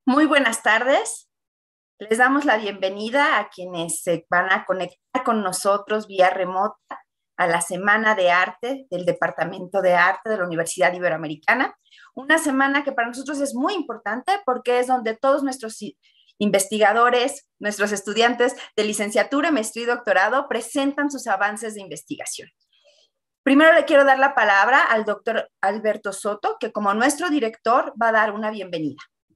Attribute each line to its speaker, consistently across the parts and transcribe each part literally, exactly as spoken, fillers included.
Speaker 1: Muy buenas tardes. Les damos la bienvenida a quienes se van a conectar con nosotros vía remota a la Semana de Arte del Departamento de Arte de la Universidad Iberoamericana. Una semana que para nosotros es muy importante porque es donde todos nuestros investigadores, nuestros estudiantes de licenciatura, maestría y doctorado presentan sus avances de investigación. Primero le quiero dar la palabra al doctor Alberto Soto, que como nuestro director va a dar una bienvenida.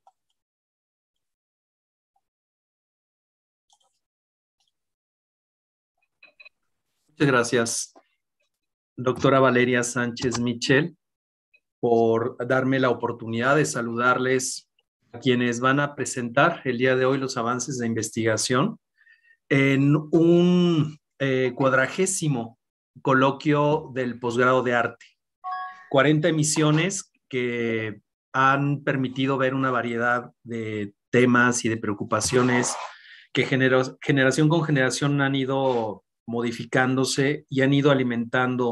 Speaker 2: Muchas gracias, doctora Valeria Sánchez Michel, por darme la oportunidad de saludarles a quienes van a presentar el día de hoy los avances de investigación en un eh, cuadragésimo coloquio del posgrado de arte. cuarenta emisiones que han permitido ver una variedad de temas y de preocupaciones que genero, generación con generación han ido modificándose y han ido alimentando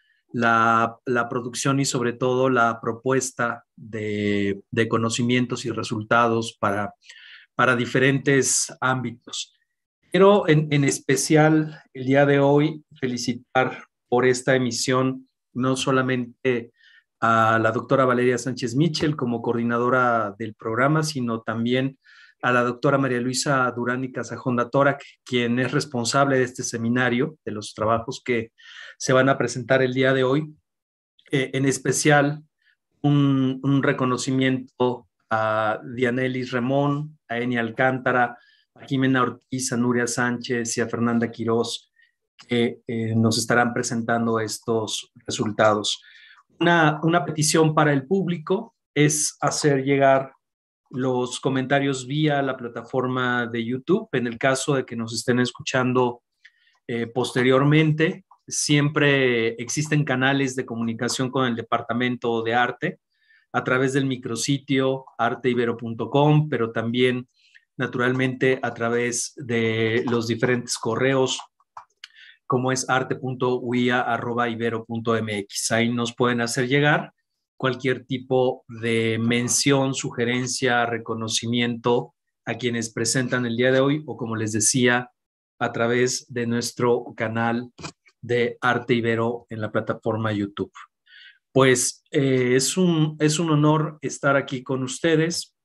Speaker 2: la, la producción y sobre todo la propuesta de, de conocimientos y resultados para, para diferentes ámbitos. Quiero en, en especial el día de hoy felicitar por esta emisión no solamente a la doctora Valeria Sánchez Michel como coordinadora del programa, sino también a la doctora María Luisa Durán y Casajón Torac, quien es responsable de este seminario, de los trabajos que se van a presentar el día de hoy. Eh, en especial, un, un reconocimiento a Dianelis Remón, a Eni Alcántara, a Jimena Ortiz, a Nuria Sánchez y a Fernanda Quirós, que eh, nos estarán presentando estos resultados. Una, una petición para el público es hacer llegar los comentarios vía la plataforma de YouTube. En el caso de que nos estén escuchando eh, posteriormente, siempre existen canales de comunicación con el Departamento de Arte a través del micrositio arteibero punto com, pero también naturalmente a través de los diferentes correos como es arte punto u i a arroba ibero punto m x. Ahí nos pueden hacer llegar cualquier tipo de mención, sugerencia, reconocimiento a quienes presentan el día de hoy o, como les decía, a través de nuestro canal de Arte Ibero en la plataforma YouTube. Pues eh, es, un, es un honor estar aquí con ustedes.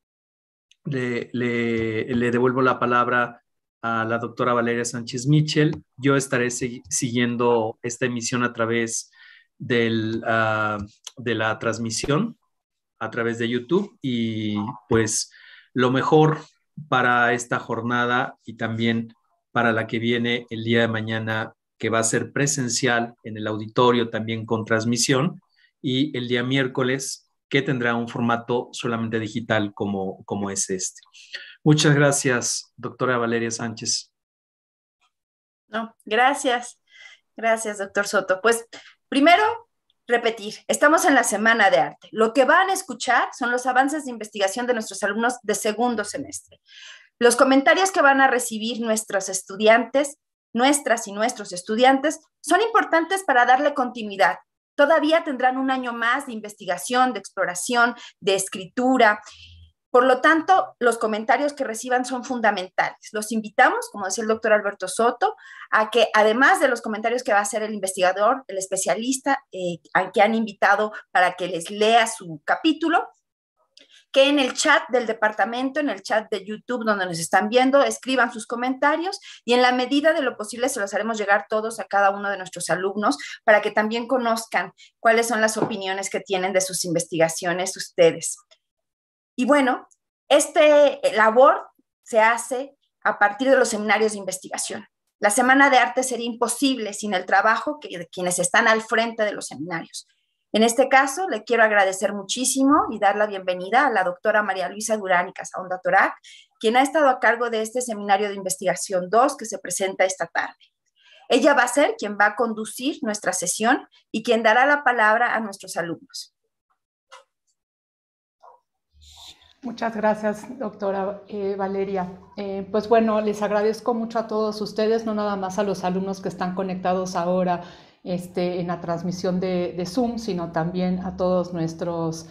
Speaker 2: Le, le, le devuelvo la palabra a la doctora Valeria Sánchez Michel. Yo estaré siguiendo esta emisión a través del, uh, de la transmisión, a través de YouTube, y pues lo mejor para esta jornada y también para la que viene el día de mañana, que va a ser presencial en el auditorio también con transmisión, y el día miércoles, que tendrá un formato solamente digital como, como es este. Muchas gracias, doctora Valeria Sánchez.
Speaker 1: No, gracias. Gracias, doctor Soto. Pues primero, repetir, estamos en la Semana de Arte. Lo que van a escuchar son los avances de investigación de nuestros alumnos de segundo semestre. Los comentarios que van a recibir nuestros estudiantes, nuestras y nuestros estudiantes, son importantes para darle continuidad. Todavía tendrán un año más de investigación, de exploración, de escritura. Por lo tanto, los comentarios que reciban son fundamentales. Los invitamos, como decía el doctor Alberto Soto, a que además de los comentarios que va a hacer el investigador, el especialista, eh, al que han invitado para que les lea su capítulo, que en el chat del departamento, en el chat de YouTube donde nos están viendo, escriban sus comentarios y en la medida de lo posible se los haremos llegar todos a cada uno de nuestros alumnos para que también conozcan cuáles son las opiniones que tienen de sus investigaciones ustedes. Y bueno, este labor se hace a partir de los seminarios de investigación. La Semana de Arte sería imposible sin el trabajo que, de quienes están al frente de los seminarios. En este caso, le quiero agradecer muchísimo y dar la bienvenida a la doctora María Luisa Durán y Casajón Torac, quien ha estado a cargo de este seminario de investigación dos que se presenta esta tarde. Ella va a ser quien va a conducir nuestra sesión y quien dará la palabra a nuestros alumnos.
Speaker 3: Muchas gracias, doctora eh, Valeria. Eh, pues bueno, les agradezco mucho a todos ustedes, no nada más a los alumnos que están conectados ahora este, en la transmisión de, de Zoom, sino también a todos nuestros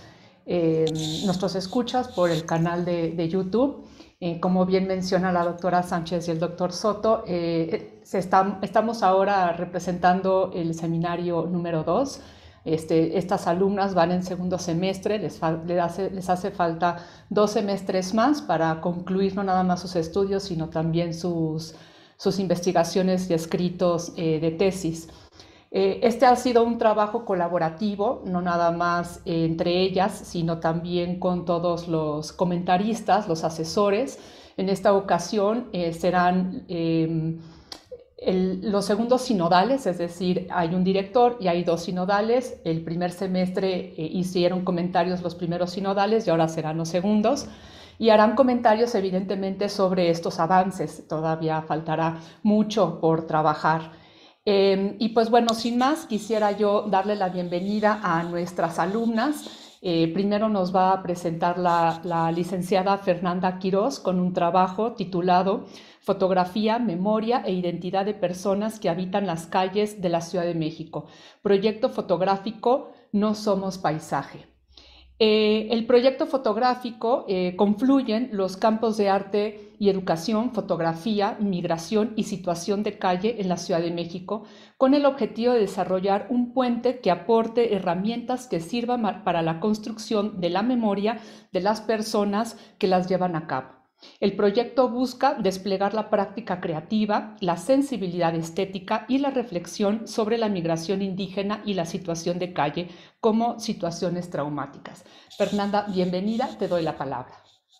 Speaker 3: eh, nuestros escuchas por el canal de, de YouTube. Eh, como bien menciona la doctora Sánchez y el doctor Soto, eh, se está, estamos ahora representando el seminario número dos. Este, estas alumnas van en segundo semestre, les, les, hace, les hace falta dos semestres más para concluir no nada más sus estudios, sino también sus, sus investigaciones y escritos eh, de tesis. Eh, este ha sido un trabajo colaborativo, no nada más eh, entre ellas, sino también con todos los comentaristas, los asesores. En esta ocasión eh, serán eh, el, los segundos sinodales, es decir, hay un director y hay dos sinodales. El primer semestre eh, hicieron comentarios los primeros sinodales y ahora serán los segundos. Y harán comentarios evidentemente sobre estos avances. Todavía faltará mucho por trabajar. Eh, y pues bueno, sin más, quisiera yo darle la bienvenida a nuestras alumnas. Eh, primero nos va a presentar la, la licenciada Fernanda Quirós con un trabajo titulado Fotografía, Memoria e Identidad de Personas que Habitan las Calles de la Ciudad de México. Proyecto fotográfico No Somos Paisaje. Eh, el proyecto fotográfico eh, confluyen los campos de arte y educación, fotografía, migración y situación de calle en la Ciudad de México, con el objetivo de desarrollar un puente que aporte herramientas que sirvan para la construcción de la memoria de las personas que las llevan a cabo. El proyecto busca desplegar la práctica creativa, la sensibilidad estética y la reflexión sobre la migración indígena y la situación de calle como situaciones traumáticas. Fernanda, bienvenida, te doy la palabra.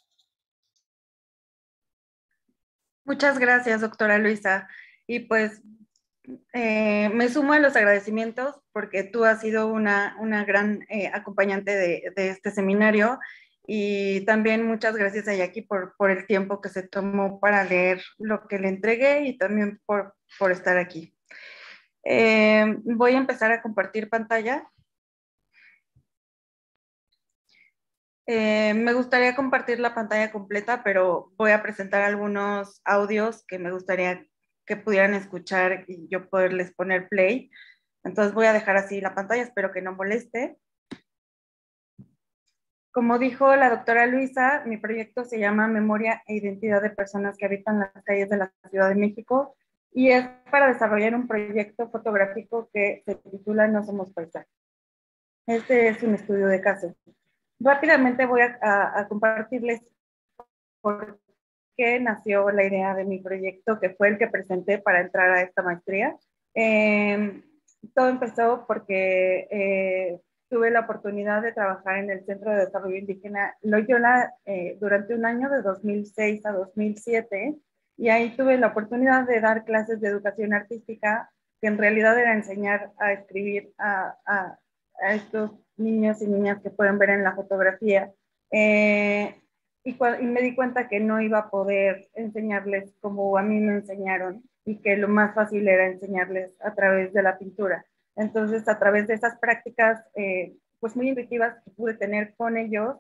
Speaker 4: Muchas gracias, doctora Luisa. Y pues eh, me sumo a los agradecimientos porque tú has sido una, una gran eh, acompañante de, de este seminario. Y también muchas gracias a Jackie por, por el tiempo que se tomó para leer lo que le entregué y también por, por estar aquí. Eh, voy a empezar a compartir pantalla. Eh, me gustaría compartir la pantalla completa, pero voy a presentar algunos audios que me gustaría que pudieran escuchar y yo poderles poner play. Entonces voy a dejar así la pantalla, espero que no moleste. Como dijo la doctora Luisa, mi proyecto se llama Memoria e Identidad de Personas que Habitan las Calles de la Ciudad de México y es para desarrollar un proyecto fotográfico que se titula No Somos Paisaje. Este es un estudio de caso. Rápidamente voy a, a, a compartirles por qué nació la idea de mi proyecto, que fue el que presenté para entrar a esta maestría. Eh, todo empezó porque eh, tuve la oportunidad de trabajar en el Centro de Desarrollo Indígena Loyola eh, durante un año de dos mil seis a dos mil siete, y ahí tuve la oportunidad de dar clases de educación artística, que en realidad era enseñar a escribir a, a, a estos niños y niñas que pueden ver en la fotografía. Eh, y, y me di cuenta que no iba a poder enseñarles como a mí me enseñaron, y que lo más fácil era enseñarles a través de la pintura. Entonces, a través de esas prácticas, eh, pues muy intuitivas que pude tener con ellos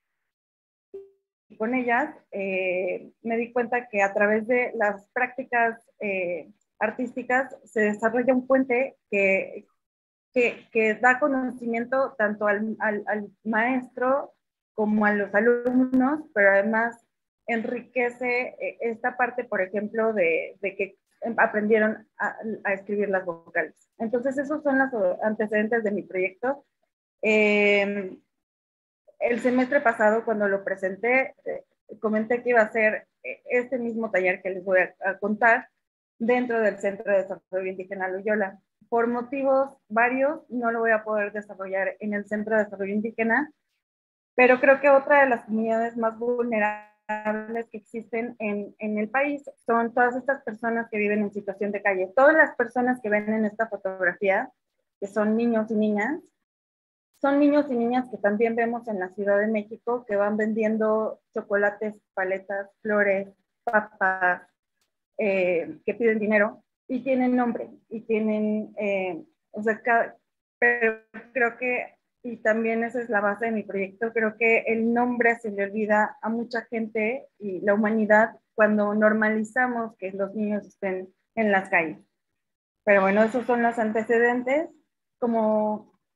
Speaker 4: y con ellas, eh, me di cuenta que a través de las prácticas eh, artísticas se desarrolla un puente que, que, que da conocimiento tanto al, al, al maestro como a los alumnos, pero además enriquece esta parte, por ejemplo, de, de que aprendieron a, a escribir las vocales. Entonces, esos son los antecedentes de mi proyecto. Eh, el semestre pasado, cuando lo presenté, eh, comenté que iba a ser este mismo taller que les voy a, a contar dentro del Centro de Desarrollo Indígena Loyola. Por motivos varios, no lo voy a poder desarrollar en el Centro de Desarrollo Indígena, pero creo que otra de las comunidades más vulnerables que existen en, en el país son todas estas personas que viven en situación de calle. Todas las personas que ven en esta fotografía, que son niños y niñas, son niños y niñas que también vemos en la Ciudad de México, que van vendiendo chocolates, paletas, flores, papas, eh, que piden dinero y tienen nombre y tienen, eh, o sea, cada, pero creo que, y también esa es la base de mi proyecto, creo que el nombre se le olvida a mucha gente y la humanidad cuando normalizamos que los niños estén en las calles. Pero bueno, esos son los antecedentes. Como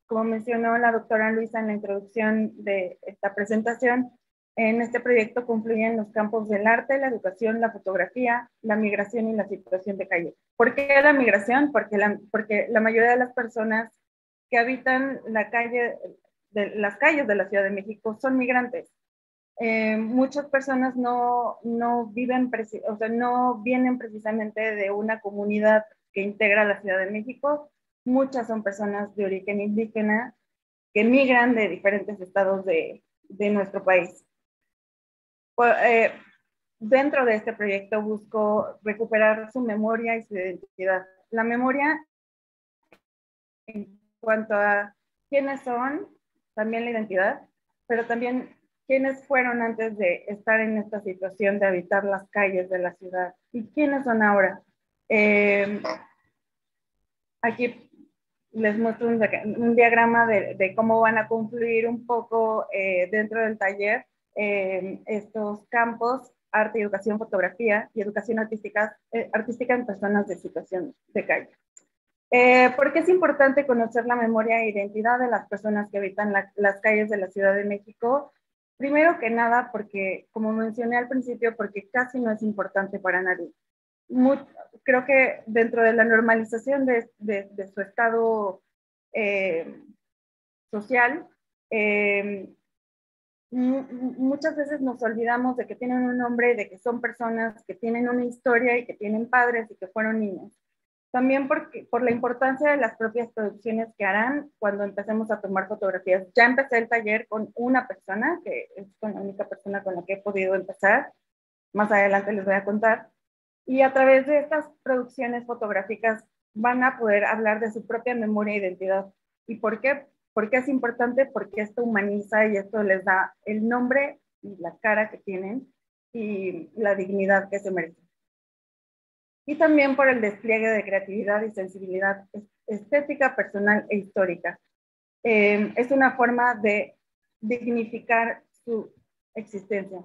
Speaker 4: como mencionó la doctora Luisa en la introducción de esta presentación, en este proyecto confluyen los campos del arte, la educación, la fotografía, la migración y la situación de calle. ¿Por qué la migración? Porque la, porque la mayoría de las personas que habitan la calle, de, las calles de la Ciudad de México son migrantes. Eh, muchas personas no, no viven, o sea, no vienen precisamente de una comunidad que integra la Ciudad de México. Muchas son personas de origen indígena que migran de diferentes estados de, de nuestro país. Pues, eh, dentro de este proyecto busco recuperar su memoria y su identidad. La memoria en cuanto a quiénes son, también la identidad, pero también quiénes fueron antes de estar en esta situación de habitar las calles de la ciudad y quiénes son ahora. Eh, aquí les muestro un, un diagrama de, de cómo van a confluir un poco eh, dentro del taller eh, estos campos, arte, educación, fotografía y educación artística, eh, artística en personas de situación de calle. Eh, ¿Por qué es importante conocer la memoria e identidad de las personas que habitan la, las calles de la Ciudad de México? Primero que nada, porque, como mencioné al principio, porque casi no es importante para nadie. Muy, creo que dentro de la normalización de, de, de su estado eh, social, eh, muchas veces nos olvidamos de que tienen un nombre, de que son personas que tienen una historia y que tienen padres y que fueron niños. También porque, por la importancia de las propias producciones que harán cuando empecemos a tomar fotografías. Ya empecé el taller con una persona, que es con la única persona con la que he podido empezar. Más adelante les voy a contar. Y a través de estas producciones fotográficas van a poder hablar de su propia memoria e identidad. ¿Y por qué? Porque es importante, porque esto humaniza y esto les da el nombre y la cara que tienen y la dignidad que se merecen. Y también por el despliegue de creatividad y sensibilidad estética, personal e histórica. Eh, es una forma de dignificar su existencia.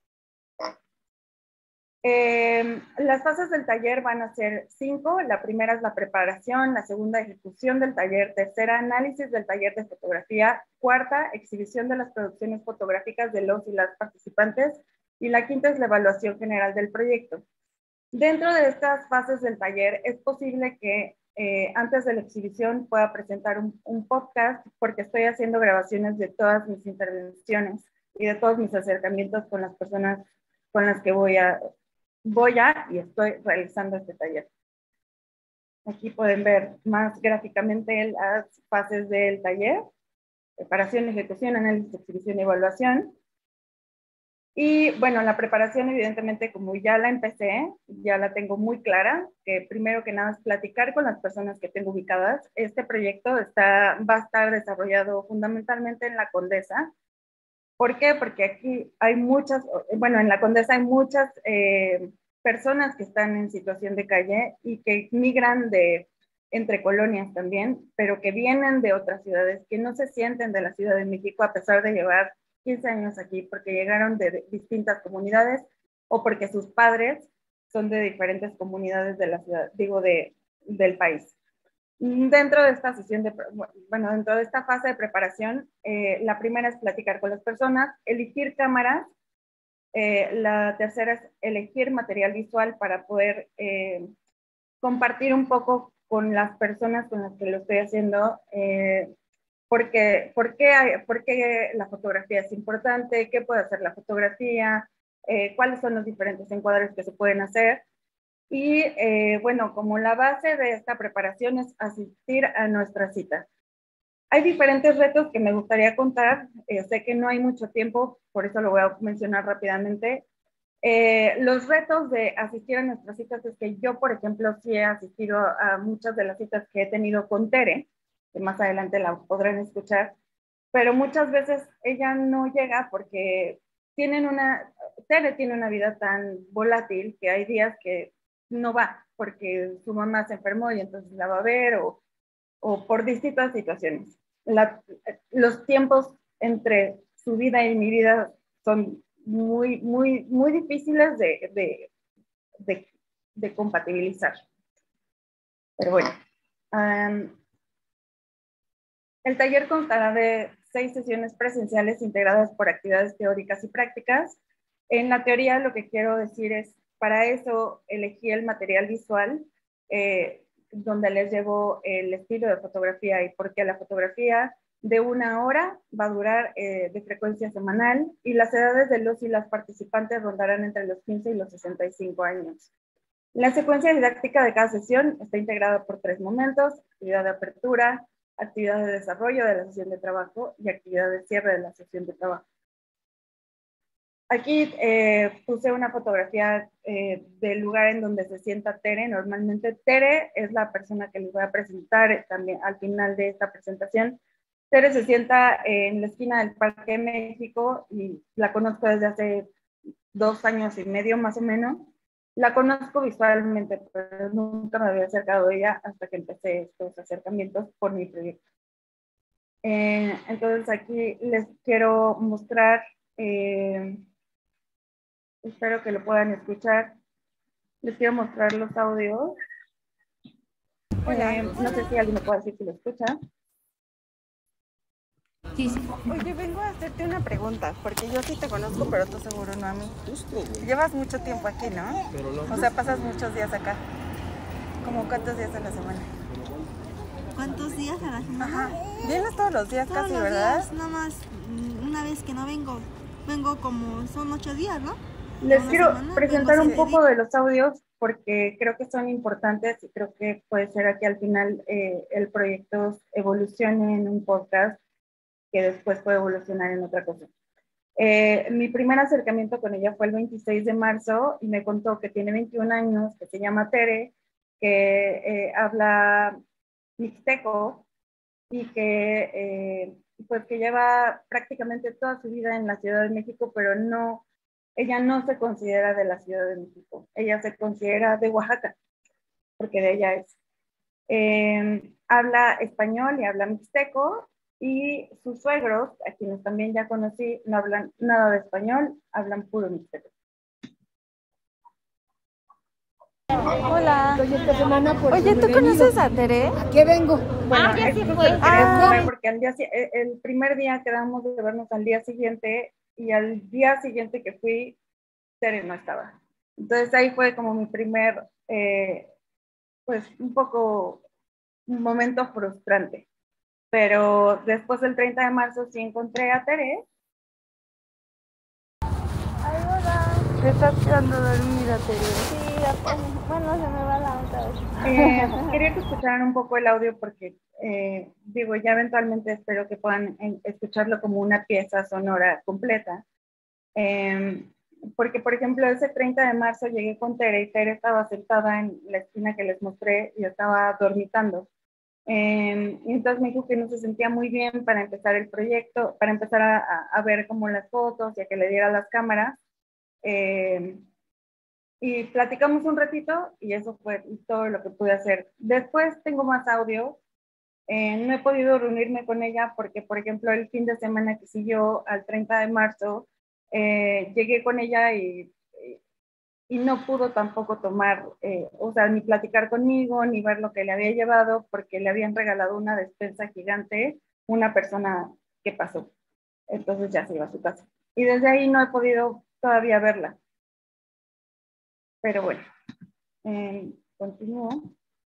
Speaker 4: Eh, las fases del taller van a ser cinco. La primera es la preparación, la segunda ejecución del taller, tercera análisis del taller de fotografía, cuarta exhibición de las producciones fotográficas de los y las participantes y la quinta es la evaluación general del proyecto. Dentro de estas fases del taller es posible que eh, antes de la exhibición pueda presentar un, un podcast porque estoy haciendo grabaciones de todas mis intervenciones y de todos mis acercamientos con las personas con las que voy a, voy a y estoy realizando este taller. Aquí pueden ver más gráficamente las fases del taller: preparación, ejecución, análisis, exhibición y evaluación. Y bueno, la preparación evidentemente como ya la empecé, ya la tengo muy clara, que primero que nada es platicar con las personas que tengo ubicadas. Este proyecto está, va a estar desarrollado fundamentalmente en la Condesa. ¿Por qué? Porque aquí hay muchas, bueno, en la Condesa hay muchas eh, personas que están en situación de calle y que migran de entre colonias también, pero que vienen de otras ciudades, que no se sienten de la Ciudad de México a pesar de llevar quince años aquí, porque llegaron de distintas comunidades o porque sus padres son de diferentes comunidades de la ciudad, digo, de, del país. Dentro de esta sesión, de, bueno, dentro de esta fase de preparación, eh, la primera es platicar con las personas, elegir cámaras, eh, la tercera es elegir material visual para poder eh, compartir un poco con las personas con las que lo estoy haciendo, eh, porque, ¿por qué hay, por qué la fotografía es importante? ¿Qué puede hacer la fotografía? Eh, ¿Cuáles son los diferentes encuadres que se pueden hacer? Y eh, bueno, como la base de esta preparación es asistir a nuestra cita. Hay diferentes retos que me gustaría contar. Eh, sé que no hay mucho tiempo, por eso lo voy a mencionar rápidamente. Eh, los retos de asistir a nuestras citas es que yo, por ejemplo, sí he asistido a muchas de las citas que he tenido con Tere, que más adelante la podrán escuchar, pero muchas veces ella no llega porque tienen una, Tere tiene una vida tan volátil que hay días que no va porque su mamá se enfermó y entonces la va a ver o, o por distintas situaciones. La, los tiempos entre su vida y mi vida son muy, muy, muy difíciles de, de, de, de compatibilizar. Pero bueno, um, El taller constará de seis sesiones presenciales integradas por actividades teóricas y prácticas. En la teoría lo que quiero decir es, para eso elegí el material visual, eh, donde les llevo el estilo de fotografía y porque la fotografía de una hora va a durar eh, de frecuencia semanal y las edades de los y las participantes rondarán entre los quince y los sesenta y cinco años. La secuencia didáctica de cada sesión está integrada por tres momentos: actividad de apertura, actividad de desarrollo de la sesión de trabajo y actividad de cierre de la sesión de trabajo. Aquí eh, puse una fotografía eh, del lugar en donde se sienta Tere. Normalmente Tere es la persona que les voy a presentar también al final de esta presentación. Tere se sienta en la esquina del Parque México y la conozco desde hace dos años y medio más o menos. La conozco visualmente, pero nunca me había acercado a ella hasta que empecé estos acercamientos por mi proyecto. Eh, entonces aquí les quiero mostrar, eh, espero que lo puedan escuchar, les quiero mostrar los audios. Eh, no sé si alguien me puede decir si lo escucha.
Speaker 5: Sí, sí.
Speaker 6: Oye, vengo a hacerte una pregunta, porque yo sí te conozco, pero tú seguro no a mí. Llevas mucho tiempo aquí, ¿no? O sea, pasas muchos días acá. ¿Cómo cuántos días a la semana?
Speaker 5: ¿Cuántos días a la semana?
Speaker 6: Ajá. Vienes todos los días
Speaker 5: Todos
Speaker 6: casi,
Speaker 5: los
Speaker 6: ¿verdad?
Speaker 5: días, nada más mm, una vez que no vengo. Vengo como, son ocho días, ¿no?
Speaker 4: Les
Speaker 5: Una
Speaker 4: quiero
Speaker 5: semana,
Speaker 4: presentar
Speaker 5: vengo
Speaker 4: un
Speaker 5: siete
Speaker 4: poco
Speaker 5: días.
Speaker 4: de los audios porque creo que son importantes y creo que puede ser aquí al final eh, el proyecto evolucione en un podcast que después puede evolucionar en otra cosa. Eh, mi primer acercamiento con ella fue el veintiséis de marzo y me contó que tiene veintiún años, que se llama Tere, que eh, habla mixteco y que eh, pues que lleva prácticamente toda su vida en la Ciudad de México, pero no, ella no se considera de la Ciudad de México, ella se considera de Oaxaca, porque de ella es. Eh, habla español y habla mixteco, y sus suegros, a quienes también ya conocí, no hablan nada de español, hablan puro mixteco.
Speaker 6: Hola.
Speaker 7: Estoy esta semana por
Speaker 6: Oye, ¿tú conoces a Tere?
Speaker 7: ¿A qué vengo?
Speaker 4: Bueno,
Speaker 5: Ah, ya
Speaker 4: esto
Speaker 5: se
Speaker 4: se
Speaker 5: fue.
Speaker 4: lo quería
Speaker 6: Ah.
Speaker 4: contar porque al día, el primer día quedamos de vernos al día siguiente y al día siguiente que fui, Tere no estaba. Entonces ahí fue como mi primer, eh, pues un poco, un momento frustrante. Pero después del treinta de marzo sí encontré a Tere.
Speaker 6: Ay, hola. Te estás quedando dormida, Tere.
Speaker 5: Sí, bueno, se me va la otra vez.
Speaker 4: Eh, quería que escucharan un poco el audio porque, eh, digo, ya eventualmente espero que puedan eh, escucharlo como una pieza sonora completa. Eh, porque, por ejemplo, ese treinta de marzo llegué con Tere y Tere estaba sentada en la esquina que les mostré y estaba dormitando. Eh, y entonces me dijo que no se sentía muy bien para empezar el proyecto, para empezar a, a, a ver como las fotos y a que le diera las cámaras. Eh, y platicamos un ratito y eso fue todo lo que pude hacer. Después tengo más audio. Eh, no he podido reunirme con ella porque, por ejemplo, el fin de semana que siguió al treinta de marzo, eh, llegué con ella y, y no pudo tampoco tomar, eh, o sea, ni platicar conmigo, ni ver lo que le había llevado, porque le habían regalado una despensa gigante, una persona que pasó. Entonces ya se iba a su casa. Y desde ahí no he podido todavía verla. Pero bueno, eh, continúo.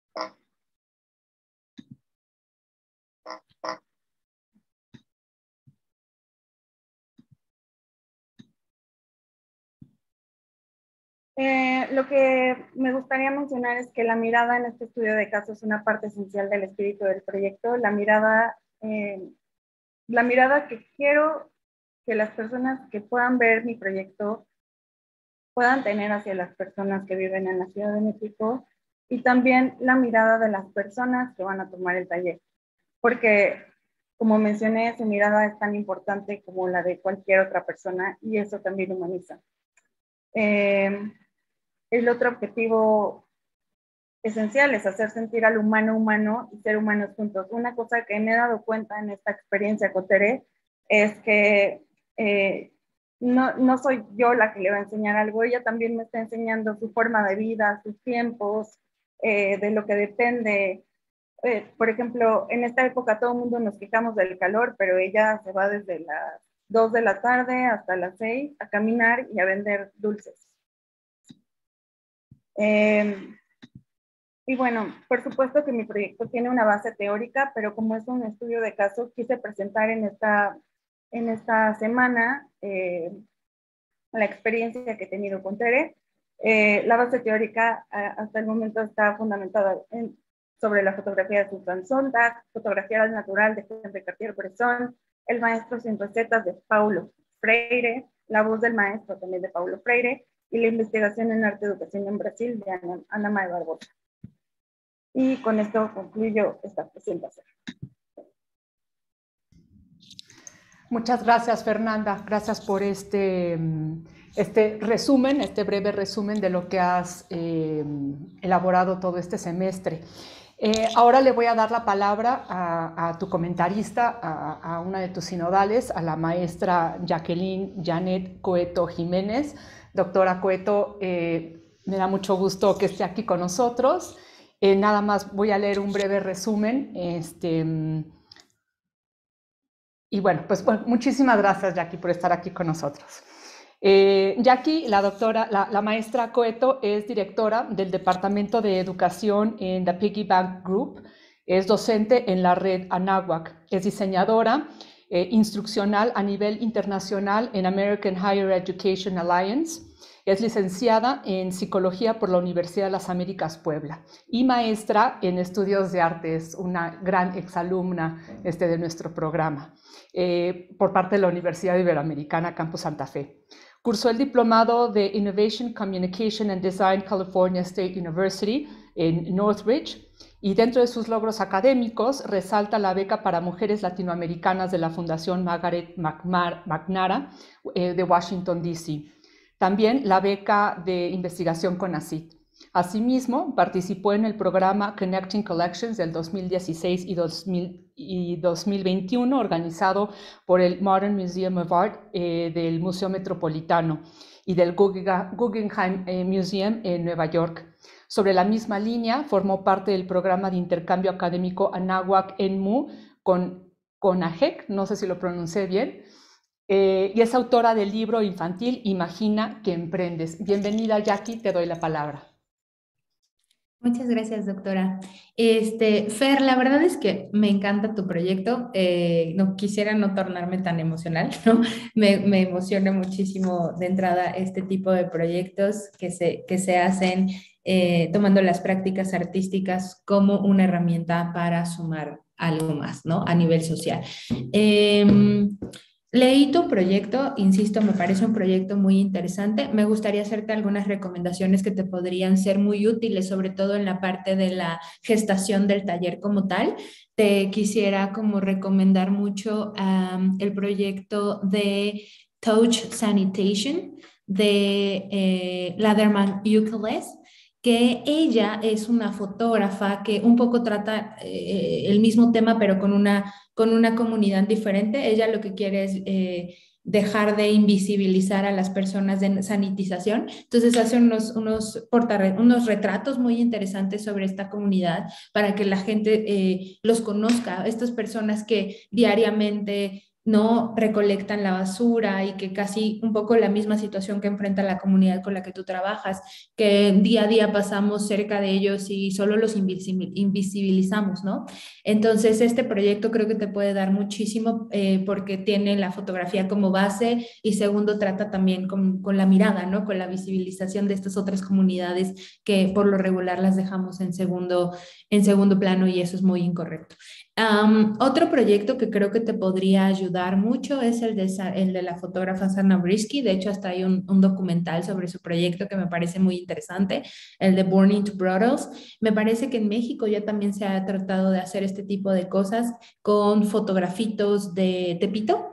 Speaker 4: Eh, lo que me gustaría mencionar es que la mirada en este estudio de caso es una parte esencial del espíritu del proyecto. La mirada, eh, la mirada que quiero que las personas que puedan ver mi proyecto puedan tener hacia las personas que viven en la Ciudad de México y también la mirada de las personas que van a tomar el taller. Porque, como mencioné, su mirada es tan importante como la de cualquier otra persona y eso también humaniza. Eh, el otro objetivo esencial es hacer sentir al humano humano y ser humanos juntos. Una cosa que me he dado cuenta en esta experiencia con Tere es que eh, no, no soy yo la que le va a enseñar algo, ella también me está enseñando su forma de vida, sus tiempos, eh, de lo que depende Eh, por ejemplo, en esta época todo el mundo nos quejamos del calor, pero ella se va desde las dos de la tarde hasta las seis a caminar y a vender dulces. Eh, y bueno, por supuesto que mi proyecto tiene una base teórica, pero como es un estudio de caso, quise presentar en esta, en esta semana eh, la experiencia que he tenido con Tere. Eh, la base teórica eh, hasta el momento está fundamentada en, sobre la fotografía de Susan Sontag, fotografía al natural de Henri Cartier-Bresson, El maestro sin recetas de Paulo Freire, La voz del maestro también de Paulo Freire, y la investigación en arte y educación en Brasil de Ana, Ana Mae Barbosa. Y con esto concluyo esta presentación.
Speaker 3: Muchas gracias, Fernanda. Gracias por este, este resumen, este breve resumen de lo que has eh, elaborado todo este semestre. Eh, ahora le voy a dar la palabra a, a tu comentarista, a, a una de tus sinodales, a la maestra Jacqueline Janet Coeto Jiménez. Doctora Coeto, eh, me da mucho gusto que esté aquí con nosotros. Eh, nada más voy a leer un breve resumen. Este, y bueno, pues bueno, muchísimas gracias, Jackie, por estar aquí con nosotros. Eh, Jackie, la doctora, la, la maestra Coeto es directora del Departamento de Educación en The Piggy Bank Group, es docente en la red Anáhuac, es diseñadora eh, instruccional a nivel internacional en American Higher Education Alliance, es licenciada en Psicología por la Universidad de las Américas Puebla y maestra en Estudios de Arte, es una gran exalumna este, de nuestro programa eh, por parte de la Universidad Iberoamericana Campus Santa Fe. Cursó el diplomado de Innovation, Communication and Design California State University en Northridge y dentro de sus logros académicos resalta la beca para mujeres latinoamericanas de la Fundación Margaret McNamara eh, de Washington, D C También la beca de investigación CONACYT. Asimismo, participó en el programa Connecting Collections del dos mil dieciséis y, dos mil, y dos mil veintiuno, organizado por el Modern Museum of Art eh, del Museo Metropolitano y del Guggenheim eh, Museum en Nueva York. Sobre la misma línea, formó parte del programa de intercambio académico Anáhuac Enmu con CONAHEC, no sé si lo pronuncié bien, Eh, y es autora del libro infantil Imagina que emprendes. Bienvenida, Jackie, te doy la palabra.
Speaker 7: Muchas gracias, doctora. Este, Fer, la verdad es que me encanta tu proyecto. Eh, no quisiera no tornarme tan emocional, ¿no? Me, me emociona muchísimo de entrada este tipo de proyectos que se, que se hacen eh, tomando las prácticas artísticas como una herramienta para sumar algo más, ¿no? A nivel social. Eh, Leí tu proyecto, insisto, me parece un proyecto muy interesante. Me gustaría hacerte algunas recomendaciones que te podrían ser muy útiles, sobre todo en la parte de la gestación del taller como tal. Te quisiera como recomendar mucho um, el proyecto de Touch Sanitation de eh, Laderman Ukeles, que ella es una fotógrafa que un poco trata eh, el mismo tema, pero con una, con una comunidad diferente. Ella lo que quiere es eh, dejar de invisibilizar a las personas de sanitización. Entonces hace unos, unos, unos retratos muy interesantes sobre esta comunidad para que la gente eh, los conozca. Estas personas que diariamente no recolectan la basura y que casi un poco la misma situación que enfrenta la comunidad con la que tú trabajas, que día a día pasamos cerca de ellos y solo los invisibilizamos, ¿no? Entonces este proyecto creo que te puede dar muchísimo eh, porque tiene la fotografía como base y segundo trata también con, con la mirada, ¿no? Con la visibilización de estas otras comunidades que por lo regular las dejamos en segundo, en segundo plano y eso es muy incorrecto. Um, otro proyecto que creo que te podría ayudar mucho es el de, el de la fotógrafa Sana Brisky. De hecho, hasta hay un, un documental sobre su proyecto que me parece muy interesante, el de Born into Brothels. Me parece que en México ya también se ha tratado de hacer este tipo de cosas con fotografitos de Tepito.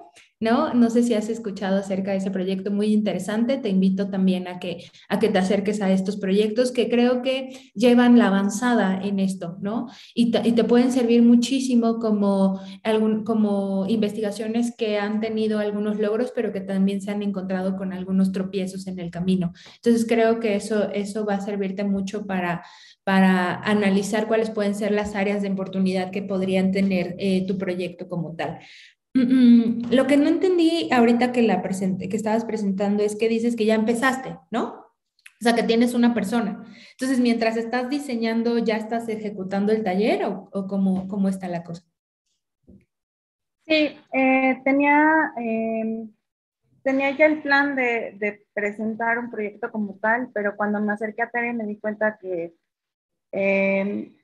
Speaker 7: ¿no? No sé si has escuchado acerca de ese proyecto muy interesante. Te invito también a que, a que te acerques a estos proyectos que creo que llevan la avanzada en esto, ¿no? Y te, y te pueden servir muchísimo como, algún, como investigaciones que han tenido algunos logros, pero que también se han encontrado con algunos tropiezos en el camino. Entonces creo que eso, eso va a servirte mucho para para analizar cuáles pueden ser las áreas de oportunidad que podrían tener eh, tu proyecto como tal. Mm, mm, Lo que no entendí ahorita que, la presente, que estabas presentando es que dices que ya empezaste, ¿no? O sea, que tienes una persona. Entonces, mientras estás diseñando, ¿ya estás ejecutando el taller o, o cómo, cómo está la cosa?
Speaker 4: Sí, eh, tenía, eh, tenía ya el plan de, de presentar un proyecto como tal, pero cuando me acerqué a Tere me di cuenta que eh,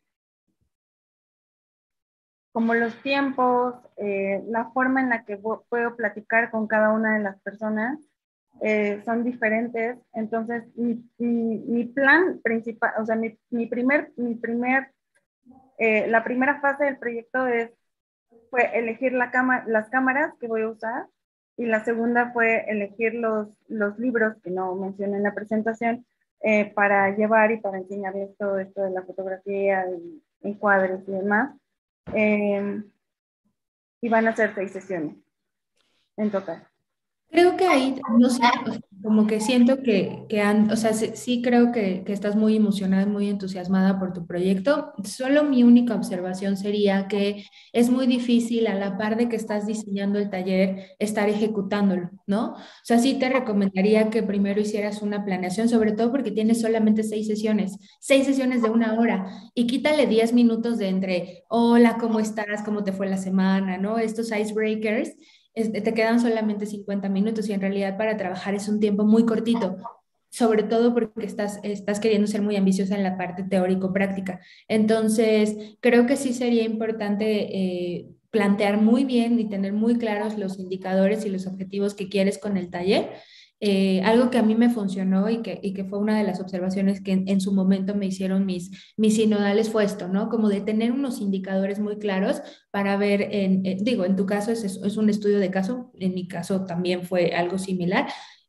Speaker 4: como los tiempos, eh, la forma en la que puedo platicar con cada una de las personas eh, son diferentes. Entonces, mi, mi, mi plan principal, o sea, mi, mi primer, mi primer eh, la primera fase del proyecto es, fue elegir la cama, las cámaras que voy a usar, y la segunda fue elegir los, los libros que no mencioné en la presentación eh, para llevar y para enseñarles todo esto de la fotografía, y encuadres y demás. Eh, y van a ser seis sesiones en total.
Speaker 7: Creo que ahí, no sé, o sea, como que siento que, que han, o sea, sí, sí creo que, que estás muy emocionada, muy entusiasmada por tu proyecto. Solo mi única observación sería que es muy difícil a la par de que estás diseñando el taller, estar ejecutándolo, ¿no? O sea, sí te recomendaría que primero hicieras una planeación, sobre todo porque tienes solamente seis sesiones, seis sesiones de una hora, y quítale diez minutos de entre, hola, ¿cómo estás? ¿Cómo te fue la semana? ¿No? Estos icebreakers te quedan solamente cincuenta minutos y en realidad para trabajar es un tiempo muy cortito, sobre todo porque estás, estás queriendo ser muy ambiciosa en la parte teórico-práctica. Entonces, creo que sí sería importante eh, plantear muy bien y tener muy claros los indicadores y los objetivos que quieres con el taller. Eh, algo que a mí me funcionó y que, y que fue una de las observaciones que en, en su momento me hicieron mis, mis sinodales fue esto, ¿no? Como de tener unos indicadores muy claros para ver, en, en, digo, en tu caso es, es un estudio de caso, en mi caso también fue algo similar,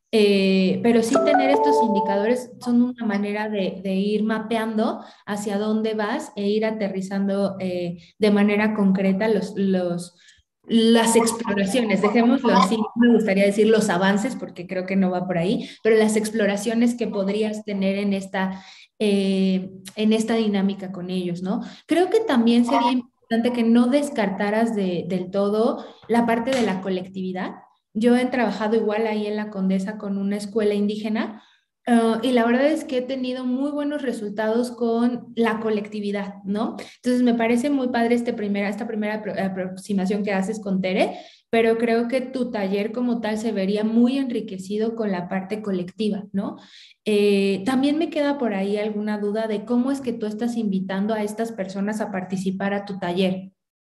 Speaker 7: eh, pero sí tener estos indicadores son una manera de, de ir mapeando hacia dónde vas e ir aterrizando eh, de manera concreta los, los, las exploraciones, dejémoslo así, no me gustaría decir los avances porque creo que no va por ahí, pero las exploraciones que podrías tener en esta, eh, en esta dinámica con ellos, ¿no? Creo que también sería importante que no descartaras de, del todo la parte de la colectividad. Yo he trabajado igual ahí en la Condesa con una escuela indígena uh, y la verdad es que he tenido muy buenos resultados con la colectividad, ¿no? Entonces me parece muy padre este primera, esta primera apro aproximación que haces con Tere, pero creo que tu taller como tal se vería muy enriquecido con la parte colectiva, ¿no? Eh, también me queda por ahí alguna duda de cómo es que tú estás invitando a estas personas a participar a tu taller.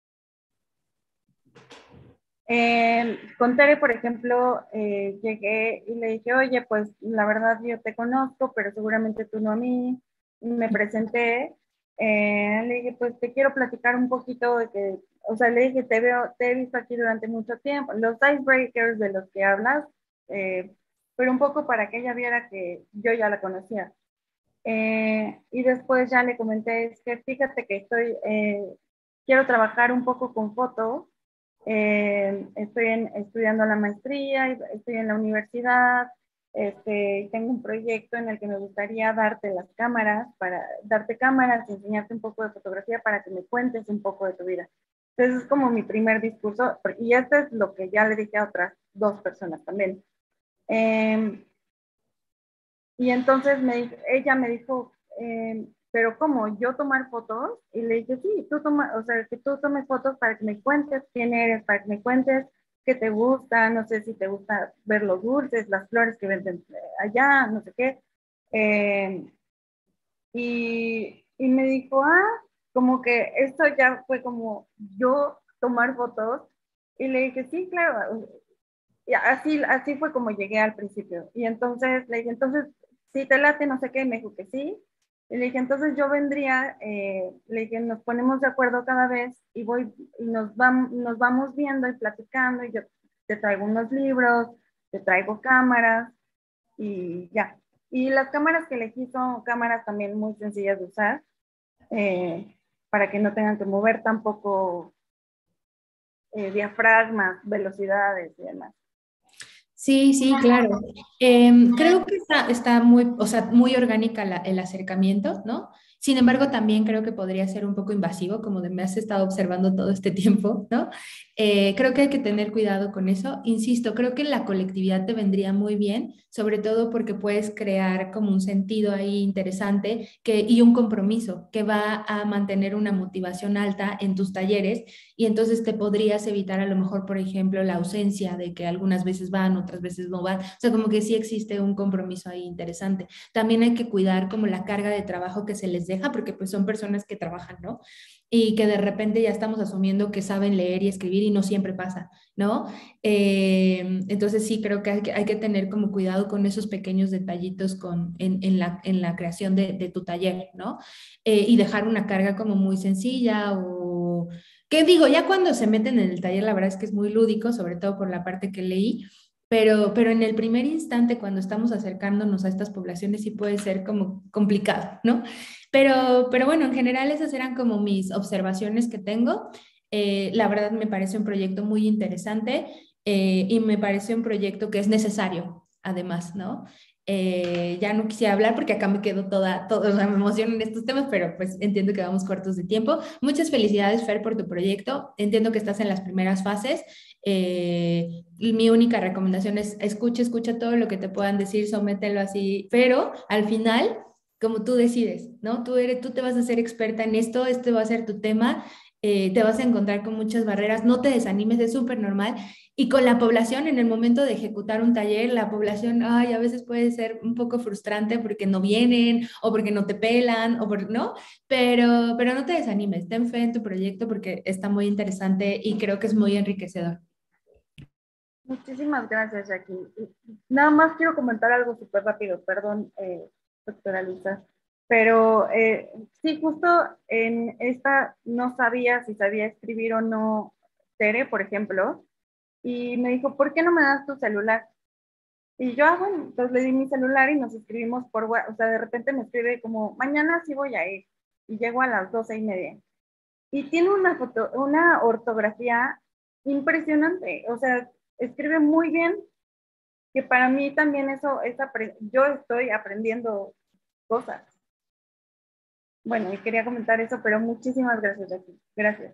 Speaker 4: Eh, con Tere, por ejemplo, eh, llegué y le dije, oye, pues la verdad yo te conozco, pero seguramente tú no a mí. Y me presenté, eh, le dije, pues te quiero platicar un poquito de que, o sea, le dije, te veo, te he visto aquí durante mucho tiempo, los icebreakers de los que hablas, eh, pero un poco para que ella viera que yo ya la conocía. Eh, y después ya le comenté, es que fíjate que estoy, eh, quiero trabajar un poco con fotos. Eh, estoy en, estudiando la maestría, estoy en la universidad, este, tengo un proyecto en el que me gustaría darte las cámaras, para darte cámaras y enseñarte un poco de fotografía para que me cuentes un poco de tu vida. Entonces es como mi primer discurso, y esto es lo que ya le dije a otras dos personas también. Eh, y entonces me, ella me dijo, eh, pero ¿cómo? ¿Yo tomar fotos? Y le dije, sí, tú toma, o sea, que tú tomes fotos para que me cuentes quién eres, para que me cuentes qué te gusta, no sé si te gusta ver los dulces, las flores que venden allá, no sé qué. Eh, y, y me dijo, ah, como que esto ya fue como yo tomar fotos. Y le dije, sí, claro. Y así, así fue como llegué al principio. Y entonces le dije, entonces, si te late, no sé qué, y me dijo que sí. Y le dije, entonces yo vendría, eh, le dije, nos ponemos de acuerdo cada vez y voy y nos, vam, nos vamos viendo y platicando. Y yo, te traigo unos libros, te traigo cámaras y ya. Y las cámaras que elegí son cámaras también muy sencillas de usar, eh, para que no tengan que mover tampoco eh, diafragmas, velocidades y demás.
Speaker 7: Sí, sí, claro. Em, creo que está, está muy, o sea, muy orgánica la- el acercamiento, ¿no? Sin embargo, también creo que podría ser un poco invasivo, como de me has estado observando todo este tiempo, ¿no? Eh, creo que hay que tener cuidado con eso. Insisto, creo que la colectividad te vendría muy bien, sobre todo porque puedes crear como un sentido ahí interesante que, y un compromiso que va a mantener una motivación alta en tus talleres y entonces te podrías evitar a lo mejor, por ejemplo, la ausencia de que algunas veces van, otras veces no van. O sea, como que sí existe un compromiso ahí interesante. También hay que cuidar como la carga de trabajo que se les deja, porque pues son personas que trabajan, ¿no? Y que de repente ya estamos asumiendo que saben leer y escribir y no siempre pasa, ¿no? Eh, entonces sí creo que hay, que hay que tener como cuidado con esos pequeños detallitos con, en, en, la, en la creación de, de tu taller, ¿no? Eh, y dejar una carga como muy sencilla o... ¿Qué digo? Ya cuando se meten en el taller, la verdad es que es muy lúdico, sobre todo por la parte que leí, pero, pero en el primer instante, cuando estamos acercándonos a estas poblaciones, sí puede ser como complicado, ¿no? Pero, pero bueno, en general esas eran como mis observaciones que tengo. Eh, la verdad me parece un proyecto muy interesante eh, y me parece un proyecto que es necesario, además, ¿no? Eh, ya no quisiera hablar porque acá me quedo toda, toda, o sea, me emociono en estos temas, pero pues entiendo que vamos cortos de tiempo. Muchas felicidades, Fer, por tu proyecto. Entiendo que estás en las primeras fases. Eh, mi única recomendación es escucha, escucha todo lo que te puedan decir, somételo así, pero al final, como tú decides, ¿no? Tú, eres, tú te vas a ser experta en esto, este va a ser tu tema, eh, te vas a encontrar con muchas barreras, no te desanimes, es súper normal. Y con la población, en el momento de ejecutar un taller, la población, ay, a veces puede ser un poco frustrante porque no vienen o porque no te pelan o por, ¿no? Pero, pero no te desanimes, ten fe en tu proyecto porque está muy interesante y creo que es muy enriquecedor.
Speaker 4: Muchísimas gracias, Jackie. Nada más quiero comentar algo súper rápido, perdón, eh, doctora Luisa, pero eh, sí, justo en esta no sabía si sabía escribir o no Tere, por ejemplo, y me dijo, ¿por qué no me das tu celular? Y yo, ah, bueno, entonces le di mi celular y nos escribimos por WhatsApp, o sea, de repente me escribe como, mañana sí voy a ir, y llego a las doce y media. Y tiene una, foto, una ortografía impresionante, o sea, escribe muy bien, que para mí también eso es, yo estoy aprendiendo cosas. Bueno, y quería comentar eso, pero muchísimas gracias, Jackie. Gracias.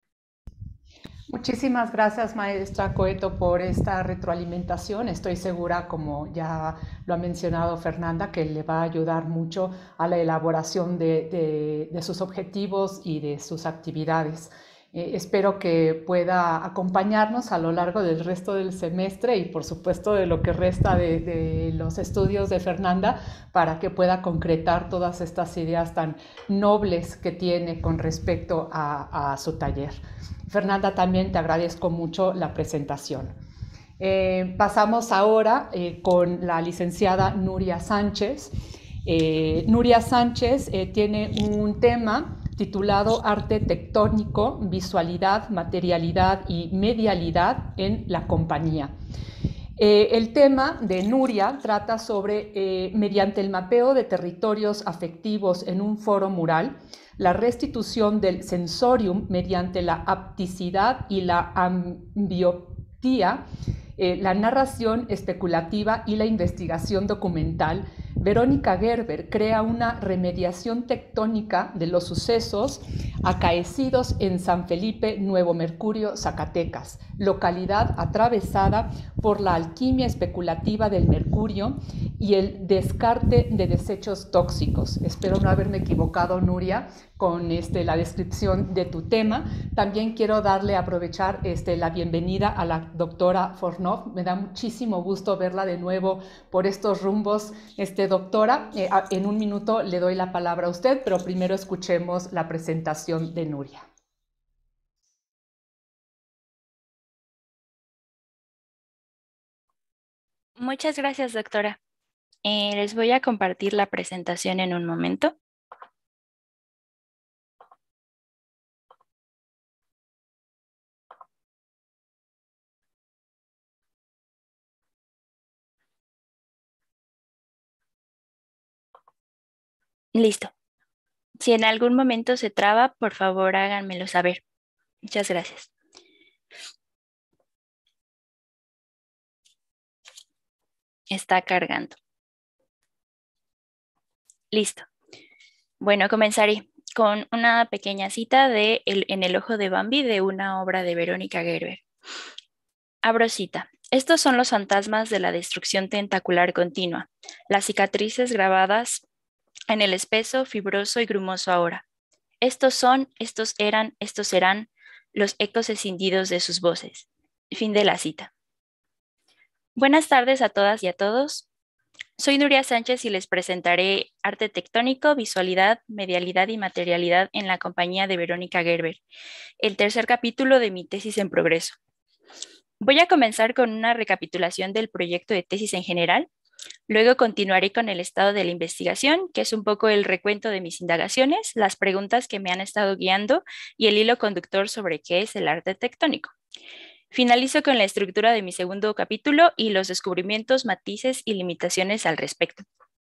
Speaker 3: Muchísimas gracias, maestra Coeto, por esta retroalimentación. Estoy segura, como ya lo ha mencionado Fernanda, que le va a ayudar mucho a la elaboración de, de, de sus objetivos y de sus actividades. Eh, espero que pueda acompañarnos a lo largo del resto del semestre y por supuesto de lo que resta de, de los estudios de Fernanda para que pueda concretar todas estas ideas tan nobles que tiene con respecto a, a su taller. Fernanda, también te agradezco mucho la presentación. Eh, pasamos ahora eh, con la licenciada Nuria Sánchez. Eh, Nuria Sánchez eh, tiene un tema titulado Arte tectónico, visualidad, materialidad y medialidad en la compañía. Eh, el tema de Nuria trata sobre, eh, mediante el mapeo de territorios afectivos en un foro mural, la restitución del sensorium mediante la hapticidad y la ambioptía, eh, la narración especulativa y la investigación documental. Verónica Gerber crea una remediación tectónica de los sucesos acaecidos en San Felipe, Nuevo Mercurio, Zacatecas, localidad atravesada por la alquimia especulativa del mercurio y el descarte de desechos tóxicos. Espero no haberme equivocado, Nuria, con este, la descripción de tu tema. También quiero darle, aprovechar este, la bienvenida a la doctora Fornov. Me da muchísimo gusto verla de nuevo por estos rumbos. Este, doctora, eh, en un minuto le doy la palabra a usted, pero primero escuchemos la presentación de Nuria.
Speaker 8: Muchas gracias, doctora. Eh, les voy a compartir la presentación en un momento. Listo. Si en algún momento se traba, por favor háganmelo saber. Muchas gracias. Está cargando. Listo. Bueno, comenzaré con una pequeña cita de el, En el ojo de Bambi, de una obra de Verónica Gerber. Abro cita. Estos son los fantasmas de la destrucción tentacular continua, las cicatrices grabadas en el espeso, fibroso y grumoso ahora. Estos son, estos eran, estos serán los ecos escindidos de sus voces. Fin de la cita. Buenas tardes a todas y a todos. Soy Nuria Sánchez y les presentaré Arte Tectónico, Visualidad, Medialidad y Materialidad en la compañía de Verónica Gerber, el tercer capítulo de mi tesis en progreso. Voy a comenzar con una recapitulación del proyecto de tesis en general. Luego continuaré con el estado de la investigación, que es un poco el recuento de mis indagaciones, las preguntas que me han estado guiando y el hilo conductor sobre qué es el arte tectónico. Finalizo con la estructura de mi segundo capítulo y los descubrimientos, matices y limitaciones al respecto.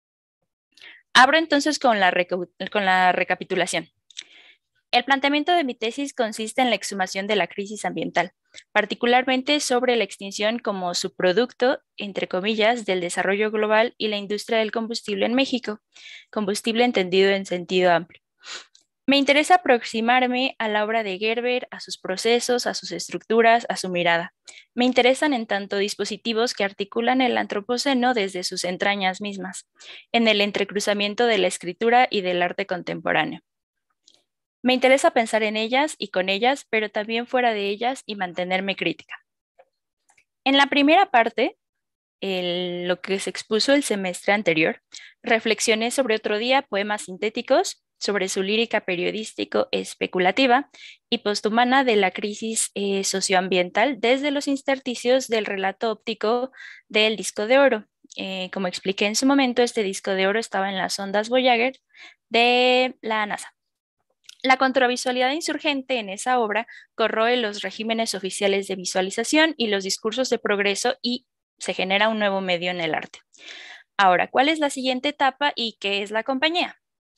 Speaker 8: Abro entonces con la, con la recapitulación. El planteamiento de mi tesis consiste en la exhumación de la crisis ambiental, particularmente sobre la extinción como subproducto, entre comillas, del desarrollo global y la industria del combustible en México, combustible entendido en sentido amplio. Me interesa aproximarme a la obra de Gerber, a sus procesos, a sus estructuras, a su mirada. Me interesan en tanto dispositivos que articulan el antropoceno desde sus entrañas mismas, en el entrecruzamiento de la escritura y del arte contemporáneo. Me interesa pensar en ellas y con ellas, pero también fuera de ellas y mantenerme crítica. En la primera parte, el, lo que se expuso el semestre anterior, reflexioné sobre Otro Día, poemas sintéticos, sobre su lírica periodístico especulativa y posthumana de la crisis eh, socioambiental desde los intersticios del relato óptico del disco de oro. Eh, como expliqué en su momento, este disco de oro estaba en las ondas Voyager de la NASA. La contravisualidad insurgente en esa obra corroe los regímenes oficiales de visualización y los discursos de progreso y se genera un nuevo medio en el arte. Ahora, ¿cuál es la siguiente etapa y qué es la compañía?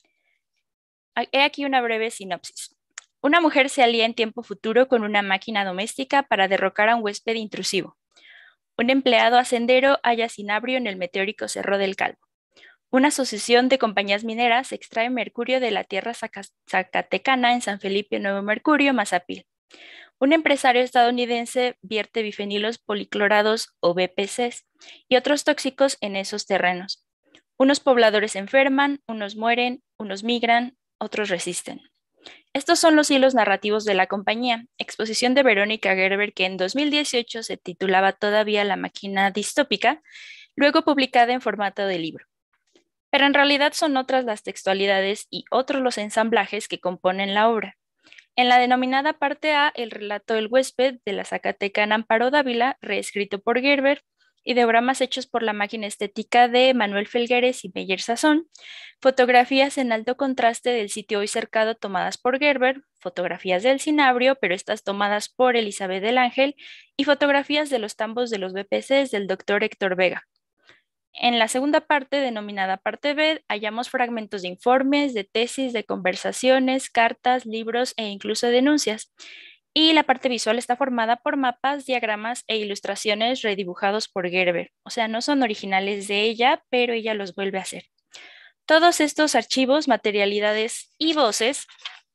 Speaker 8: He aquí una breve sinopsis. Una mujer se alía en tiempo futuro con una máquina doméstica para derrocar a un huésped intrusivo. Un empleado hacendero halla cinabrio en el meteórico Cerro del Calvo. Una asociación de compañías mineras extrae mercurio de la tierra zacatecana en San Felipe Nuevo Mercurio, Mazapil. Un empresario estadounidense vierte bifenilos policlorados o B P Cs y otros tóxicos en esos terrenos. Unos pobladores enferman, unos mueren, unos migran, otros resisten. Estos son los hilos narrativos de la compañía, exposición de Verónica Gerber que en dos mil dieciocho se titulaba todavía La máquina distópica, luego publicada en formato de libro. Pero en realidad son otras las textualidades y otros los ensamblajes que componen la obra. En la denominada parte A, el relato del huésped de la zacatecana Amparo Dávila, reescrito por Gerber, y diagramas hechos por la máquina estética de Manuel Felgueres y Meyer Sazón, fotografías en alto contraste del sitio hoy cercado tomadas por Gerber, fotografías del cinabrio, pero estas tomadas por Elizabeth del Ángel, y fotografías de los tambos de los B P Cs del doctor Héctor Vega. En la segunda parte, denominada parte B, hallamos fragmentos de informes, de tesis, de conversaciones, cartas, libros e incluso denuncias. Y la parte visual está formada por mapas, diagramas e ilustraciones redibujados por Gerber. O sea, no son originales de ella, pero ella los vuelve a hacer. Todos estos archivos, materialidades y voces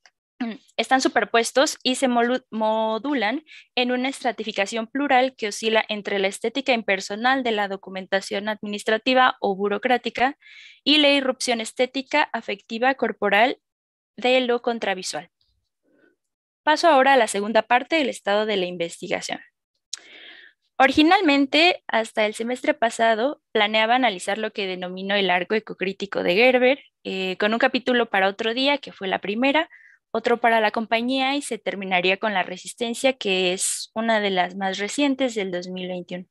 Speaker 8: están superpuestos y se modulan en una estratificación plural que oscila entre la estética impersonal de la documentación administrativa o burocrática y la irrupción estética, afectiva, corporal de lo contravisual. Paso ahora a la segunda parte del estado de la investigación. Originalmente, hasta el semestre pasado, planeaba analizar lo que denominó el arco ecocrítico de Gerber, eh, con un capítulo para Otro Día, que fue la primera, otro para la compañía y se terminaría con La Resistencia, que es una de las más recientes del dos mil veintiuno.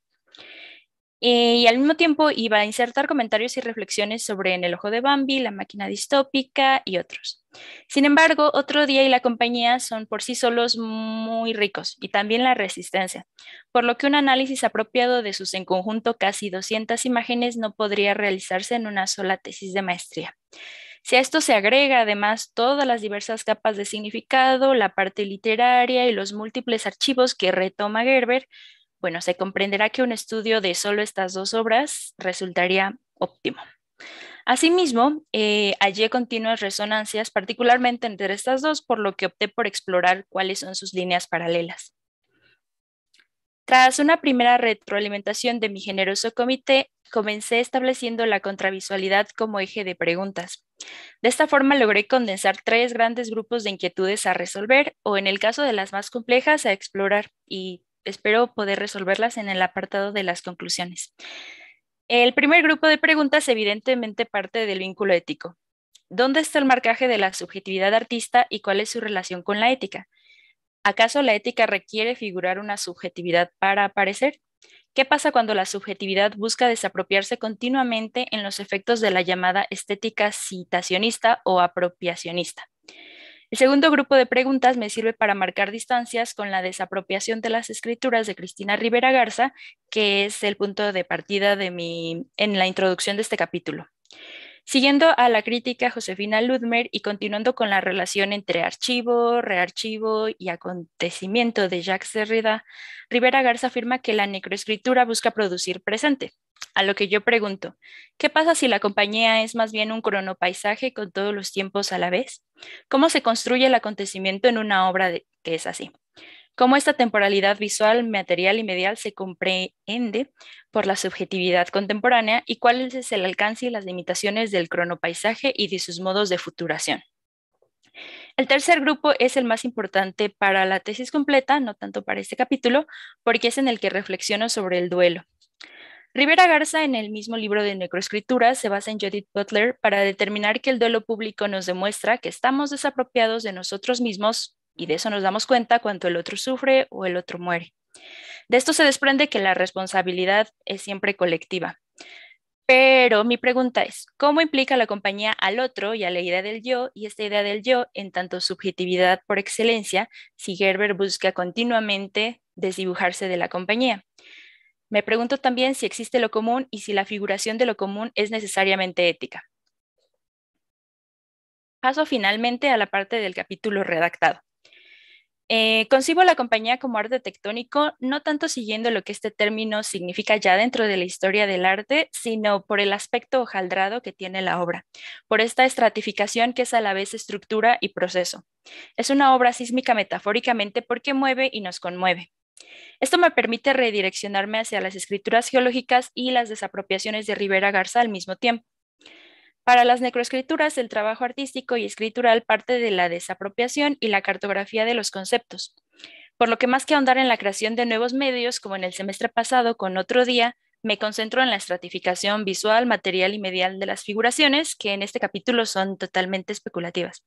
Speaker 8: Eh, y al mismo tiempo iba a insertar comentarios y reflexiones sobre En el ojo de Bambi, La máquina distópica y otros. Sin embargo, Otro Día y la compañía son por sí solos muy ricos y también La Resistencia, por lo que un análisis apropiado de sus en conjunto casi doscientas imágenes no podría realizarse en una sola tesis de maestría. Si a esto se agrega además todas las diversas capas de significado, la parte literaria y los múltiples archivos que retoma Gerber, bueno, se comprenderá que un estudio de solo estas dos obras resultaría óptimo. Asimismo, eh, hallé continuas resonancias, particularmente entre estas dos, por lo que opté por explorar cuáles son sus líneas paralelas. Tras una primera retroalimentación de mi generoso comité, comencé estableciendo la contravisualidad como eje de preguntas. De esta forma logré condensar tres grandes grupos de inquietudes a resolver, o en el caso de las más complejas, a explorar, y espero poder resolverlas en el apartado de las conclusiones. El primer grupo de preguntas evidentemente parte del vínculo ético. ¿Dónde está el marcaje de la subjetividad artista y cuál es su relación con la ética? ¿Acaso la ética requiere figurar una subjetividad para aparecer? ¿Qué pasa cuando la subjetividad busca desapropiarse continuamente en los efectos de la llamada estética citacionista o apropiacionista? El segundo grupo de preguntas me sirve para marcar distancias con la desapropiación de las escrituras de Cristina Rivera Garza, que es el punto de partida de mi, en la introducción de este capítulo. Siguiendo a la crítica Josefina Ludmer y continuando con la relación entre archivo, rearchivo y acontecimiento de Jacques Derrida, Rivera Garza afirma que la necroescritura busca producir presente. A lo que yo pregunto, ¿qué pasa si la compañía es más bien un cronopaisaje con todos los tiempos a la vez? ¿Cómo se construye el acontecimiento en una obra de, que es así? ¿Cómo esta temporalidad visual, material y medial se comprehende por la subjetividad contemporánea y cuál es el alcance y las limitaciones del cronopaisaje y de sus modos de futuración? El tercer grupo es el más importante para la tesis completa, no tanto para este capítulo, porque es en el que reflexiono sobre el duelo. Rivera Garza, en el mismo libro de Necroescritura, se basa en Judith Butler para determinar que el duelo público nos demuestra que estamos desapropiados de nosotros mismos, y de eso nos damos cuenta cuando el otro sufre o el otro muere. De esto se desprende que la responsabilidad es siempre colectiva. Pero mi pregunta es, ¿cómo implica la compañía al otro y a la idea del yo, y esta idea del yo en tanto subjetividad por excelencia, si Gerber busca continuamente desdibujarse de la compañía? Me pregunto también si existe lo común y si la figuración de lo común es necesariamente ética. Paso finalmente a la parte del capítulo redactado. Eh, concibo la compañía como arte tectónico, no tanto siguiendo lo que este término significa ya dentro de la historia del arte, sino por el aspecto hojaldrado que tiene la obra, por esta estratificación que es a la vez estructura y proceso. Es una obra sísmica metafóricamente porque mueve y nos conmueve. Esto me permite redireccionarme hacia las escrituras geológicas y las desapropiaciones de Rivera Garza al mismo tiempo. Para las necroescrituras, el trabajo artístico y escritural parte de la desapropiación y la cartografía de los conceptos, por lo que más que ahondar en la creación de nuevos medios, como en el semestre pasado con Otro Día, me concentro en la estratificación visual, material y medial de las figuraciones, que en este capítulo son totalmente especulativas.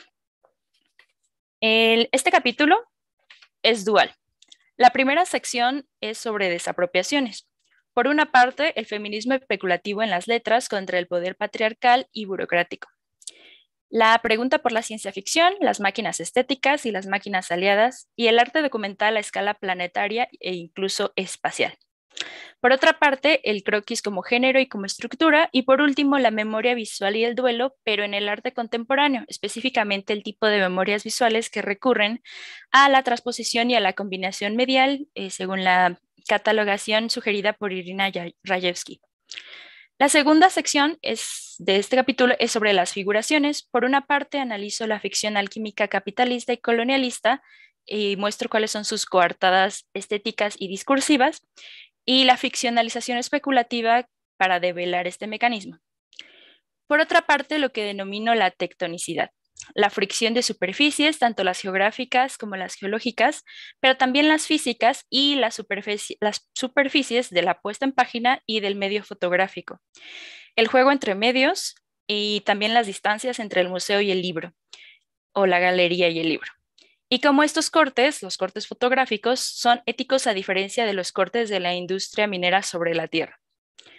Speaker 8: El, este capítulo es dual. La primera sección es sobre desapropiaciones. Por una parte, el feminismo especulativo en las letras contra el poder patriarcal y burocrático. La pregunta por la ciencia ficción, las máquinas estéticas y las máquinas aliadas, y el arte documental a escala planetaria e incluso espacial. Por otra parte, el croquis como género y como estructura, y por último, la memoria visual y el duelo, pero en el arte contemporáneo, específicamente el tipo de memorias visuales que recurren a la transposición y a la combinación medial, eh, según la catalogación sugerida por Irina Rajewski. La segunda sección es, de este capítulo es sobre las figuraciones. Por una parte, analizo la ficción alquímica capitalista y colonialista y muestro cuáles son sus coartadas estéticas y discursivas, y la ficcionalización especulativa para develar este mecanismo. Por otra parte, lo que denomino la tectonicidad, la fricción de superficies, tanto las geográficas como las geológicas, pero también las físicas y las, superfici las superficies de la puesta en página y del medio fotográfico. El juego entre medios y también las distancias entre el museo y el libro, o la galería y el libro. Y como estos cortes, los cortes fotográficos, son éticos a diferencia de los cortes de la industria minera sobre la tierra.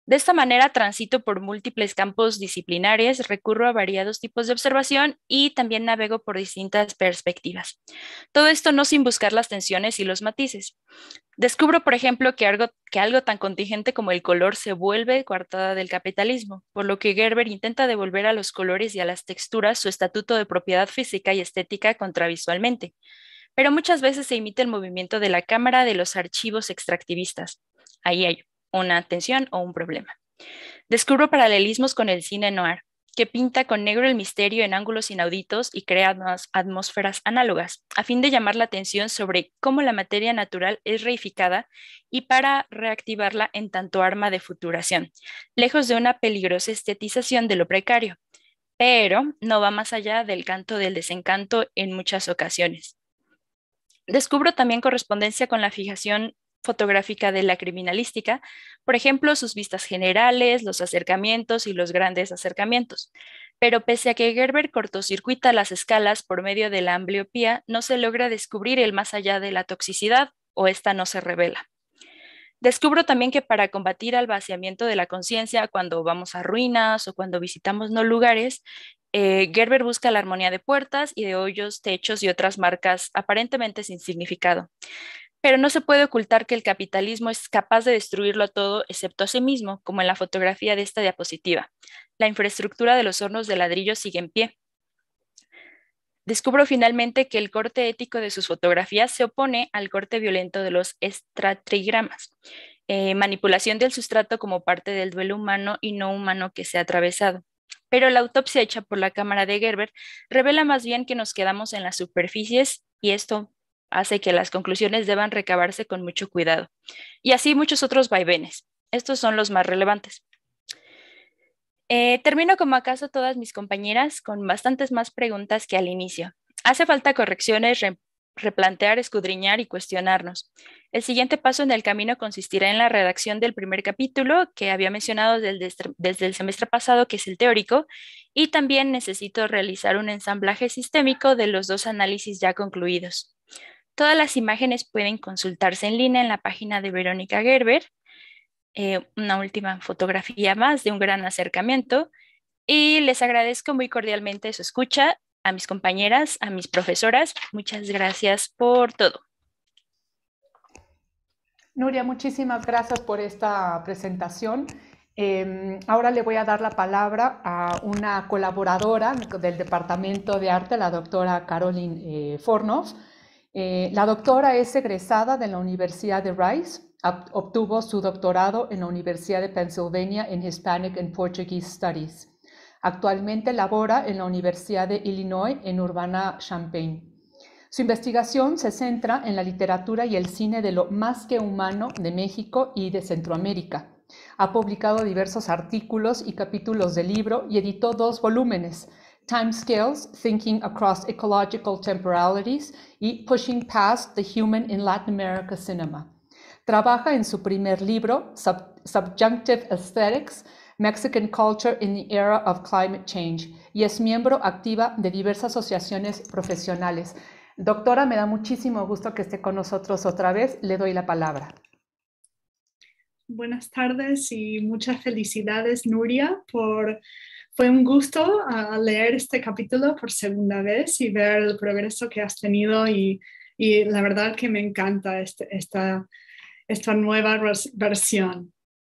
Speaker 8: De esta manera transito por múltiples campos disciplinares, recurro a variados tipos de observación y también navego por distintas perspectivas. Todo esto no sin buscar las tensiones y los matices. Descubro, por ejemplo, que algo, que algo tan contingente como el color se vuelve coartada del capitalismo, por lo que Gerber intenta devolver a los colores y a las texturas su estatuto de propiedad física y estética contravisualmente. Pero muchas veces se imita el movimiento de la cámara de los archivos extractivistas. Ahí hay una tensión o un problema. Descubro paralelismos con el cine noir, que pinta con negro el misterio en ángulos inauditos y crea atmósferas análogas, a fin de llamar la atención sobre cómo la materia natural es reificada y para reactivarla en tanto arma de futuración, lejos de una peligrosa estetización de lo precario, pero no va más allá del canto del desencanto en muchas ocasiones. Descubro también correspondencia con la fijación fotográfica de la criminalística, por ejemplo, sus vistas generales, los acercamientos y los grandes acercamientos. Pero pese a que Gerber cortocircuita las escalas por medio de la ambliopía, no se logra descubrir el más allá de la toxicidad, o esta no se revela. Descubro también que para combatir al vaciamiento de la conciencia cuando vamos a ruinas o cuando visitamos no lugares, eh, Gerber busca la armonía de puertas y de hoyos, techos y otras marcas aparentemente sin significado. Pero no se puede ocultar que el capitalismo es capaz de destruirlo todo excepto a sí mismo, como en la fotografía de esta diapositiva. La infraestructura de los hornos de ladrillo sigue en pie. Descubro finalmente que el corte ético de sus fotografías se opone al corte violento de los estratigramas, eh, manipulación del sustrato como parte del duelo humano y no humano que se ha atravesado. Pero la autopsia hecha por la cámara de Gerber revela más bien que nos quedamos en las superficies y esto hace que las conclusiones deban recabarse con mucho cuidado. Y así muchos otros vaivenes. Estos son los más relevantes. Eh, termino como acaso todas mis compañeras con bastantes más preguntas que al inicio. Hace falta correcciones, re replantear, escudriñar y cuestionarnos. El siguiente paso en el camino consistirá en la redacción del primer capítulo que había mencionado desde, desde el semestre pasado, que es el teórico, y también necesito realizar un ensamblaje sistémico de los dos análisis ya concluidos. Todas las imágenes pueden consultarse en línea en la página de Verónica Gerber. Eh, una última fotografía más de un gran acercamiento y les agradezco muy cordialmente su escucha a mis compañeras, a mis profesoras. Muchas gracias por todo.
Speaker 3: Nuria, muchísimas gracias por esta presentación. Eh, ahora le voy a dar la palabra a una colaboradora del Departamento de Arte, la doctora Caroline eh, Fornof. Eh, la doctora es egresada de la Universidad de Rice. Obtuvo su doctorado en la Universidad de Pennsylvania en Hispanic and Portuguese Studies. Actualmente labora en la Universidad de Illinois en Urbana-Champaign. Su investigación se centra en la literatura y el cine de lo más que humano de México y de Centroamérica. Ha publicado diversos artículos y capítulos del libro y editó dos volúmenes, Timescales, Thinking Across Ecological Temporalities y Pushing Past the Human in Latin America Cinema. Trabaja en su primer libro, Sub Subjunctive Aesthetics, Mexican Culture in the Era of Climate Change, y es miembro activa de diversas asociaciones profesionales. Doctora, me da muchísimo gusto que esté con nosotros otra vez. Le doy la palabra.
Speaker 9: Buenas tardes y muchas felicidades, Nuria, por... Fue un gusto uh, leer este capítulo por segunda vez y ver el progreso que has tenido y, y la verdad que me encanta este, esta... esta nueva versión.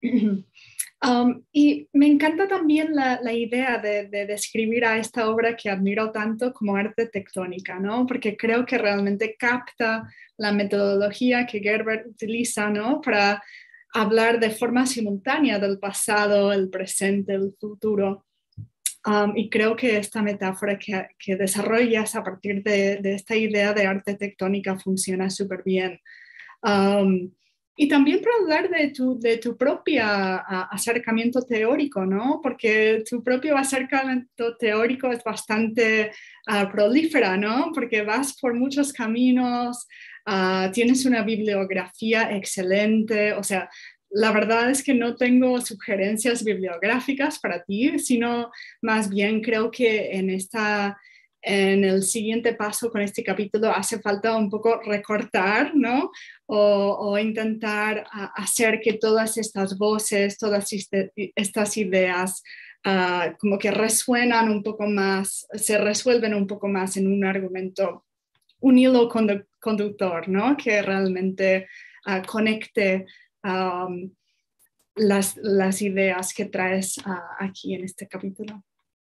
Speaker 9: Um, y me encanta también la, la idea de, de describir a esta obra que admiro tanto como arte tectónica, ¿no? Porque creo que realmente capta la metodología que Gerber utiliza, ¿no? Para hablar de forma simultánea del pasado, el presente, el futuro. Um, y creo que esta metáfora que, que desarrollas a partir de, de esta idea de arte tectónica funciona súper bien. Um, Y también para hablar de tu, de tu propio uh, acercamiento teórico, ¿no? Porque tu propio acercamiento teórico es bastante uh, prolífera, ¿no? Porque vas por muchos caminos, uh, tienes una bibliografía excelente, o sea, la verdad es que no tengo sugerencias bibliográficas para ti, sino más bien creo que en esta... en el siguiente paso con este capítulo hace falta un poco recortar, ¿no? O, o intentar uh, hacer que todas estas voces, todas este, estas ideas uh, como que resuenan un poco más, se resuelven un poco más en un argumento, un hilo condu conductor, ¿no? Que realmente uh, conecte um, las, las ideas que traes uh, aquí en este capítulo.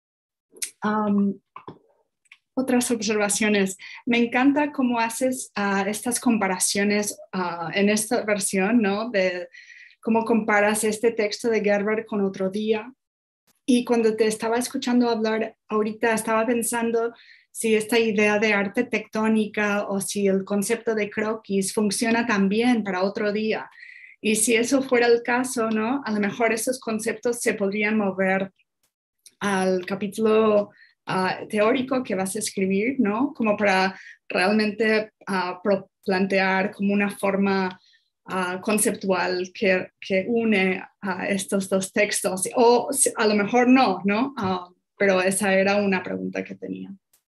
Speaker 9: Um, Otras observaciones. Me encanta cómo haces uh, estas comparaciones uh, en esta versión, ¿no? De cómo comparas este texto de Gerber con Otro Día. Y cuando te estaba escuchando hablar ahorita, estaba pensando si esta idea de arte tectónica o si el concepto de croquis funciona también para Otro Día. Y si eso fuera el caso, ¿no? A lo mejor esos conceptos se podrían mover al capítulo Uh, teórico que vas a escribir, ¿no? Como para realmente uh, plantear como una forma uh, conceptual que, que une a uh, estos dos textos. O a lo mejor no, ¿no? Uh, pero esa era una pregunta que tenía.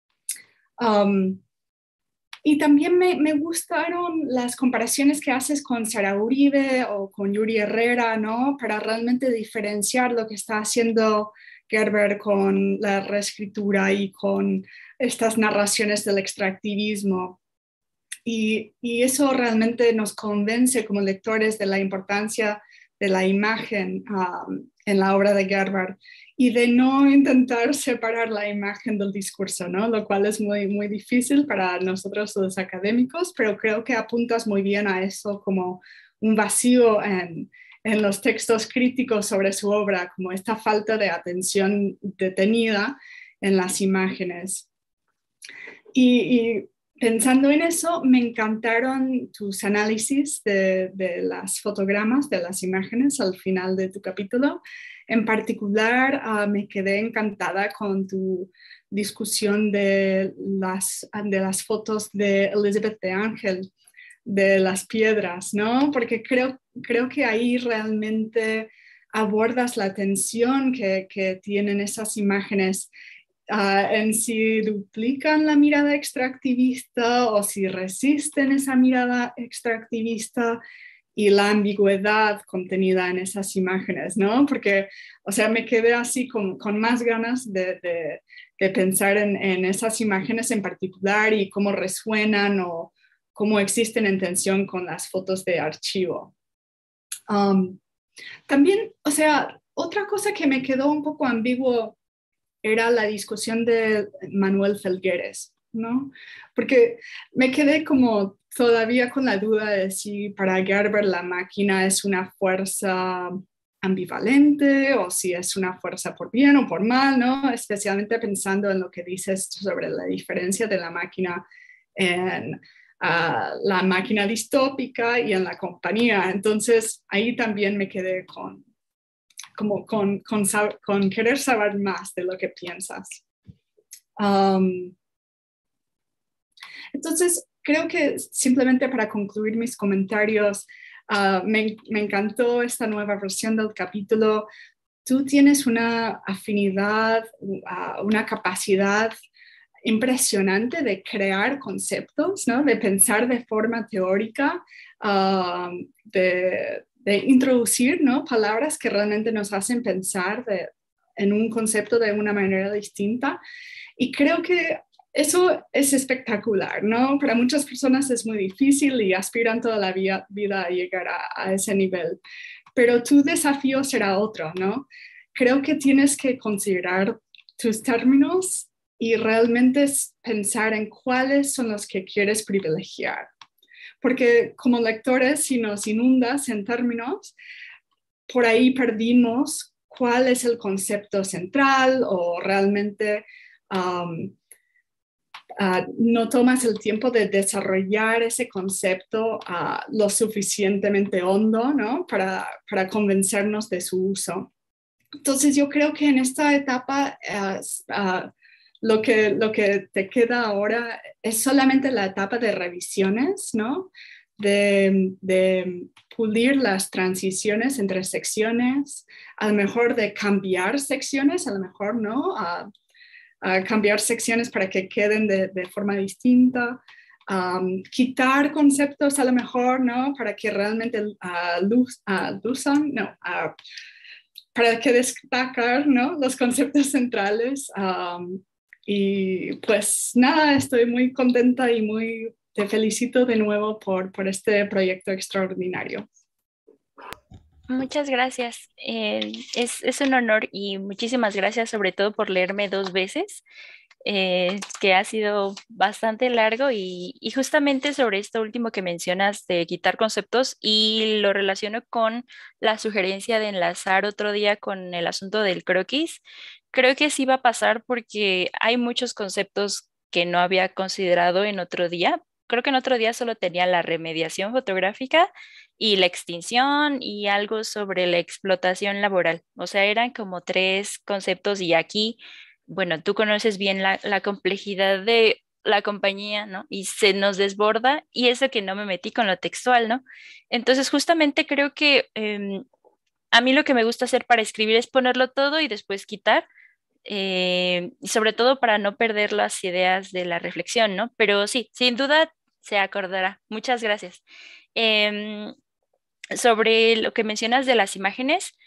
Speaker 9: Um, y también me, me gustaron las comparaciones que haces con Sara Uribe o con Yuri Herrera, ¿no? Para realmente diferenciar lo que está haciendo Gerber con la reescritura y con estas narraciones del extractivismo. Y, y eso realmente nos convence como lectores de la importancia de la imagen um, en la obra de Gerber y de no intentar separar la imagen del discurso, ¿no? Lo cual es muy, muy difícil para nosotros los académicos, pero creo que apuntas muy bien a eso como un vacío en en los textos críticos sobre su obra, como esta falta de atención detenida en las imágenes. Y, y pensando en eso, me encantaron tus análisis de, de las fotogramas, de las imágenes al final de tu capítulo. En particular, uh, me quedé encantada con tu discusión de las, de las fotos de Elizabeth de Ángel, de las piedras, ¿no? Porque creo, creo que ahí realmente abordas la tensión que, que tienen esas imágenes uh, en si duplican la mirada extractivista o si resisten esa mirada extractivista y la ambigüedad contenida en esas imágenes, ¿no? Porque, o sea, me quedé así con, con más ganas de, de, de pensar en, en esas imágenes en particular y cómo resuenan o cómo existen en tensión con las fotos de archivo. Um, también, o sea, otra cosa que me quedó un poco ambiguo era la discusión de Manuel Felgueres, ¿no? Porque me quedé como todavía con la duda de si para Gerber la máquina es una fuerza ambivalente o si es una fuerza por bien o por mal, ¿no? Especialmente pensando en lo que dices sobre la diferencia de la máquina en Uh, la máquina distópica y en la compañía. Entonces ahí también me quedé con, como con, con, con querer saber más de lo que piensas. Um, entonces creo que simplemente para concluir mis comentarios, uh, me, me encantó esta nueva versión del capítulo. Tú tienes una afinidad, uh, una capacidad impresionante de crear conceptos, ¿no? De pensar de forma teórica, uh, de, de introducir, ¿no? Palabras que realmente nos hacen pensar de, en un concepto de una manera distinta. Y creo que eso es espectacular, ¿no? Para muchas personas es muy difícil y aspiran toda la vida, vida a llegar a, a ese nivel. Pero tu desafío será otro, ¿no? Creo que tienes que considerar tus términos y realmente es pensar en cuáles son los que quieres privilegiar. Porque como lectores, si nos inundas en términos, por ahí perdimos cuál es el concepto central o realmente um, uh, no tomas el tiempo de desarrollar ese concepto uh, lo suficientemente hondo, ¿no? para, para convencernos de su uso. Entonces yo creo que en esta etapa uh, uh, Lo que, lo que te queda ahora es solamente la etapa de revisiones, ¿no? De, de pulir las transiciones entre secciones, a lo mejor de cambiar secciones, a lo mejor, ¿no? Uh, uh, cambiar secciones para que queden de, de forma distinta, um, quitar conceptos a lo mejor, ¿no? Para que realmente uh, luz, uh, luzan, no, uh, para que destacar, ¿no? Los conceptos centrales. Um, y pues nada, estoy muy contenta y muy, te felicito de nuevo por, por este proyecto extraordinario.
Speaker 8: Muchas gracias. Eh, es, es un honor y muchísimas gracias sobre todo por leerme dos veces, eh, que ha sido bastante largo y, y justamente sobre esto último que mencionas de quitar conceptos y lo relaciono con la sugerencia de enlazar otro día con el asunto del croquis. Creo que sí va a pasar porque hay muchos conceptos que no había considerado en otro día. Creo que en otro día solo tenía la remediación fotográfica y la extinción y algo sobre la explotación laboral. O sea, eran como tres conceptos y aquí, bueno, tú conoces bien la, la complejidad de la compañía, ¿no? Y se nos desborda y eso que no me metí con lo textual, ¿no? Entonces, justamente creo que eh, a mí lo que me gusta hacer para escribir es ponerlo todo y después quitar. Eh, y sobre todo para no perder las ideas de la reflexión, ¿no? Pero sí, sin duda se acordará. Muchas gracias. Eh, sobre lo que mencionas de las imágenes,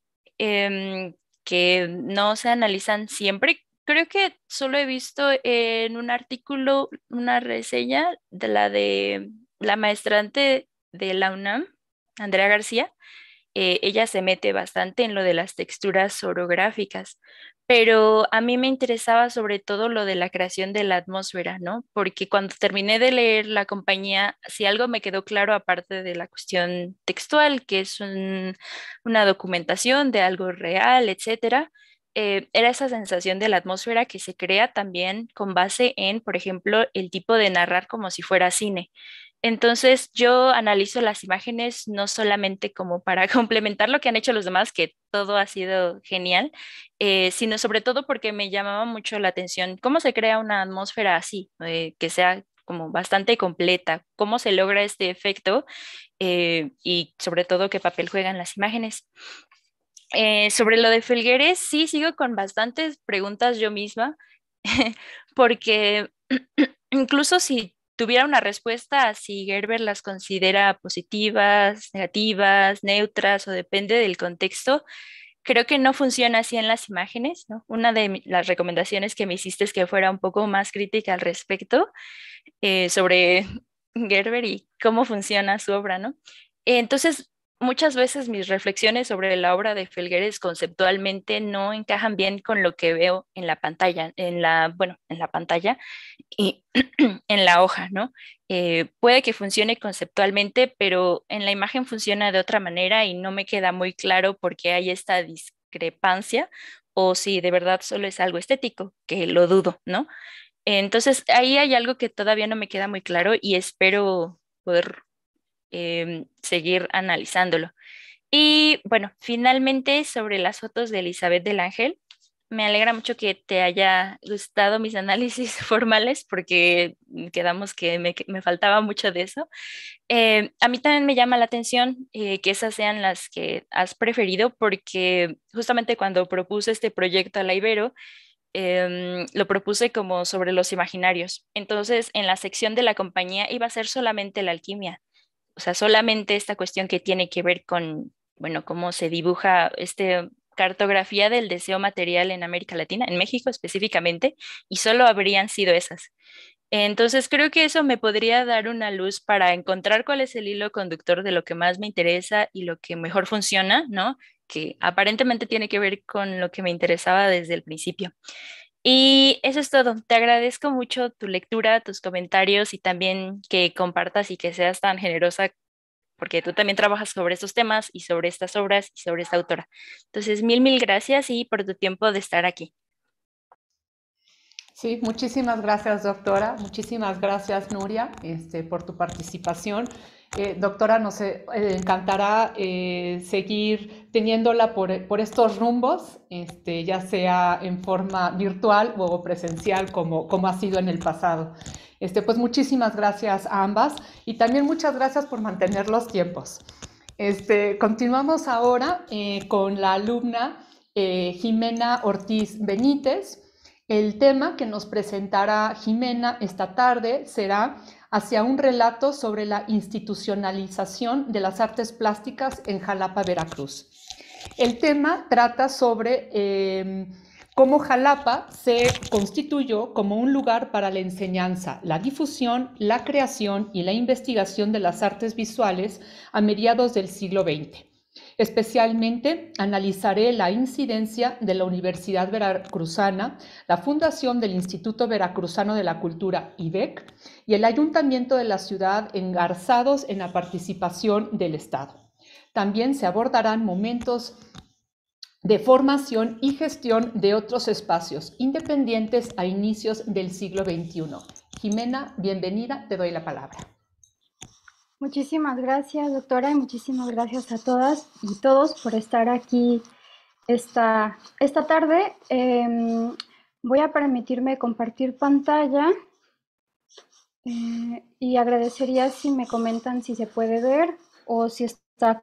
Speaker 8: eh, que no se analizan siempre, creo que solo he visto en un artículo una reseña de la de la maestrante de la UNAM, Andrea García. Eh, ella se mete bastante en lo de las texturas orográficas, pero a mí me interesaba sobre todo lo de la creación de la atmósfera, ¿no? Porque cuando terminé de leer La compañía, si algo me quedó claro aparte de la cuestión textual, que es un, una documentación de algo real, etcétera, eh, era esa sensación de la atmósfera que se crea también con base en, por ejemplo, el tipo de narrar como si fuera cine. Entonces yo analizo las imágenes no solamente como para complementar lo que han hecho los demás, que todo ha sido genial, eh, sino sobre todo porque me llamaba mucho la atención cómo se crea una atmósfera así, eh, que sea como bastante completa, cómo se logra este efecto eh, y sobre todo qué papel juegan las imágenes. Eh, sobre lo de Felgueres, sí sigo con bastantes preguntas yo misma, porque incluso si tuviera una respuesta a si Gerber las considera positivas, negativas, neutras o depende del contexto, creo que no funciona así en las imágenes, ¿no? Una de mi, las recomendaciones que me hiciste es que fuera un poco más crítica al respecto eh, sobre Gerber y cómo funciona su obra, ¿no? Entonces, muchas veces mis reflexiones sobre la obra de Felgueres conceptualmente no encajan bien con lo que veo en la pantalla, en la, bueno, en la pantalla y en la hoja, ¿no? Eh, puede que funcione conceptualmente, pero en la imagen funciona de otra manera y no me queda muy claro por qué hay esta discrepancia o si de verdad solo es algo estético, que lo dudo, ¿no? Entonces, ahí hay algo que todavía no me queda muy claro y espero poder eh, seguir analizándolo. Y bueno, finalmente sobre las fotos de Elizabeth del Ángel, me alegra mucho que te haya gustado mis análisis formales porque quedamos que me, me faltaba mucho de eso. Eh, a mí también me llama la atención eh, que esas sean las que has preferido porque justamente cuando propuse este proyecto a la Ibero, eh, lo propuse como sobre los imaginarios. Entonces, en la sección de la compañía iba a ser solamente la alquimia, o sea, solamente esta cuestión que tiene que ver con, bueno, cómo se dibuja este cartografía del deseo material en América Latina, en México específicamente, y solo habrían sido esas. Entonces creo que eso me podría dar una luz para encontrar cuál es el hilo conductor de lo que más me interesa y lo que mejor funciona, ¿no? Que aparentemente tiene que ver con lo que me interesaba desde el principio. Y eso es todo. Te agradezco mucho tu lectura, tus comentarios y también que compartas y que seas tan generosa porque tú también trabajas sobre estos temas y sobre estas obras y sobre esta autora. Entonces, mil, mil gracias y por tu tiempo de estar aquí.
Speaker 3: Sí, muchísimas gracias, doctora. Muchísimas gracias, Nuria, este, por tu participación. Eh, doctora, nos eh, encantará eh, seguir teniéndola por, por estos rumbos, este, ya sea en forma virtual o presencial, como, como ha sido en el pasado. Este, pues muchísimas gracias a ambas y también muchas gracias por mantener los tiempos. Este, continuamos ahora eh, con la alumna eh, Jimena Ortiz Benítez. El tema que nos presentará Jimena esta tarde será hacia un relato sobre la institucionalización de las artes plásticas en Jalapa, Veracruz. El tema trata sobre eh, cómo Jalapa se constituyó como un lugar para la enseñanza, la difusión, la creación y la investigación de las artes visuales a mediados del siglo veinte. Especialmente analizaré la incidencia de la Universidad Veracruzana, la fundación del Instituto Veracruzano de la Cultura, I B E C, y el Ayuntamiento de la ciudad engarzados en la participación del Estado. También se abordarán momentos de formación y gestión de otros espacios independientes a inicios del siglo veintiuno. Jimena, bienvenida, te doy la palabra.
Speaker 10: Muchísimas gracias, doctora, y muchísimas gracias a todas y todos por estar aquí esta, esta tarde. Eh, voy a permitirme compartir pantalla eh, y agradecería si me comentan si se puede ver o si está.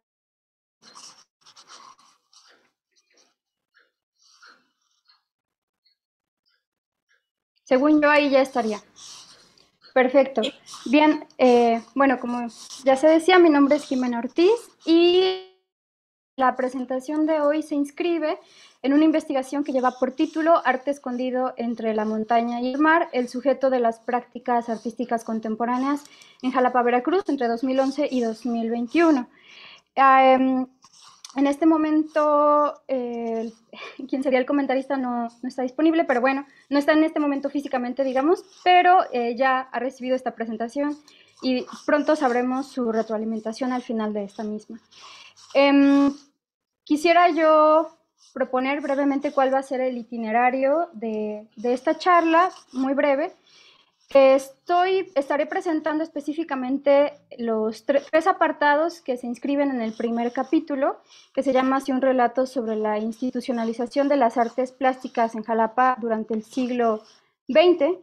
Speaker 10: Según yo, ahí ya estaría. Perfecto. Bien, eh, bueno, como ya se decía, mi nombre es Jimena Ortiz y la presentación de hoy se inscribe en una investigación que lleva por título Arte escondido entre la montaña y el mar, el sujeto de las prácticas artísticas contemporáneas en Jalapa, Veracruz, entre dos mil once y dos mil veintiuno. Um, En este momento, eh, quien sería el comentarista no, no está disponible, pero bueno, no está en este momento físicamente, digamos, pero eh, ya ha recibido esta presentación y pronto sabremos su retroalimentación al final de esta misma. Eh, quisiera yo proponer brevemente cuál va a ser el itinerario de, de esta charla, muy breve. Estoy, estaré presentando específicamente los tre tres apartados que se inscriben en el primer capítulo, que se llama así un relato sobre la institucionalización de las artes plásticas en Jalapa durante el siglo veinte,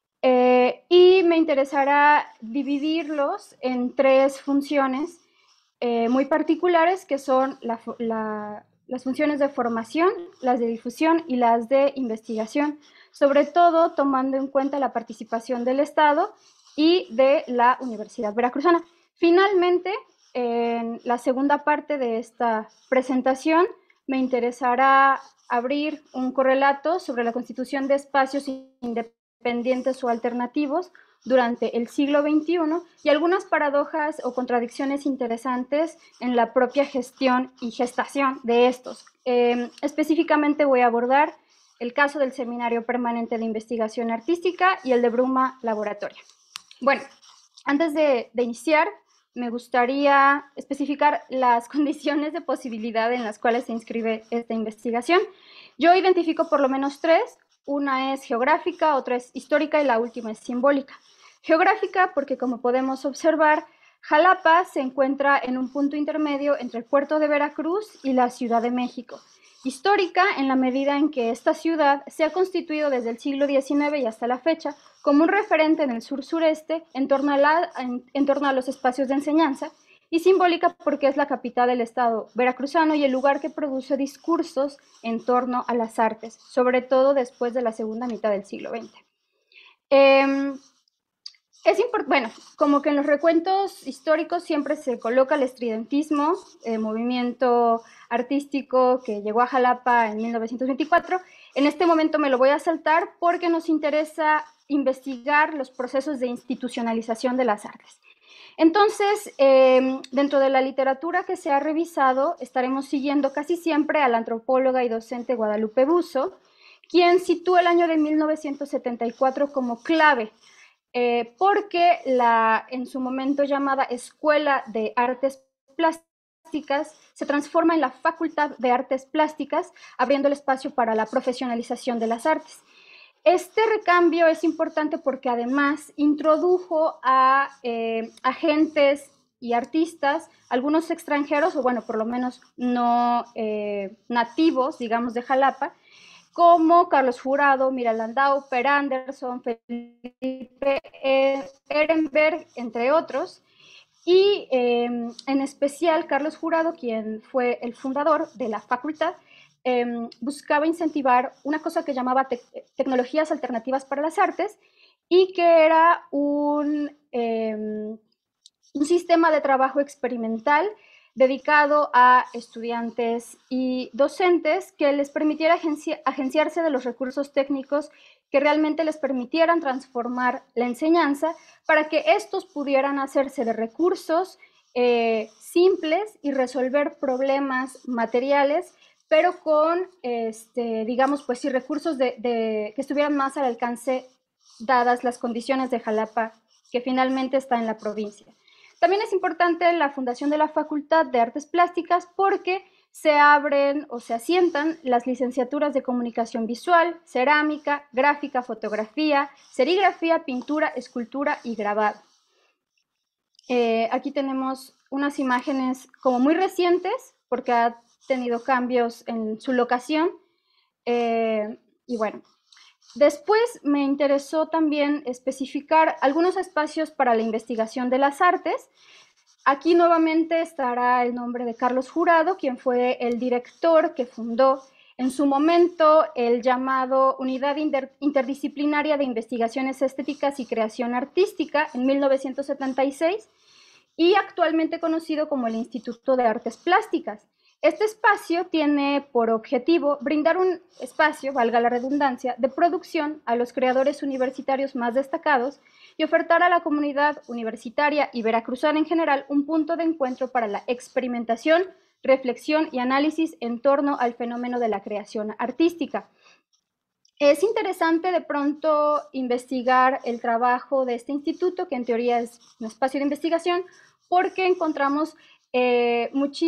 Speaker 10: eh, y me interesará dividirlos en tres funciones eh, muy particulares, que son la, la, las funciones de formación, las de difusión y las de investigación, sobre todo tomando en cuenta la participación del Estado y de la Universidad Veracruzana. Finalmente, en la segunda parte de esta presentación, me interesará abrir un correlato sobre la constitución de espacios independientes o alternativos durante el siglo veintiuno y algunas paradojas o contradicciones interesantes en la propia gestión y gestación de estos. Eh, específicamente voy a abordar el caso del Seminario Permanente de Investigación Artística y el de Bruma Laboratorio. Bueno, antes de, de iniciar, me gustaría especificar las condiciones de posibilidad en las cuales se inscribe esta investigación. Yo identifico por lo menos tres. Una es geográfica, otra es histórica y la última es simbólica. Geográfica porque, como podemos observar, Jalapa se encuentra en un punto intermedio entre el puerto de Veracruz y la Ciudad de México. Histórica en la medida en que esta ciudad se ha constituido desde el siglo diecinueve y hasta la fecha como un referente en el sur-sureste en, en, en torno a los espacios de enseñanza, y simbólica porque es la capital del estado veracruzano y el lugar que produce discursos en torno a las artes, sobre todo después de la segunda mitad del siglo veinte. Eh, Es importante, bueno, como que en los recuentos históricos siempre se coloca el estridentismo, el movimiento artístico que llegó a Jalapa en mil novecientos veinticuatro. En este momento me lo voy a saltar porque nos interesa investigar los procesos de institucionalización de las artes. Entonces, eh, dentro de la literatura que se ha revisado, estaremos siguiendo casi siempre a la antropóloga y docente Guadalupe Busso, quien sitúa el año de mil novecientos setenta y cuatro como clave, Eh, porque la en su momento llamada Escuela de Artes Plásticas se transforma en la Facultad de Artes Plásticas, abriendo el espacio para la profesionalización de las artes. Este recambio es importante porque además introdujo a eh, agentes y artistas, algunos extranjeros, o bueno, por lo menos no eh, nativos, digamos, de Jalapa, como Carlos Jurado, Mira Landau, Per Anderson, Felipe Ehrenberg, entre otros, y eh, en especial Carlos Jurado, quien fue el fundador de la facultad, eh, buscaba incentivar una cosa que llamaba te tecnologías alternativas para las artes y que era un, eh, un sistema de trabajo experimental dedicado a estudiantes y docentes que les permitiera agenci agenciarse de los recursos técnicos que realmente les permitieran transformar la enseñanza para que estos pudieran hacerse de recursos eh, simples y resolver problemas materiales, pero con, este, digamos, pues sí, recursos de, de, que estuvieran más al alcance dadas las condiciones de Jalapa, que finalmente está en la provincia. También es importante la fundación de la Facultad de Artes Plásticas porque se abren o se asientan las licenciaturas de Comunicación Visual, Cerámica, Gráfica, Fotografía, Serigrafía, Pintura, Escultura y Grabado. Eh, aquí tenemos unas imágenes como muy recientes porque ha tenido cambios en su locación. Eh, y bueno, después me interesó también especificar algunos espacios para la investigación de las artes. Aquí nuevamente estará el nombre de Carlos Jurado, quien fue el director que fundó en su momento el llamado Unidad Inter Interdisciplinaria de Investigaciones Estéticas y Creación Artística en mil novecientos setenta y seis y actualmente conocido como el Instituto de Artes Plásticas. Este espacio tiene por objetivo brindar un espacio, valga la redundancia, de producción a los creadores universitarios más destacados y ofertar a la comunidad universitaria y veracruzana en general un punto de encuentro para la experimentación, reflexión y análisis en torno al fenómeno de la creación artística. Es interesante de pronto investigar el trabajo de este instituto, que en teoría es un espacio de investigación, porque encontramos Eh,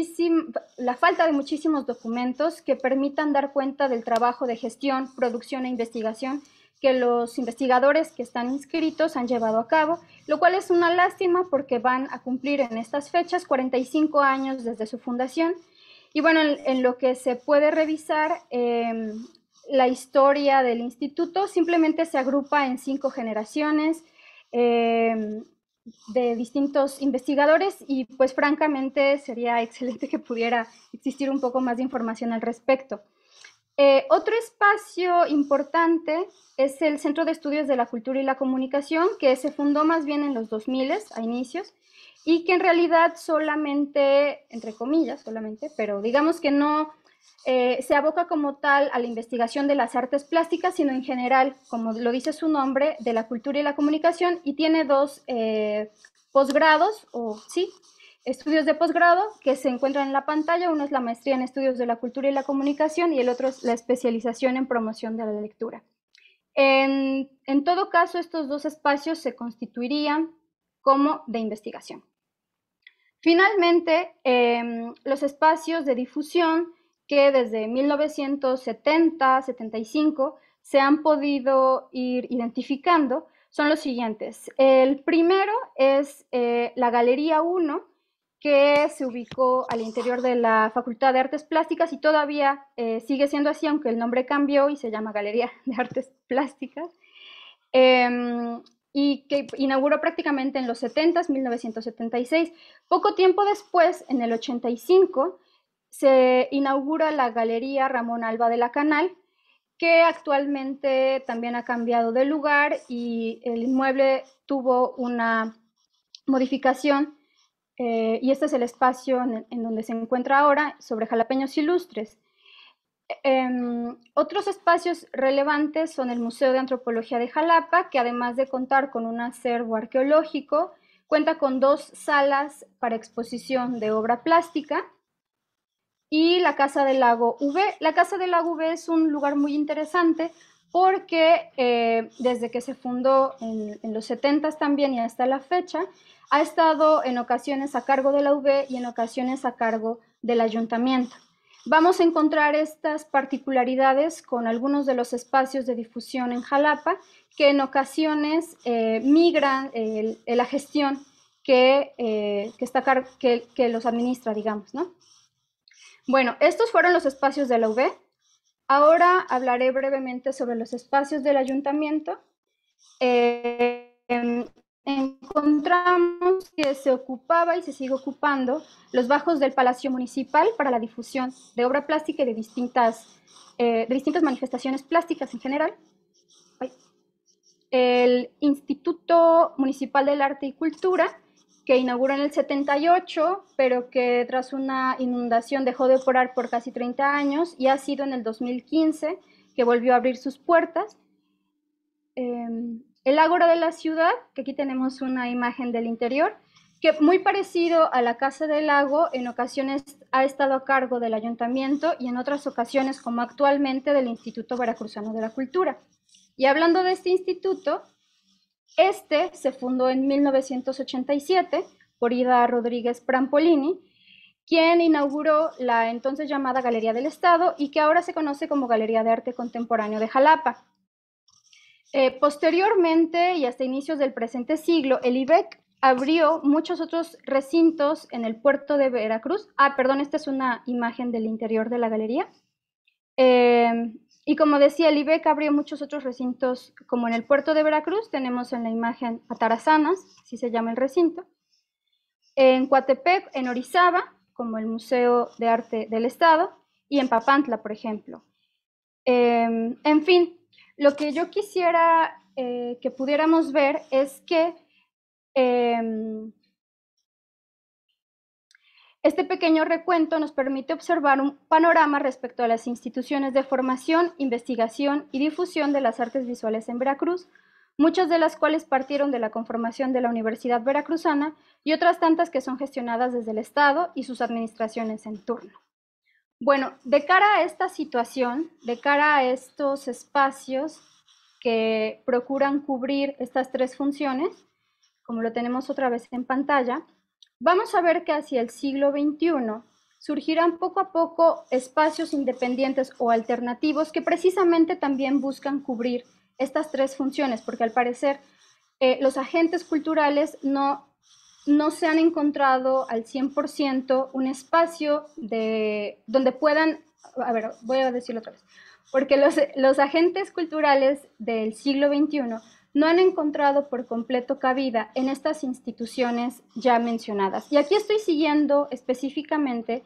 Speaker 10: la falta de muchísimos documentos que permitan dar cuenta del trabajo de gestión, producción e investigación que los investigadores que están inscritos han llevado a cabo, lo cual es una lástima porque van a cumplir en estas fechas cuarenta y cinco años desde su fundación. Y bueno, en, en lo que se puede revisar, eh, la historia del instituto simplemente se agrupa en cinco generaciones, eh, de distintos investigadores y pues francamente sería excelente que pudiera existir un poco más de información al respecto. Eh, otro espacio importante es el Centro de Estudios de la Cultura y la Comunicación, que se fundó más bien en los dos mil a inicios y que en realidad solamente, entre comillas solamente, pero digamos que no eh, se aboca como tal a la investigación de las artes plásticas, sino en general, como lo dice su nombre, de la cultura y la comunicación, y tiene dos eh, posgrados, o sí, estudios de posgrado que se encuentran en la pantalla. Uno es la maestría en estudios de la cultura y la comunicación y el otro es la especialización en promoción de la lectura. En, en todo caso, estos dos espacios se constituirían como de investigación. Finalmente, eh, los espacios de difusión que desde mil novecientos setenta, setenta y cinco se han podido ir identificando son los siguientes. El primero es eh, la Galería uno, que se ubicó al interior de la Facultad de Artes Plásticas y todavía eh, sigue siendo así, aunque el nombre cambió y se llama Galería de Artes Plásticas, eh, y que inauguró prácticamente en los setentas, mil novecientos setenta y seis. Poco tiempo después, en el ochenta y cinco, se inaugura la Galería Ramón Alba de la Canal, que actualmente también ha cambiado de lugar y el inmueble tuvo una modificación, eh, y este es el espacio en, en donde se encuentra ahora, sobre Jalapeños Ilustres. Eh, otros espacios relevantes son el Museo de Antropología de Jalapa, que además de contar con un acervo arqueológico, cuenta con dos salas para exposición de obra plástica, y la Casa del Lago V. La Casa del Lago V es un lugar muy interesante porque eh, desde que se fundó en, en los setentas también y hasta la fecha, ha estado en ocasiones a cargo de la U V y en ocasiones a cargo del ayuntamiento. Vamos a encontrar estas particularidades con algunos de los espacios de difusión en Jalapa, que en ocasiones eh, migran eh, la gestión que, eh, que, está que, que los administra, digamos, ¿no? Bueno, estos fueron los espacios de la U V. Ahora hablaré brevemente sobre los espacios del ayuntamiento. Eh, encontramos que se ocupaba y se sigue ocupando los bajos del Palacio Municipal para la difusión de obra plástica y de distintas, eh, de distintas manifestaciones plásticas en general. El Instituto Municipal del Arte y Cultura, que inauguró en el setenta y ocho, pero que tras una inundación dejó de operar por casi treinta años, y ha sido en el dos mil quince que volvió a abrir sus puertas. Eh, el Ágora de la Ciudad, que aquí tenemos una imagen del interior, que muy parecido a la Casa del Lago, en ocasiones ha estado a cargo del Ayuntamiento y en otras ocasiones, como actualmente, del Instituto Veracruzano de la Cultura. Y hablando de este instituto, este se fundó en mil novecientos ochenta y siete por Ida Rodríguez Prampolini, quien inauguró la entonces llamada Galería del Estado y que ahora se conoce como Galería de Arte Contemporáneo de Jalapa. Eh, posteriormente y hasta inicios del presente siglo, el I B E C abrió muchos otros recintos en el puerto de Veracruz. Ah, perdón, esta es una imagen del interior de la galería. Eh, y como decía, el I B E C abrió muchos otros recintos, como en el puerto de Veracruz, tenemos en la imagen Atarazanas, así se llama el recinto. En Coatepec, en Orizaba, como el Museo de Arte del Estado, y en Papantla, por ejemplo. Eh, en fin, lo que yo quisiera eh, que pudiéramos ver es que eh, este pequeño recuento nos permite observar un panorama respecto a las instituciones de formación, investigación y difusión de las artes visuales en Veracruz, muchas de las cuales partieron de la conformación de la Universidad Veracruzana y otras tantas que son gestionadas desde el Estado y sus administraciones en turno. Bueno, de cara a esta situación, de cara a estos espacios que procuran cubrir estas tres funciones, como lo tenemos otra vez en pantalla, vamos a ver que hacia el siglo veintiuno surgirán poco a poco espacios independientes o alternativos que precisamente también buscan cubrir estas tres funciones, porque al parecer eh, los agentes culturales no, no se han encontrado al cien por ciento un espacio de, donde puedan, a ver, voy a decirlo otra vez, porque los, los agentes culturales del siglo veintiuno no han encontrado por completo cabida en estas instituciones ya mencionadas. Y aquí estoy siguiendo específicamente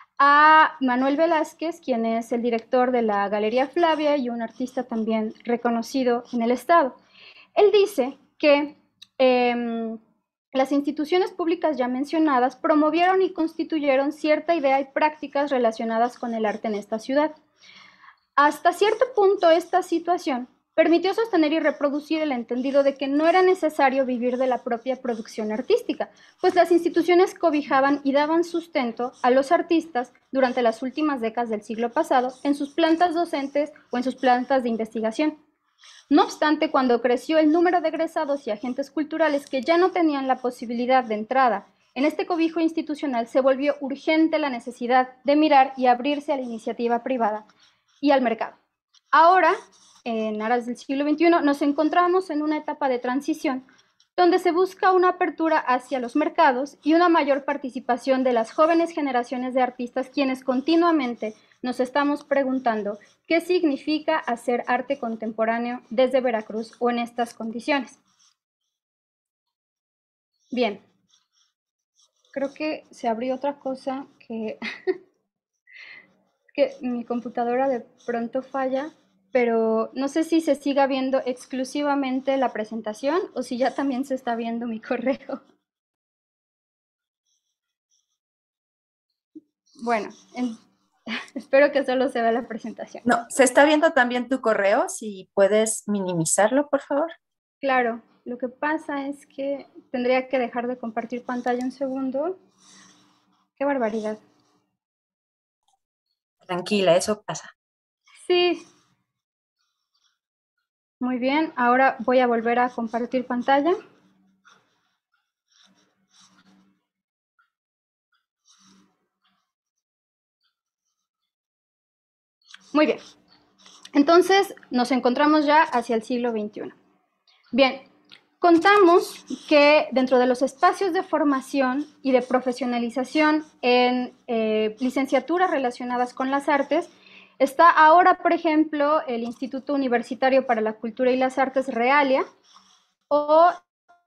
Speaker 10: a Manuel Velázquez, quien es el director de la Galería Flavia y un artista también reconocido en el Estado. Él dice que eh, las instituciones públicas ya mencionadas promovieron y constituyeron cierta idea y prácticas relacionadas con el arte en esta ciudad. Hasta cierto punto, esta situación permitió sostener y reproducir el entendido de que no era necesario vivir de la propia producción artística, pues las instituciones cobijaban y daban sustento a los artistas durante las últimas décadas del siglo pasado en sus plantas docentes o en sus plantas de investigación. No obstante, cuando creció el número de egresados y agentes culturales que ya no tenían la posibilidad de entrada en este cobijo institucional, se volvió urgente la necesidad de mirar y abrirse a la iniciativa privada y al mercado. Ahora, en aras del siglo veintiuno, nos encontramos en una etapa de transición donde se busca una apertura hacia los mercados y una mayor participación de las jóvenes generaciones de artistas, quienes continuamente nos estamos preguntando qué significa hacer arte contemporáneo desde Veracruz o en estas condiciones. Bien, creo que se abrió otra cosa que, que mi computadora de pronto falla, pero no sé si se siga viendo exclusivamente la presentación o si ya también se está viendo mi correo. Bueno, en, espero que solo se vea la presentación.
Speaker 1: No, se está viendo también tu correo, si puedes minimizarlo, por favor.
Speaker 10: Claro, lo que pasa es que tendría que dejar de compartir pantalla un segundo. Qué barbaridad.
Speaker 1: Tranquila, eso pasa.
Speaker 10: Sí. Muy bien, ahora voy a volver a compartir pantalla. Muy bien, entonces nos encontramos ya hacia el siglo veintiuno. Bien, contamos que dentro de los espacios de formación y de profesionalización en eh, licenciaturas relacionadas con las artes, está ahora, por ejemplo, el Instituto Universitario para la Cultura y las Artes, Realia, o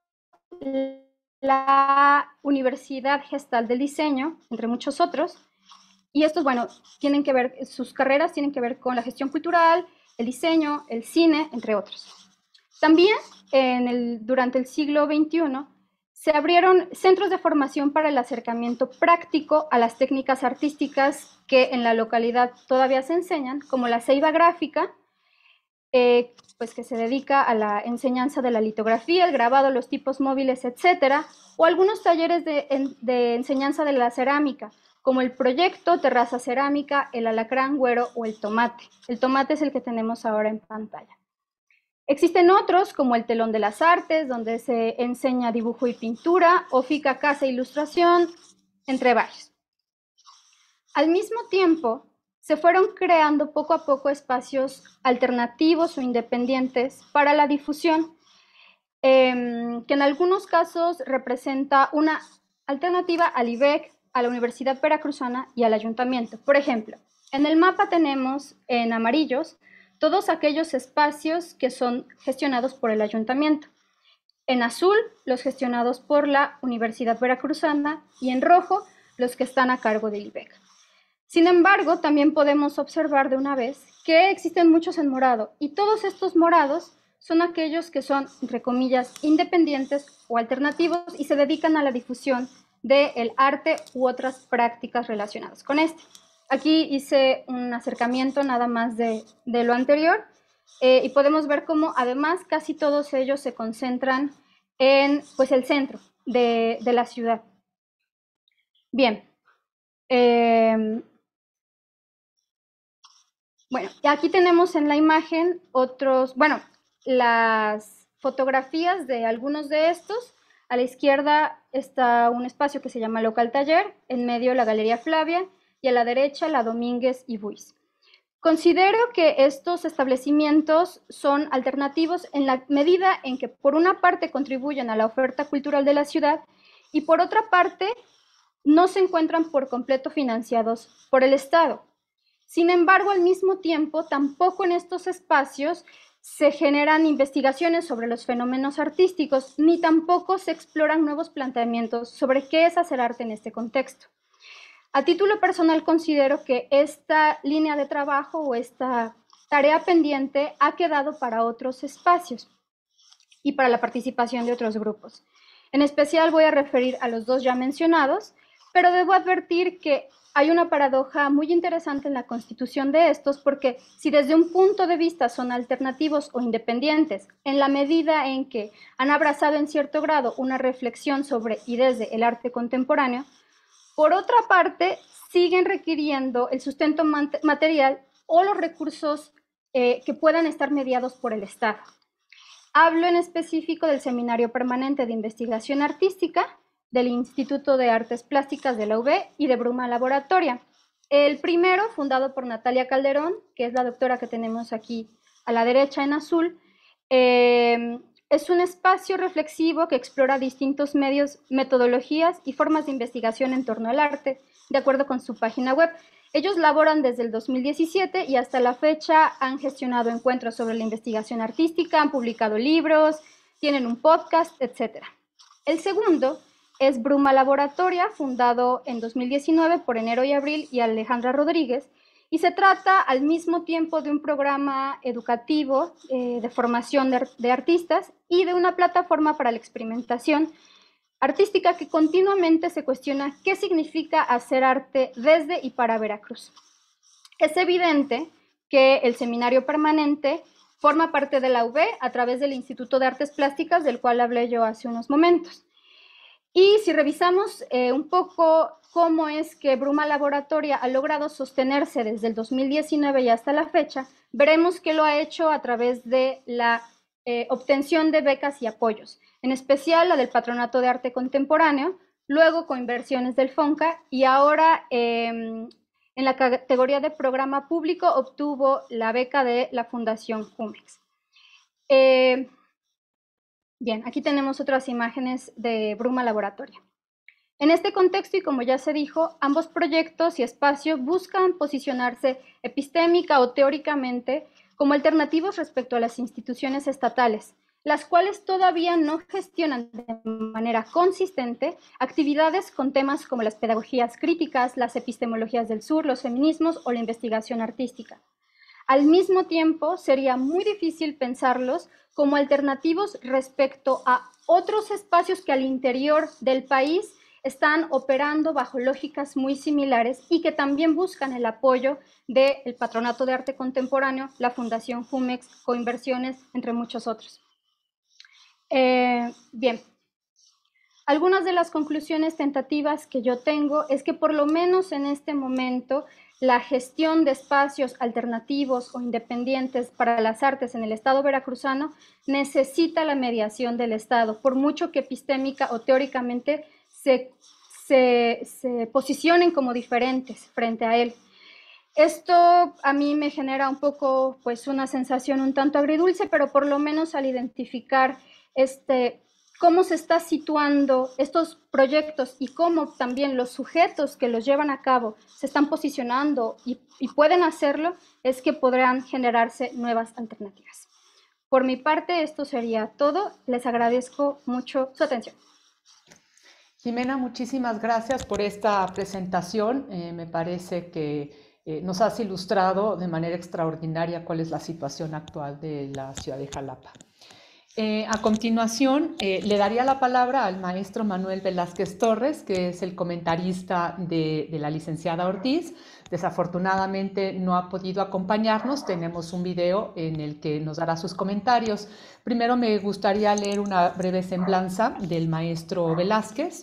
Speaker 10: la Universidad Gestal del Diseño, entre muchos otros. Y estos, bueno, tienen que ver, sus carreras tienen que ver con la gestión cultural, el diseño, el cine, entre otros. También en el, durante el siglo veintiuno se abrieron centros de formación para el acercamiento práctico a las técnicas artísticas que en la localidad todavía se enseñan, como la Ceiba Gráfica, eh, pues que se dedica a la enseñanza de la litografía, el grabado, los tipos móviles, etcétera, o algunos talleres de, de enseñanza de la cerámica, como el proyecto Terraza Cerámica, el Alacrán Güero o el Tomate. El tomate es el que tenemos ahora en pantalla. Existen otros, como el Telón de las Artes, donde se enseña dibujo y pintura, o Fica Casa e Ilustración, entre varios. Al mismo tiempo, se fueron creando poco a poco espacios alternativos o independientes para la difusión, eh, que en algunos casos representa una alternativa al I B E C, a la Universidad Veracruzana y al Ayuntamiento. Por ejemplo, en el mapa tenemos en amarillos todos aquellos espacios que son gestionados por el Ayuntamiento. En azul, los gestionados por la Universidad Veracruzana, y en rojo, los que están a cargo del I B E C. Sin embargo, también podemos observar de una vez que existen muchos en morado, y todos estos morados son aquellos que son, entre comillas, independientes o alternativos y se dedican a la difusión del arte u otras prácticas relacionadas con este. Aquí hice un acercamiento nada más de, de lo anterior eh, y podemos ver cómo además casi todos ellos se concentran en pues, el centro de, de la ciudad. Bien. Eh, bueno, aquí tenemos en la imagen otros, bueno, las fotografías de algunos de estos. A la izquierda está un espacio que se llama Local Taller, en medio la Galería Flavia y a la derecha la Domínguez y Buis. Considero que estos establecimientos son alternativos en la medida en que por una parte contribuyen a la oferta cultural de la ciudad y por otra parte no se encuentran por completo financiados por el Estado. Sin embargo, al mismo tiempo, tampoco en estos espacios se generan investigaciones sobre los fenómenos artísticos, ni tampoco se exploran nuevos planteamientos sobre qué es hacer arte en este contexto. A título personal considero que esta línea de trabajo o esta tarea pendiente ha quedado para otros espacios y para la participación de otros grupos. En especial voy a referir a los dos ya mencionados, pero debo advertir que hay una paradoja muy interesante en la constitución de estos, porque si desde un punto de vista son alternativos o independientes, en la medida en que han abrazado en cierto grado una reflexión sobre y desde el arte contemporáneo, por otra parte, siguen requiriendo el sustento material o los recursos eh, que puedan estar mediados por el Estado. Hablo en específico del Seminario Permanente de Investigación Artística, del Instituto de Artes Plásticas de la U B y de Bruma Laboratoria. El primero, fundado por Natalia Calderón, que es la doctora que tenemos aquí a la derecha en azul, eh, es un espacio reflexivo que explora distintos medios, metodologías y formas de investigación en torno al arte, de acuerdo con su página web. Ellos laboran desde el dos mil diecisiete y hasta la fecha han gestionado encuentros sobre la investigación artística, han publicado libros, tienen un podcast, etcétera. El segundo es Bruma Laboratoria, fundado en dos mil diecinueve por Enero y Abril y Alejandra Rodríguez, y se trata al mismo tiempo de un programa educativo eh, de formación de, de artistas y de una plataforma para la experimentación artística que continuamente se cuestiona qué significa hacer arte desde y para Veracruz. Es evidente que el Seminario Permanente forma parte de la U B a través del Instituto de Artes Plásticas, del cual hablé yo hace unos momentos. Y si revisamos eh, un poco cómo es que Bruma Laboratoria ha logrado sostenerse desde el dos mil diecinueve y hasta la fecha, veremos que lo ha hecho a través de la eh, obtención de becas y apoyos, en especial la del Patronato de Arte Contemporáneo, luego con inversiones del FONCA y ahora eh, en la categoría de programa público obtuvo la beca de la Fundación Jumex. Eh, Bien, aquí tenemos otras imágenes de Bruma Laboratoria. En este contexto, y como ya se dijo, ambos proyectos y espacios buscan posicionarse epistémica o teóricamente como alternativos respecto a las instituciones estatales, las cuales todavía no gestionan de manera consistente actividades con temas como las pedagogías críticas, las epistemologías del sur, los feminismos o la investigación artística. Al mismo tiempo, sería muy difícil pensarlos como alternativos respecto a otros espacios que al interior del país están operando bajo lógicas muy similares y que también buscan el apoyo del Patronato de Arte Contemporáneo, la Fundación Jumex, Coinversiones, entre muchos otros. Eh, bien, algunas de las conclusiones tentativas que yo tengo es que por lo menos en este momento la gestión de espacios alternativos o independientes para las artes en el Estado veracruzano necesita la mediación del Estado, por mucho que epistémica o teóricamente se, se, se posicionen como diferentes frente a él. Esto a mí me genera un poco, pues, una sensación un tanto agridulce, pero por lo menos al identificar este, cómo se está situando estos proyectos y cómo también los sujetos que los llevan a cabo se están posicionando y, y pueden hacerlo, es que podrán generarse nuevas alternativas. Por mi parte, esto sería todo. Les agradezco mucho su atención.
Speaker 3: Jimena, muchísimas gracias por esta presentación. Eh, me parece que eh, nos has ilustrado de manera extraordinaria cuál es la situación actual de la ciudad de Jalapa. Eh, a continuación, eh, le daría la palabra al maestro Manuel Velázquez Torres, que es el comentarista de, de la licenciada Ortiz. Desafortunadamente no ha podido acompañarnos. Tenemos un video en el que nos dará sus comentarios. Primero me gustaría leer una breve semblanza del maestro Velázquez.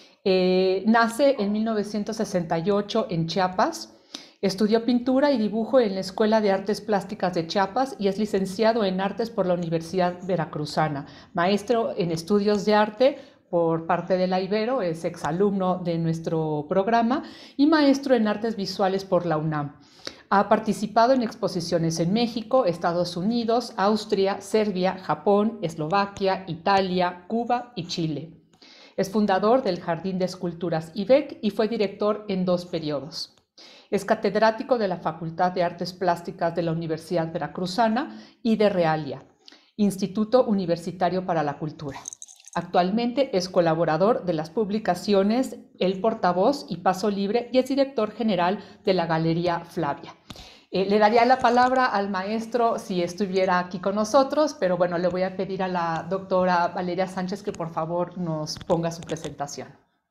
Speaker 3: Eh, nace en mil novecientos sesenta y ocho en Chiapas. Estudió pintura y dibujo en la Escuela de Artes Plásticas de Chiapas y es licenciado en Artes por la Universidad Veracruzana. Maestro en Estudios de Arte por parte de la Ibero, es exalumno de nuestro programa, y maestro en Artes Visuales por la UNAM. Ha participado en exposiciones en México, Estados Unidos, Austria, Serbia, Japón, Eslovaquia, Italia, Cuba y Chile. Es fundador del Jardín de Esculturas I B E C y fue director en dos periodos. Es catedrático de la Facultad de Artes Plásticas de la Universidad Veracruzana y de Realia, Instituto Universitario para la Cultura. Actualmente es colaborador de las publicaciones El Portavoz y Paso Libre y es director general de la Galería Flavia. Eh, le daría la palabra al maestro si estuviera aquí con nosotros, pero bueno, le voy a pedir a la doctora Valeria Sánchez que por favor nos ponga su presentación.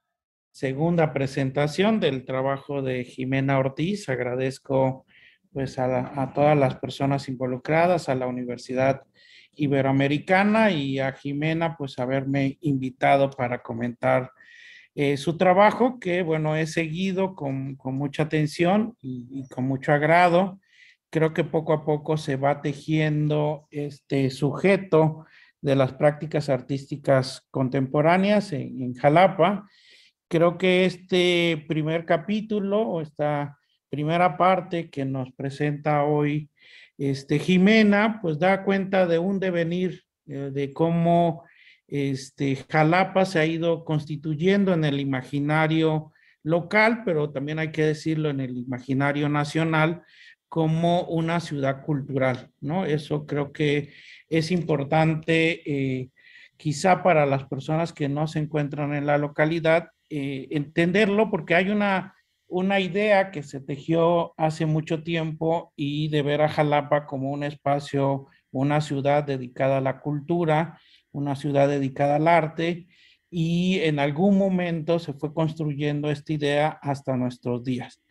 Speaker 11: Segunda presentación del trabajo de Jimena Ortiz. Agradezco pues a, la, a todas las personas involucradas, a la Universidad Iberoamericana y a Jimena pues haberme invitado para comentar eh, su trabajo, que bueno, he seguido con, con mucha atención y, y con mucho agrado. Creo que poco a poco se va tejiendo este sujeto de las prácticas artísticas contemporáneas en, en Jalapa. Creo que este primer capítulo o esta primera parte que nos presenta hoy este, Jimena, pues da cuenta de un devenir, eh, de cómo este, Jalapa se ha ido constituyendo en el imaginario local, pero también hay que decirlo en el imaginario nacional, como una ciudad cultural, ¿no? Eso creo que es importante, eh, quizá para las personas que no se encuentran en la localidad, Eh, entenderlo, porque hay una, una idea que se tejió hace mucho tiempo y de ver a Jalapa como un espacio, una ciudad dedicada a la cultura, una ciudad dedicada al arte, y en algún momento se fue construyendo esta idea hasta nuestros días.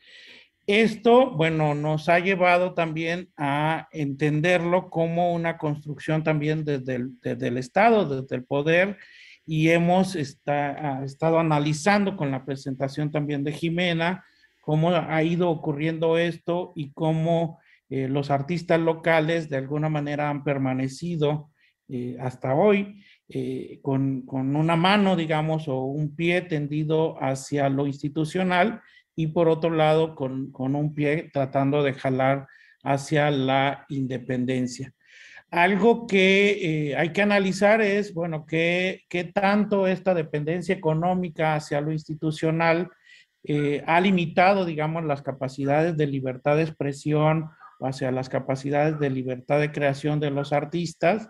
Speaker 11: Esto, bueno, nos ha llevado también a entenderlo como una construcción también desde el, desde el Estado, desde el poder, y hemos está, estado analizando con la presentación también de Jimena cómo ha ido ocurriendo esto y cómo eh, los artistas locales de alguna manera han permanecido eh, hasta hoy eh, con, con una mano, digamos, o un pie tendido hacia lo institucional y por otro lado con, con un pie tratando de jalar hacia la independencia. Algo que eh, hay que analizar es, bueno, qué, qué tanto esta dependencia económica hacia lo institucional eh, ha limitado, digamos, las capacidades de libertad de expresión o hacia las capacidades de libertad de creación de los artistas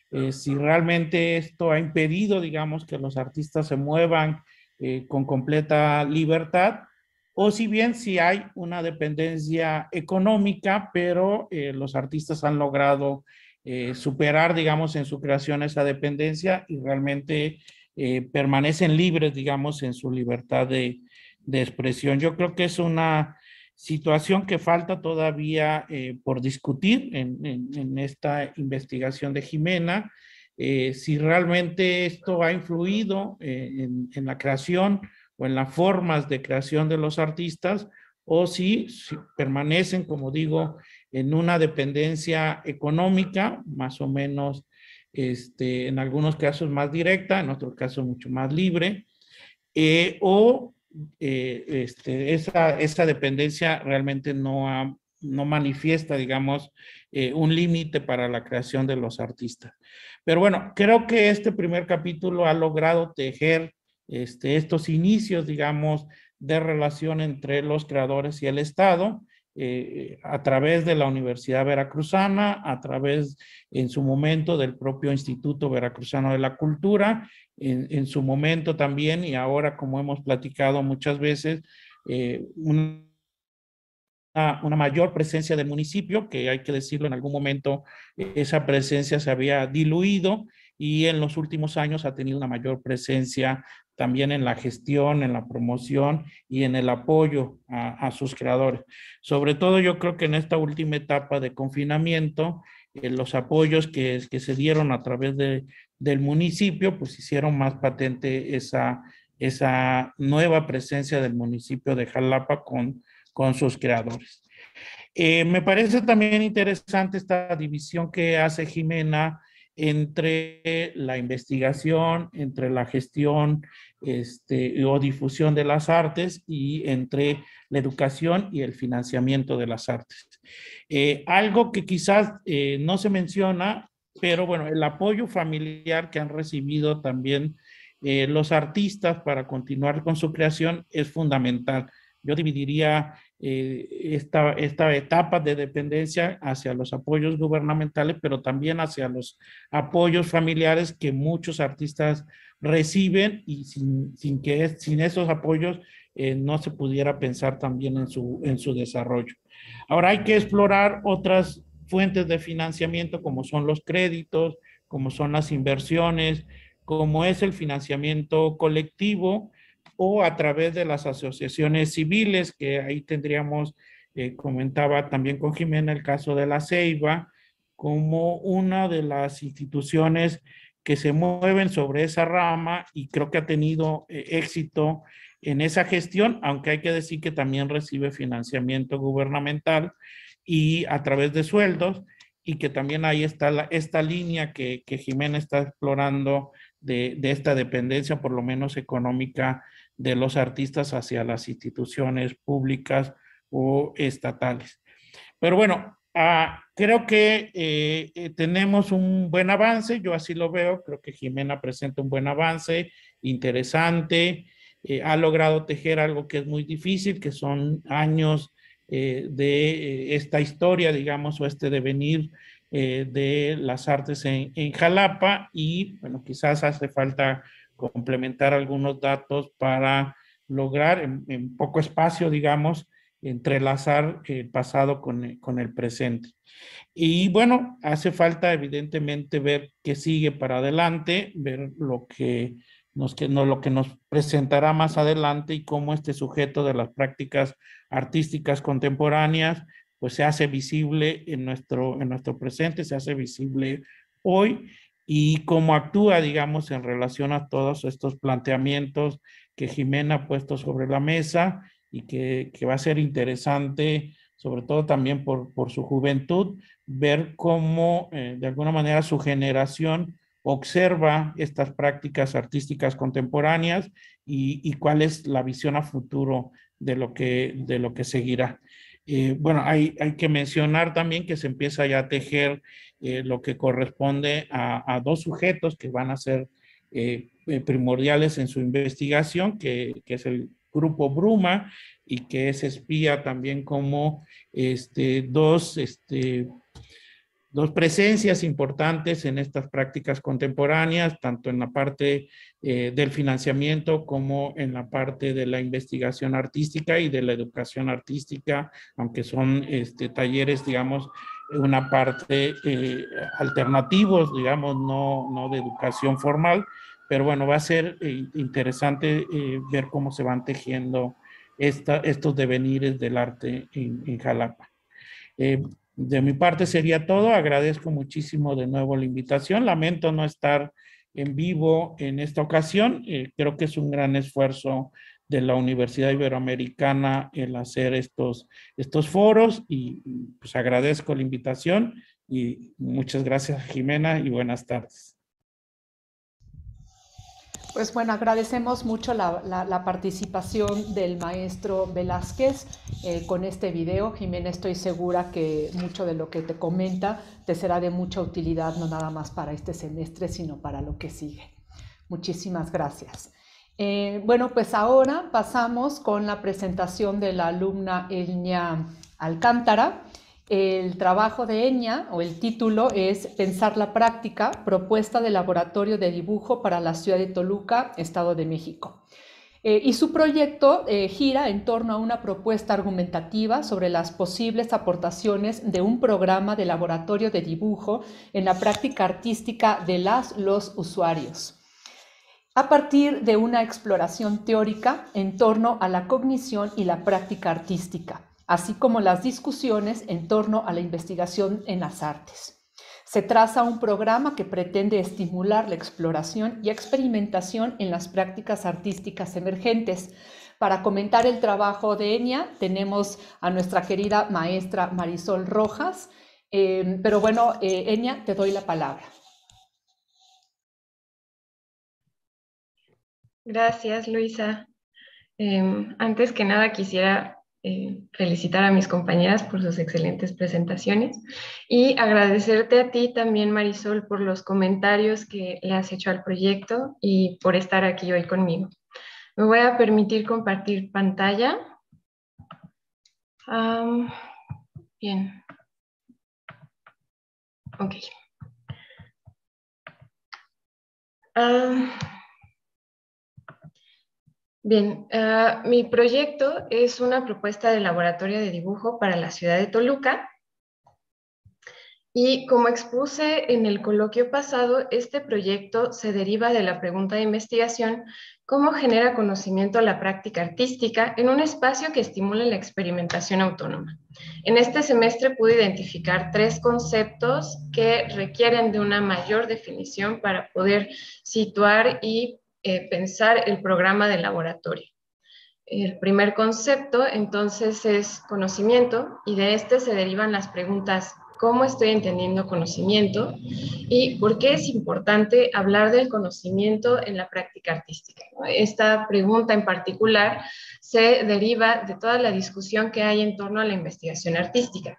Speaker 11: eh, si realmente esto ha impedido, digamos, que los artistas se muevan eh, con completa libertad, o si bien si hay una dependencia económica, pero eh, los artistas han logrado eh, superar, digamos, en su creación esa dependencia y realmente eh, permanecen libres, digamos, en su libertad de, de expresión. Yo creo que es una situación que falta todavía eh, por discutir en, en, en esta investigación de Jimena, eh, si realmente esto ha influido eh, en, en la creación o en las formas de creación de los artistas, o si, si permanecen, como digo, en una dependencia económica, más o menos, este, en algunos casos más directa, en otros casos mucho más libre, eh, o eh, este, esa, esa dependencia realmente no, ha, no manifiesta, digamos, eh, un límite para la creación de los artistas. Pero bueno, creo que este primer capítulo ha logrado tejer este, estos inicios, digamos, de relación entre los creadores y el Estado, eh, a través de la Universidad Veracruzana, a través en su momento del propio Instituto Veracruzano de la Cultura, en, en su momento también, y ahora como hemos platicado muchas veces, eh, una, una mayor presencia del municipio, que hay que decirlo, en algún momento esa presencia se había diluido y en los últimos años ha tenido una mayor presencia también en la gestión, en la promoción y en el apoyo a, a sus creadores. Sobre todo yo creo que en esta última etapa de confinamiento, eh, los apoyos que, que se dieron a través de, del municipio, pues hicieron más patente esa, esa nueva presencia del municipio de Jalapa con, con sus creadores. Eh, me parece también interesante esta división que hace Jimena entre la investigación, entre la gestión este, o difusión de las artes y entre la educación y el financiamiento de las artes. Eh, algo que quizás eh, no se menciona, pero bueno, el apoyo familiar que han recibido también eh, los artistas para continuar con su creación es fundamental. Yo dividiría eh, esta, esta etapa de dependencia hacia los apoyos gubernamentales, pero también hacia los apoyos familiares que muchos artistas reciben y sin, sin que sin esos apoyos eh, no se pudiera pensar también en su, en su desarrollo. Ahora hay que explorar otras fuentes de financiamiento como son los créditos, como son las inversiones, como es el financiamiento colectivo, o a través de las asociaciones civiles, que ahí tendríamos, eh, comentaba también con Jimena, el caso de la Ceiba, como una de las instituciones que se mueven sobre esa rama y creo que ha tenido eh, éxito en esa gestión, aunque hay que decir que también recibe financiamiento gubernamental y a través de sueldos, y que también ahí está la, esta línea que, que Jimena está explorando de, de esta dependencia, por lo menos económica, de los artistas hacia las instituciones públicas o estatales. Pero bueno, uh, creo que eh, eh, tenemos un buen avance, yo así lo veo, creo que Jimena presenta un buen avance, interesante, eh, ha logrado tejer algo que es muy difícil, que son años eh, de eh, esta historia, digamos, o este devenir eh, de las artes en, en Jalapa, y bueno, quizás hace falta complementar algunos datos para lograr en, en poco espacio, digamos, entrelazar el pasado con el, con el presente. Y bueno, hace falta evidentemente ver qué sigue para adelante, ver lo que nos, que, no, lo que nos presentará más adelante y cómo este sujeto de las prácticas artísticas contemporáneas pues se hace visible en nuestro, en nuestro presente, se hace visible hoy, y cómo actúa, digamos, en relación a todos estos planteamientos que Jimena ha puesto sobre la mesa y que, que va a ser interesante, sobre todo también por, por su juventud, ver cómo eh, de alguna manera su generación observa estas prácticas artísticas contemporáneas y, y cuál es la visión a futuro de lo que, de lo que seguirá. Eh, bueno, hay, hay que mencionar también que se empieza ya a tejer eh, lo que corresponde a, a dos sujetos que van a ser eh, primordiales en su investigación, que, que es el grupo Bruma y que es espía también como este, dos este, dos presencias importantes en estas prácticas contemporáneas, tanto en la parte eh, del financiamiento como en la parte de la investigación artística y de la educación artística, aunque son este, talleres, digamos, una parte eh, alternativos, digamos, no, no de educación formal, pero bueno, va a ser eh, interesante eh, ver cómo se van tejiendo esta, estos devenires del arte en, en Jalapa. Eh, de mi parte sería todo. Agradezco muchísimo de nuevo la invitación. Lamento no estar en vivo en esta ocasión. Eh, creo que es un gran esfuerzo de la Universidad Iberoamericana el hacer estos, estos foros y pues agradezco la invitación y muchas gracias, Jimena, y buenas tardes.
Speaker 3: Pues bueno, agradecemos mucho la, la, la participación del maestro Velázquez eh, con este video. Jimena, estoy segura que mucho de lo que te comenta te será de mucha utilidad, no nada más para este semestre, sino para lo que sigue. Muchísimas gracias. Eh, bueno, pues ahora pasamos con la presentación de la alumna Enya Alcántara. El trabajo de Enya, o el título, es Pensar la práctica, propuesta de laboratorio de dibujo para la ciudad de Toluca, Estado de México. Eh, y su proyecto eh, gira en torno a una propuesta argumentativa sobre las posibles aportaciones de un programa de laboratorio de dibujo en la práctica artística de las, los usuarios, a partir de una exploración teórica en torno a la cognición y la práctica artística, así como las discusiones en torno a la investigación en las artes. Se traza un programa que pretende estimular la exploración y experimentación en las prácticas artísticas emergentes. Para comentar el trabajo de Enya tenemos a nuestra querida maestra Marisol Rojas, eh, pero bueno, eh, Enya, te doy la palabra.
Speaker 12: Gracias, Luisa. Eh, antes que nada quisiera Eh, felicitar a mis compañeras por sus excelentes presentaciones y agradecerte a ti también, Marisol, por los comentarios que le has hecho al proyecto y por estar aquí hoy conmigo. Me voy a permitir compartir pantalla. Um, bien. Ok. Um, Bien, uh, mi proyecto es una propuesta de laboratorio de dibujo para la ciudad de Toluca y como expuse en el coloquio pasado, este proyecto se deriva de la pregunta de investigación ¿cómo genera conocimiento la práctica artística en un espacio que estimule la experimentación autónoma? En este semestre pude identificar tres conceptos que requieren de una mayor definición para poder situar y Eh, pensar el programa de laboratorio. El primer concepto, entonces, es conocimiento, y de este se derivan las preguntas ¿cómo estoy entendiendo conocimiento? Y ¿por qué es importante hablar del conocimiento en la práctica artística? Esta pregunta en particular se deriva de toda la discusión que hay en torno a la investigación artística.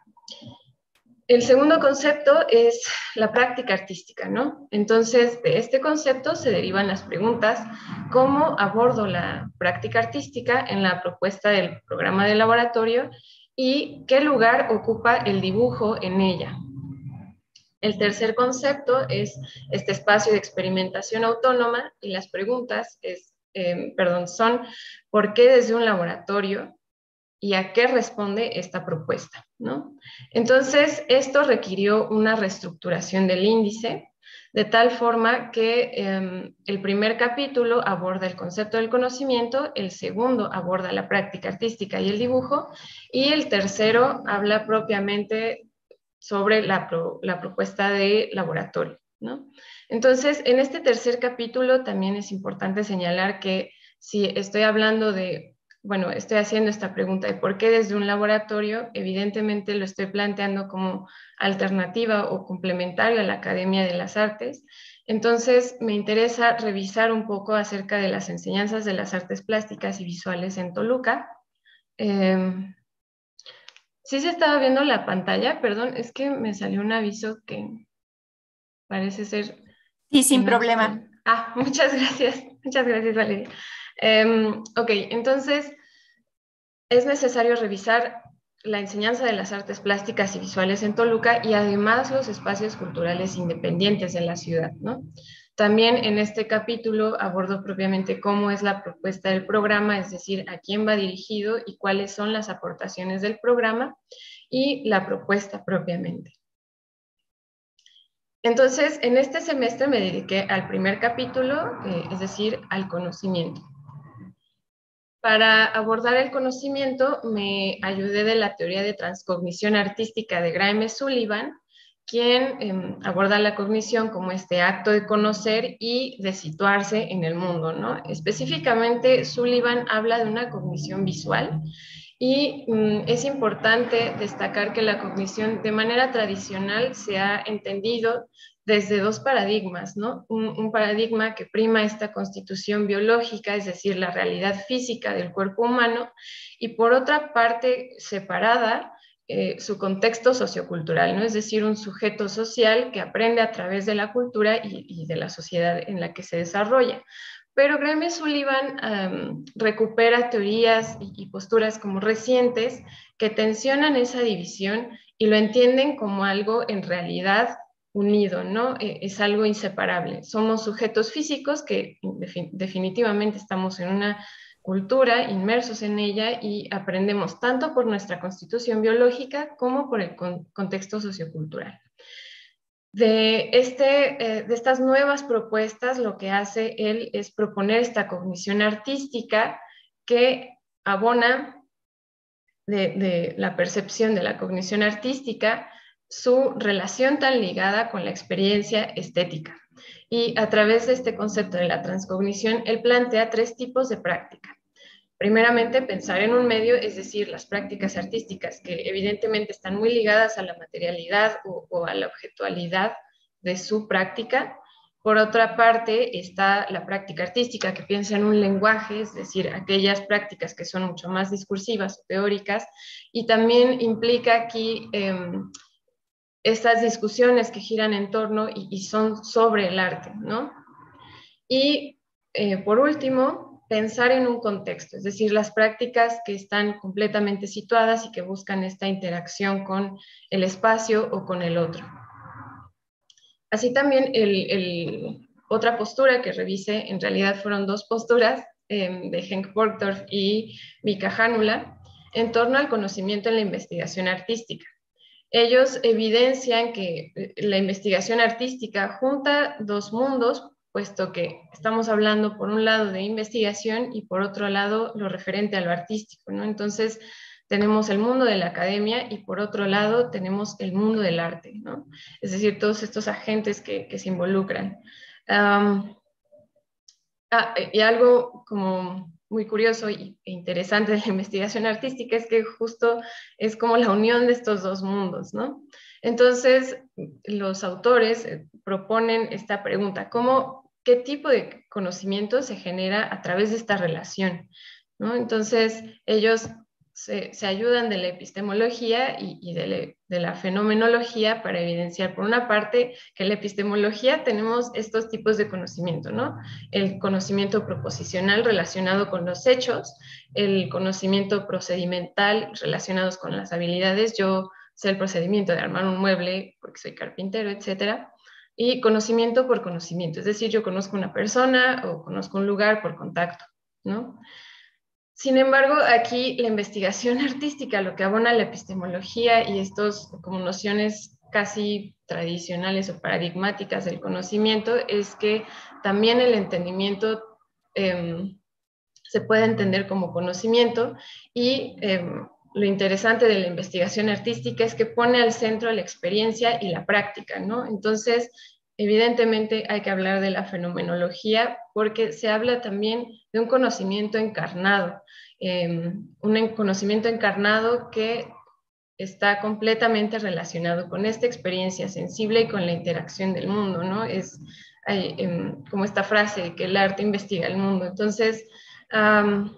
Speaker 12: El segundo concepto es la práctica artística, ¿no? Entonces, de este concepto se derivan las preguntas, ¿cómo abordo la práctica artística en la propuesta del programa de laboratorio y qué lugar ocupa el dibujo en ella? El tercer concepto es este espacio de experimentación autónoma y las preguntas es, eh, perdón, son ¿por qué desde un laboratorio? ¿Y a qué responde esta propuesta? ¿No? Entonces, esto requirió una reestructuración del índice, de tal forma que eh, el primer capítulo aborda el concepto del conocimiento, el segundo aborda la práctica artística y el dibujo, y el tercero habla propiamente sobre la, pro, la propuesta de laboratorio, ¿no? Entonces, en este tercer capítulo también es importante señalar que si estoy hablando de Bueno, estoy haciendo esta pregunta de por qué desde un laboratorio, evidentemente lo estoy planteando como alternativa o complementario a la Academia de las Artes. Entonces, me interesa revisar un poco acerca de las enseñanzas de las artes plásticas y visuales en Toluca. Eh, ¿Sí se estaba viendo la pantalla? Perdón, es que me salió un aviso que parece ser...
Speaker 1: Sí, sin
Speaker 12: no
Speaker 1: problema.
Speaker 12: Estoy... Ah, muchas gracias. Muchas gracias, Valeria. Um, ok, entonces es necesario revisar la enseñanza de las artes plásticas y visuales en Toluca y además los espacios culturales independientes en la ciudad, ¿no? También en este capítulo abordo propiamente cómo es la propuesta del programa, es decir, a quién va dirigido y cuáles son las aportaciones del programa y la propuesta propiamente. Entonces, en este semestre me dediqué al primer capítulo, eh, es decir, al conocimiento. Para abordar el conocimiento me ayudé de la teoría de transcognición artística de Graeme Sullivan, quien eh, aborda la cognición como este acto de conocer y de situarse en el mundo, ¿no? Específicamente, Sullivan habla de una cognición visual y mm, es importante destacar que la cognición de manera tradicional se ha entendido desde dos paradigmas, ¿no? Un, un paradigma que prima esta constitución biológica, es decir, la realidad física del cuerpo humano, y por otra parte, separada, eh, su contexto sociocultural, ¿no? Es decir, un sujeto social que aprende a través de la cultura y, y de la sociedad en la que se desarrolla. Pero Graeme Sullivan um, recupera teorías y, y posturas como recientes que tensionan esa división y lo entienden como algo en realidad unido, ¿no? Es algo inseparable. Somos sujetos físicos que definitivamente estamos en una cultura, inmersos en ella y aprendemos tanto por nuestra constitución biológica como por el contexto sociocultural. De, este, eh, de estas nuevas propuestas, lo que hace él es proponer esta cognición artística que abona de, de la percepción de la cognición artística su relación tan ligada con la experiencia estética. Y a través de este concepto de la transcognición, él plantea tres tipos de práctica. Primeramente, pensar en un medio, es decir, las prácticas artísticas, que evidentemente están muy ligadas a la materialidad o, o a la objetualidad de su práctica. Por otra parte, está la práctica artística, que piensa en un lenguaje, es decir, aquellas prácticas que son mucho más discursivas o teóricas, y también implica aquí eh, estas discusiones que giran en torno y, y son sobre el arte, ¿no? Y eh, por último, pensar en un contexto, es decir, las prácticas que están completamente situadas y que buscan esta interacción con el espacio o con el otro. Así también, el, el, otra postura que revisé, en realidad fueron dos posturas, eh, de Henk Borgdorf y Mika Hänula, en torno al conocimiento en la investigación artística. Ellos evidencian que la investigación artística junta dos mundos, puesto que estamos hablando por un lado de investigación y por otro lado lo referente a lo artístico, ¿no? Entonces tenemos el mundo de la academia y por otro lado tenemos el mundo del arte, ¿no? Es decir, todos estos agentes que, que se involucran. Um, ah, y algo como muy curioso e interesante de la investigación artística es que justo es como la unión de estos dos mundos, ¿no? Entonces, los autores proponen esta pregunta, ¿cómo, qué tipo de conocimiento se genera a través de esta relación, ¿no? Entonces, ellos se, se ayudan de la epistemología y, y de, le, de la fenomenología para evidenciar, por una parte, que en la epistemología tenemos estos tipos de conocimiento, ¿no? El conocimiento proposicional relacionado con los hechos, el conocimiento procedimental relacionados con las habilidades. Yo sé el procedimiento de armar un mueble porque soy carpintero, etcétera, y conocimiento por conocimiento, es decir, yo conozco una persona o conozco un lugar por contacto, ¿no? Sin embargo, aquí la investigación artística, lo que abona la epistemología y estos como nociones casi tradicionales o paradigmáticas del conocimiento, es que también el entendimiento eh, se puede entender como conocimiento y eh, lo interesante de la investigación artística es que pone al centro la experiencia y la práctica, ¿no? Entonces, evidentemente hay que hablar de la fenomenología porque se habla también de un conocimiento encarnado, eh, un conocimiento encarnado que está completamente relacionado con esta experiencia sensible y con la interacción del mundo, ¿no? Es hay, eh, como esta frase, que el arte investiga el mundo. Entonces, um,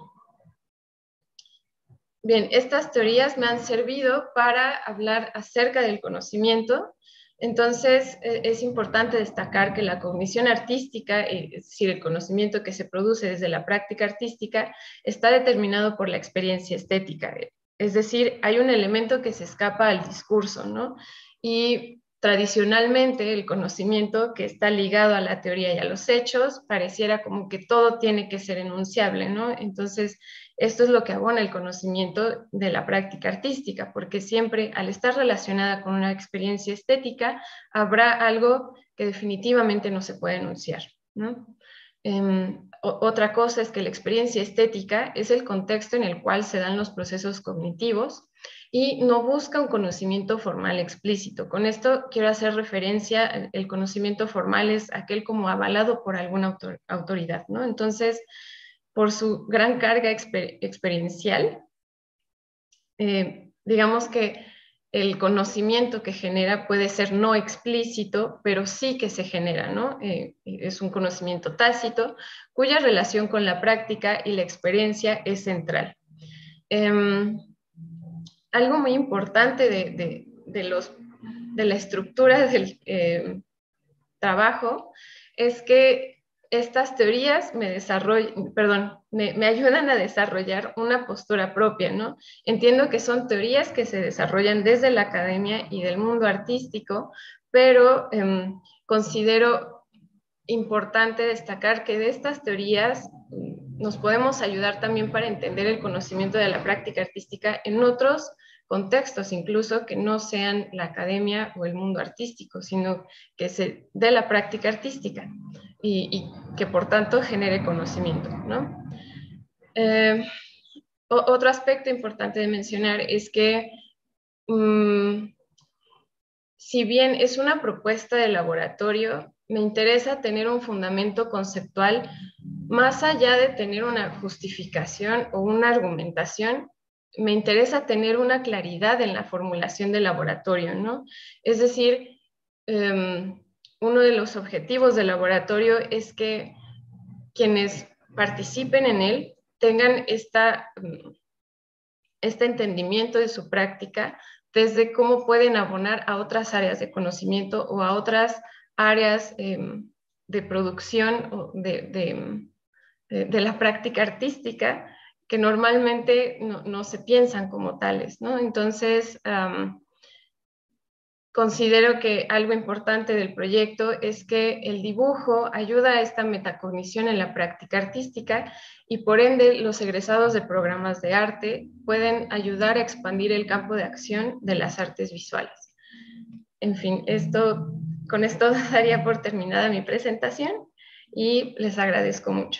Speaker 12: bien, estas teorías me han servido para hablar acerca del conocimiento. Entonces, es importante destacar que la cognición artística, es decir, el conocimiento que se produce desde la práctica artística, está determinado por la experiencia estética. Es decir, hay un elemento que se escapa al discurso, ¿no? Y tradicionalmente el conocimiento que está ligado a la teoría y a los hechos pareciera como que todo tiene que ser enunciable, ¿no? Entonces, esto es lo que abona el conocimiento de la práctica artística, porque siempre al estar relacionada con una experiencia estética, habrá algo que definitivamente no se puede enunciar, ¿no? Eh, otra cosa es que la experiencia estética es el contexto en el cual se dan los procesos cognitivos y no busca un conocimiento formal explícito. Con esto quiero hacer referencia, el conocimiento formal es aquel como avalado por alguna autor, autoridad, ¿no? Entonces, por su gran carga exper experiencial, eh, digamos que el conocimiento que genera puede ser no explícito, pero sí que se genera, ¿no? Eh, es un conocimiento tácito, cuya relación con la práctica y la experiencia es central. Eh, algo muy importante de, de, de, los, de la estructura del eh, trabajo es que estas teorías me desarrollan, perdón, me, me ayudan a desarrollar una postura propia, ¿no? Entiendo que son teorías que se desarrollan desde la academia y del mundo artístico, pero eh, considero importante destacar que de estas teorías nos podemos ayudar también para entender el conocimiento de la práctica artística en otros contextos, incluso que no sean la academia o el mundo artístico, sino que se dé la práctica artística y, y que por tanto genere conocimiento, ¿no? Eh, otro aspecto importante de mencionar es que mmm, si bien es una propuesta de laboratorio, me interesa tener un fundamento conceptual más allá de tener una justificación o una argumentación. Me interesa tener una claridad en la formulación del laboratorio, ¿no? Es decir, um, uno de los objetivos del laboratorio es que quienes participen en él tengan esta, um, este entendimiento de su práctica desde cómo pueden abonar a otras áreas de conocimiento o a otras áreas eh, de producción o de, de, de, de la práctica artística que normalmente no, no se piensan como tales, ¿no? Entonces, um, considero que algo importante del proyecto es que el dibujo ayuda a esta metacognición en la práctica artística y por ende los egresados de programas de arte pueden ayudar a expandir el campo de acción de las artes visuales. En fin, esto, con esto daría por terminada mi presentación y les agradezco mucho.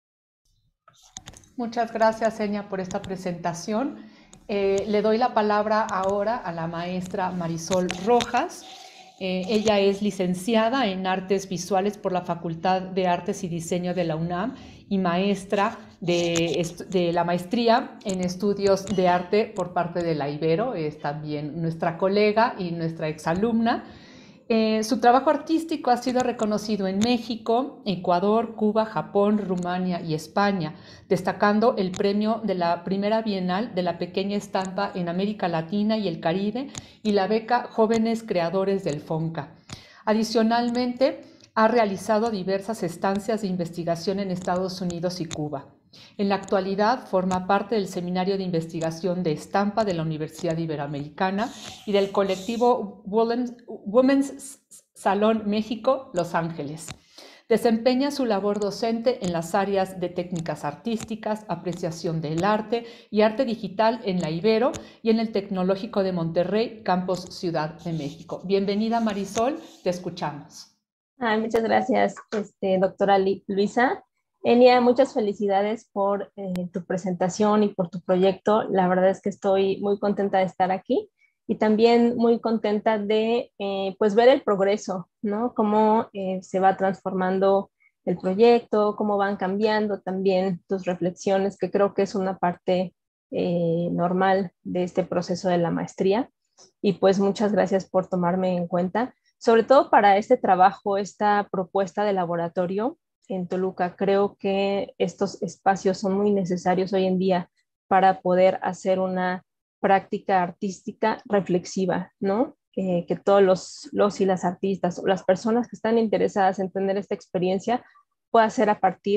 Speaker 3: Muchas gracias, Enya, por esta presentación. Eh, le doy la palabra ahora a la maestra Marisol Rojas. Eh, ella es licenciada en Artes Visuales por la Facultad de Artes y Diseño de la UNAM y maestra de, de la maestría en Estudios de Arte por parte de la Ibero. Es también nuestra colega y nuestra exalumna. Eh, su trabajo artístico ha sido reconocido en México, Ecuador, Cuba, Japón, Rumania y España, destacando el premio de la primera Bienal de la Pequeña Estampa en América Latina y el Caribe y la beca Jóvenes Creadores del FONCA. Adicionalmente, ha realizado diversas estancias de investigación en Estados Unidos y Cuba. En la actualidad forma parte del Seminario de Investigación de Estampa de la Universidad Iberoamericana y del colectivo Women's Salón México, Los Ángeles. Desempeña su labor docente en las áreas de técnicas artísticas, apreciación del arte y arte digital en la Ibero y en el Tecnológico de Monterrey, Campus Ciudad de México. Bienvenida, Marisol, te escuchamos.
Speaker 13: Ay, muchas gracias, este, doctora Luisa. Enya, muchas felicidades por eh, tu presentación y por tu proyecto. La verdad es que estoy muy contenta de estar aquí y también muy contenta de eh, pues ver el progreso, ¿no? Cómo eh, se va transformando el proyecto, cómo van cambiando también tus reflexiones, que creo que es una parte eh, normal de este proceso de la maestría. Y pues muchas gracias por tomarme en cuenta, sobre todo para este trabajo, esta propuesta de laboratorio en Toluca. Creo que estos espacios son muy necesarios hoy en día para poder hacer una práctica artística reflexiva, ¿no? Eh, que todos los, los y las artistas o las personas que están interesadas en tener esta experiencia pueda ser a partir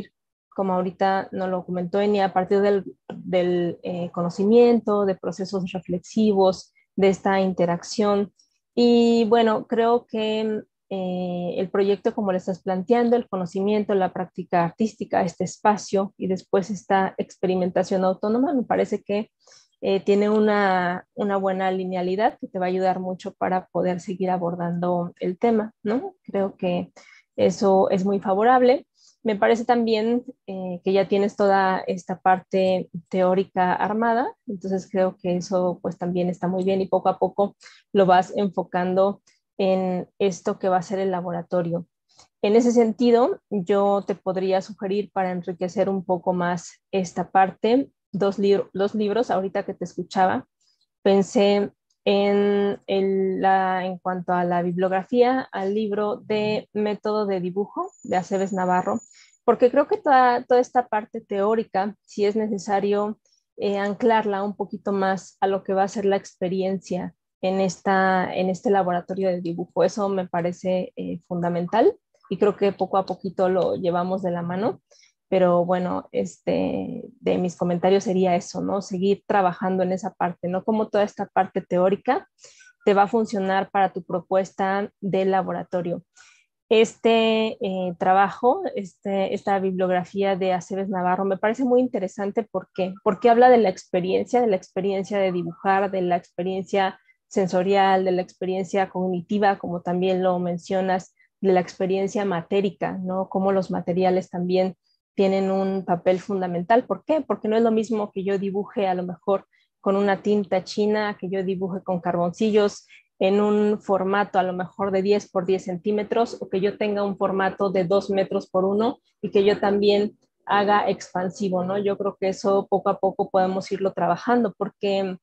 Speaker 13: como ahorita nos lo comentó Enia, a partir del, del eh, conocimiento, de procesos reflexivos, de esta interacción. Y bueno, creo que eh, el proyecto, como lo estás planteando, el conocimiento, la práctica artística, este espacio y después esta experimentación autónoma, me parece que eh, tiene una, una buena linealidad que te va a ayudar mucho para poder seguir abordando el tema, ¿no? Creo que eso es muy favorable. Me parece también eh, que ya tienes toda esta parte teórica armada, entonces creo que eso pues también está muy bien y poco a poco lo vas enfocando en esto que va a ser el laboratorio. En ese sentido, yo te podría sugerir para enriquecer un poco más esta parte, dos, libro, dos libros, ahorita que te escuchaba, pensé en, el, la, en cuanto a la bibliografía, al libro de Método de Dibujo de Aceves Navarro, porque creo que toda, toda esta parte teórica, si es necesario eh, anclarla un poquito más a lo que va a ser la experiencia en, esta, en este laboratorio de dibujo, eso me parece eh, fundamental y creo que poco a poquito lo llevamos de la mano. Pero bueno, este, de mis comentarios sería eso, ¿no? Seguir trabajando en esa parte, ¿no? Como toda esta parte teórica te va a funcionar para tu propuesta de laboratorio. Este eh, trabajo, este, esta bibliografía de Aceves Navarro me parece muy interesante. ¿Por qué? Porque habla de la experiencia, de la experiencia de dibujar, de la experiencia sensorial, de la experiencia cognitiva, como también lo mencionas, de la experiencia matérica, ¿no? Cómo los materiales también tienen un papel fundamental. ¿Por qué? Porque no es lo mismo que yo dibuje a lo mejor con una tinta china, que yo dibuje con carboncillos en un formato a lo mejor de diez por diez centímetros, o que yo tenga un formato de dos metros por uno y que yo también haga expansivo, ¿no? Yo creo que eso poco a poco podemos irlo trabajando, porque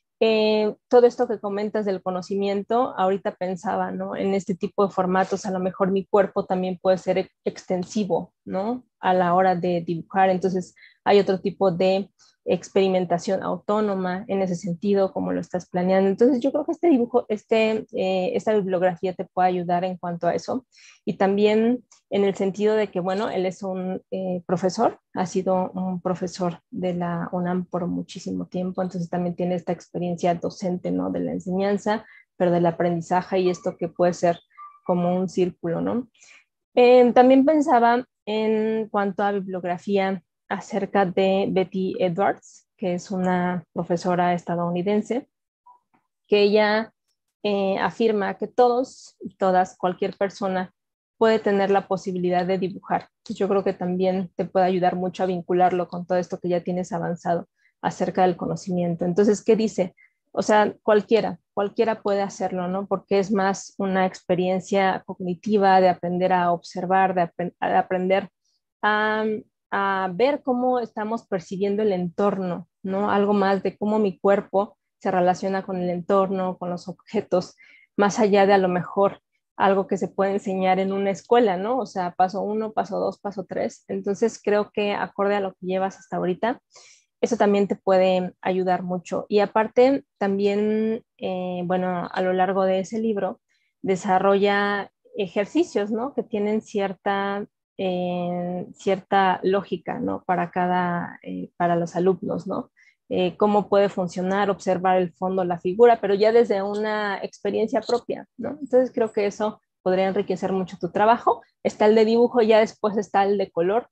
Speaker 13: Eh, todo esto que comentas del conocimiento, ahorita pensaba, ¿no? En este tipo de formatos, a lo mejor mi cuerpo también puede ser ex extensivo, ¿no? A la hora de dibujar, entonces hay otro tipo de experimentación autónoma en ese sentido, como lo estás planeando. Entonces yo creo que este dibujo, este, eh, esta bibliografía te puede ayudar en cuanto a eso. Y también en el sentido de que, bueno, él es un eh, profesor, ha sido un profesor de la UNAM por muchísimo tiempo, entonces también tiene esta experiencia docente, ¿no? De la enseñanza, pero del aprendizaje y esto que puede ser como un círculo, ¿no? Eh, también pensaba en cuanto a bibliografía acerca de Betty Edwards, que es una profesora estadounidense, que ella eh, afirma que todos y todas, cualquier persona puede tener la posibilidad de dibujar. Yo creo que también te puede ayudar mucho a vincularlo con todo esto que ya tienes avanzado acerca del conocimiento. Entonces, ¿qué dice? O sea, cualquiera, cualquiera puede hacerlo, ¿no? Porque es más una experiencia cognitiva de aprender a observar, de, ap de aprender a, a ver cómo estamos percibiendo el entorno, ¿no? Algo más de cómo mi cuerpo se relaciona con el entorno, con los objetos, más allá de a lo mejor algo que se puede enseñar en una escuela, ¿no? O sea, paso uno, paso dos, paso tres. Entonces creo que acorde a lo que llevas hasta ahorita, eso también te puede ayudar mucho. Y aparte, también, eh, bueno, a lo largo de ese libro, desarrolla ejercicios, ¿no? Que tienen cierta, eh, cierta lógica, ¿no? Para cada, eh, para los alumnos, ¿no? Eh, cómo puede funcionar, observar el fondo, la figura, pero ya desde una experiencia propia, ¿no? Entonces creo que eso podría enriquecer mucho tu trabajo. Está el de dibujo, ya después está el de color,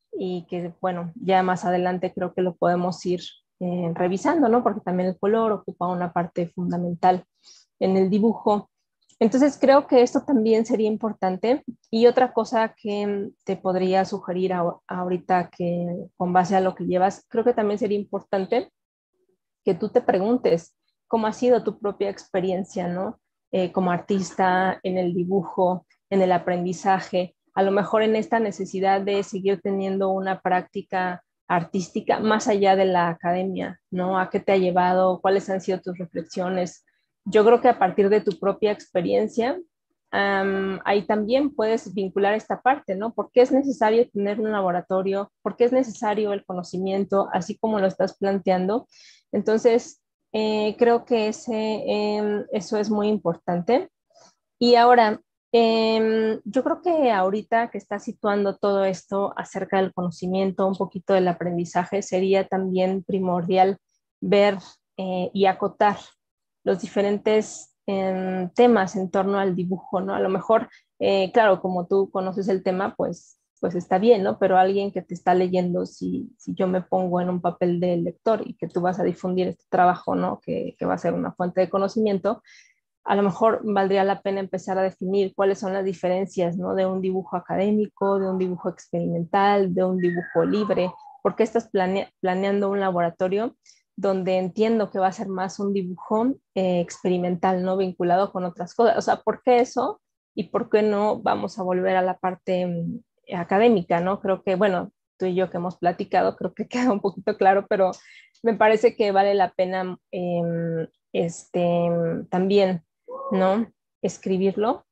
Speaker 13: y que, bueno, ya más adelante creo que lo podemos ir eh, revisando, ¿no? Porque también el color ocupa una parte fundamental en el dibujo. Entonces creo que esto también sería importante. Y otra cosa que te podría sugerir a, ahorita, que con base a lo que llevas, creo que también sería importante que tú te preguntes cómo ha sido tu propia experiencia, ¿no? Eh, como artista, en el dibujo, en el aprendizaje, a lo mejor en esta necesidad de seguir teniendo una práctica artística más allá de la academia, ¿no? ¿A qué te ha llevado? ¿Cuáles han sido tus reflexiones? Yo creo que a partir de tu propia experiencia, um, ahí también puedes vincular esta parte, ¿no? ¿Por qué es necesario tener un laboratorio? ¿Por qué es necesario el conocimiento, así como lo estás planteando? Entonces, eh, creo que ese, eh, eso es muy importante. Y ahora, Eh, yo creo que ahorita que estás situando todo esto acerca del conocimiento, un poquito del aprendizaje, sería también primordial ver eh, y acotar los diferentes eh, temas en torno al dibujo, ¿no? A lo mejor, eh, claro, como tú conoces el tema, pues, pues está bien, ¿no? Pero alguien que te está leyendo, si, si yo me pongo en un papel de lector y que tú vas a difundir este trabajo, ¿no? Que, que va a ser una fuente de conocimiento, a lo mejor valdría la pena empezar a definir cuáles son las diferencias, ¿no? De un dibujo académico, de un dibujo experimental, de un dibujo libre. ¿Por qué estás planea planeando un laboratorio donde entiendo que va a ser más un dibujo eh, experimental, ¿no? Vinculado con otras cosas? O sea, ¿por qué eso? ¿Y por qué no vamos a volver a la parte um, académica, ¿no? Creo que, bueno, tú y yo que hemos platicado, creo que queda un poquito claro, pero me parece que vale la pena eh, este, también, ¿no? Escribirlo.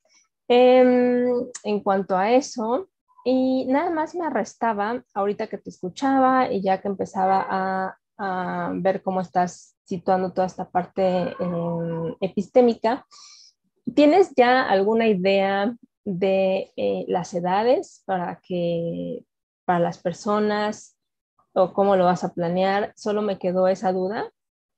Speaker 13: Eh, en cuanto a eso, y nada más me arrestaba ahorita que te escuchaba y ya que empezaba a, a ver cómo estás situando toda esta parte eh, epistémica. ¿Tienes ya alguna idea de eh, las edades para que para las personas o cómo lo vas a planear? Solo me quedó esa duda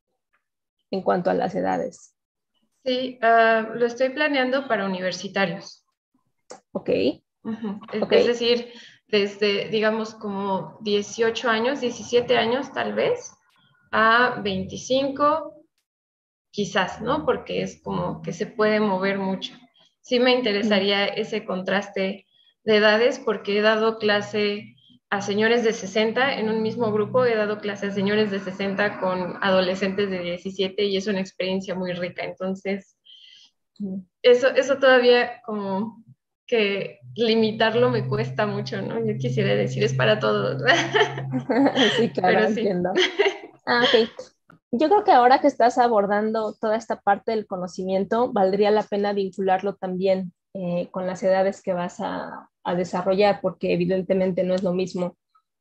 Speaker 13: en cuanto a las edades.
Speaker 12: Sí, uh, lo estoy planeando para universitarios.
Speaker 13: Ok.
Speaker 12: Uh-huh. es,
Speaker 13: okay.
Speaker 12: es decir, desde, digamos, como dieciocho años, diecisiete años tal vez, a veinticinco, quizás, ¿no? Porque es como que se puede mover mucho. Sí me interesaría uh-huh. ese contraste de edades porque he dado clase a señores de sesenta en un mismo grupo, he dado clase a señores de sesenta con adolescentes de diecisiete y es una experiencia muy rica. Entonces, eso, eso todavía como que limitarlo me cuesta mucho, ¿no? Yo quisiera decir, es para todos.
Speaker 13: Sí, claro,
Speaker 12: Pero sí.
Speaker 13: Entiendo. Ah, ok. Yo creo que ahora que estás abordando toda esta parte del conocimiento, valdría la pena vincularlo también eh, con las edades que vas a, a desarrollar, porque evidentemente no es lo mismo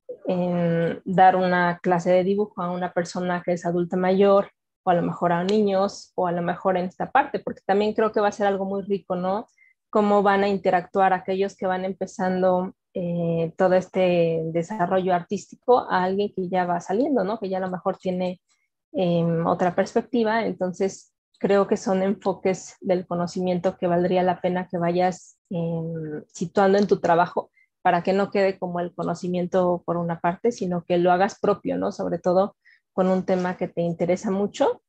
Speaker 13: eh, dar una clase de dibujo a una persona que es adulta mayor, o a lo mejor a niños, o a lo mejor en esta parte, porque también creo que va a ser algo muy rico, ¿no? Cómo van a interactuar aquellos que van empezando eh, todo este desarrollo artístico a alguien que ya va saliendo, ¿no? Que ya a lo mejor tiene eh, otra perspectiva. Entonces creo que son enfoques del conocimiento que valdría la pena que vayas eh, situando en tu trabajo para que no quede como el conocimiento por una parte, sino que lo hagas propio, ¿no? Sobre todo con un tema que te interesa mucho.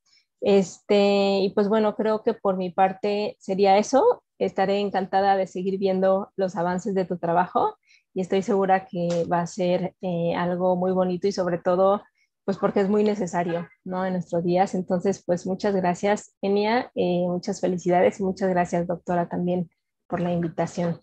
Speaker 13: Este, y pues bueno, creo que por mi parte sería eso. Estaré encantada de seguir viendo los avances de tu trabajo y estoy segura que va a ser eh, algo muy bonito y sobre todo pues porque es muy necesario, ¿no? En nuestros días. Entonces, pues muchas gracias, Enia, eh, muchas felicidades y muchas gracias, doctora, también por la invitación.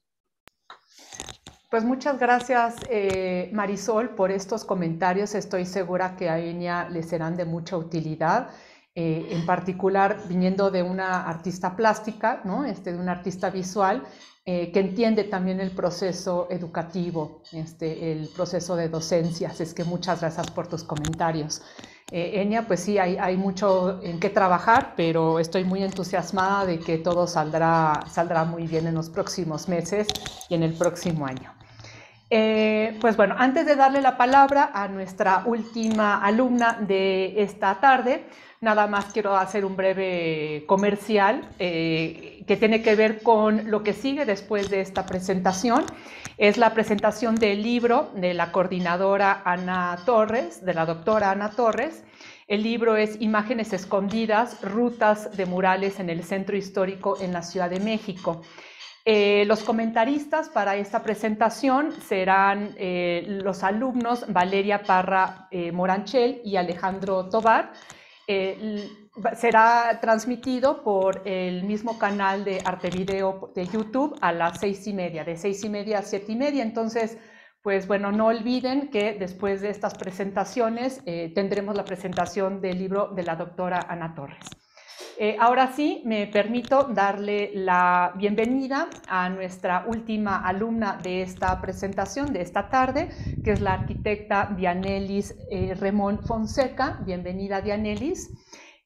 Speaker 3: Pues muchas gracias, eh, Marisol, por estos comentarios. Estoy segura que a Enia le serán de mucha utilidad. Eh, en particular viniendo de una artista plástica, ¿no? este, de una artista visual, eh, que entiende también el proceso educativo, este, el proceso de docencia. Así es que muchas gracias por tus comentarios. Eh, Enia, pues sí, hay, hay mucho en qué trabajar, pero estoy muy entusiasmada de que todo saldrá, saldrá muy bien en los próximos meses y en el próximo año. Eh, pues bueno, antes de darle la palabra a nuestra última alumna de esta tarde, nada más quiero hacer un breve comercial eh, que tiene que ver con lo que sigue después de esta presentación. Es la presentación del libro de la coordinadora Ana Torres, de la doctora Ana Torres. El libro es Imágenes Escondidas, Rutas de Murales en el Centro Histórico en la Ciudad de México. Eh, los comentaristas para esta presentación serán eh, los alumnos Valeria Parra eh, Moranchel y Alejandro Tobar. Eh, será transmitido por el mismo canal de Arte Video de YouTube a las seis y media, de seis y media a siete y media. Entonces, pues bueno, no olviden que después de estas presentaciones eh, tendremos la presentación del libro de la doctora Ana Torres. Eh, ahora sí, me permito darle la bienvenida a nuestra última alumna de esta presentación, de esta tarde, que es la arquitecta Dianelis eh, Remón Fonseca. Bienvenida, Dianelis.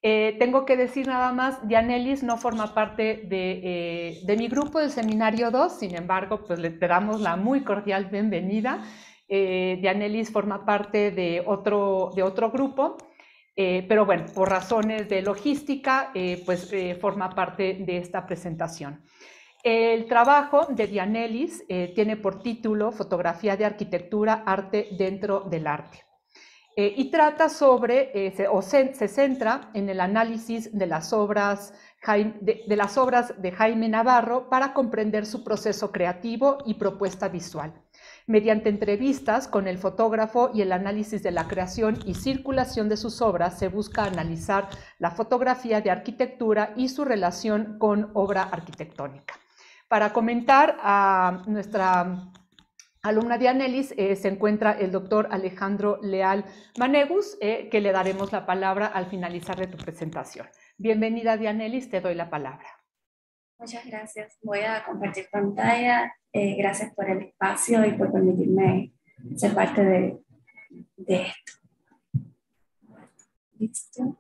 Speaker 3: Eh, tengo que decir nada más, Dianelis no forma parte de, eh, de mi grupo del Seminario dos, sin embargo, pues le damos la muy cordial bienvenida. Eh, Dianelis forma parte de otro, de otro grupo, eh, pero bueno, por razones de logística, eh, pues eh, forma parte de esta presentación. El trabajo de Dianelis eh, tiene por título Fotografía de Arquitectura, Arte dentro del Arte. Eh, y trata sobre, eh, se, o se, se centra en el análisis de las, obras, de, de las obras de Jaime Navarro para comprender su proceso creativo y propuesta visual. Mediante entrevistas con el fotógrafo y el análisis de la creación y circulación de sus obras, se busca analizar la fotografía de arquitectura y su relación con obra arquitectónica. Para comentar a nuestra alumna Dianelis eh, se encuentra el doctor Alejandro Leal Manegus, eh, que le daremos la palabra al finalizar de tu presentación. Bienvenida, Dianelis, te doy la palabra.
Speaker 14: Muchas gracias. Voy a compartir pantalla. Eh, gracias por el espacio y por permitirme ser parte de, de esto. ¿Listo?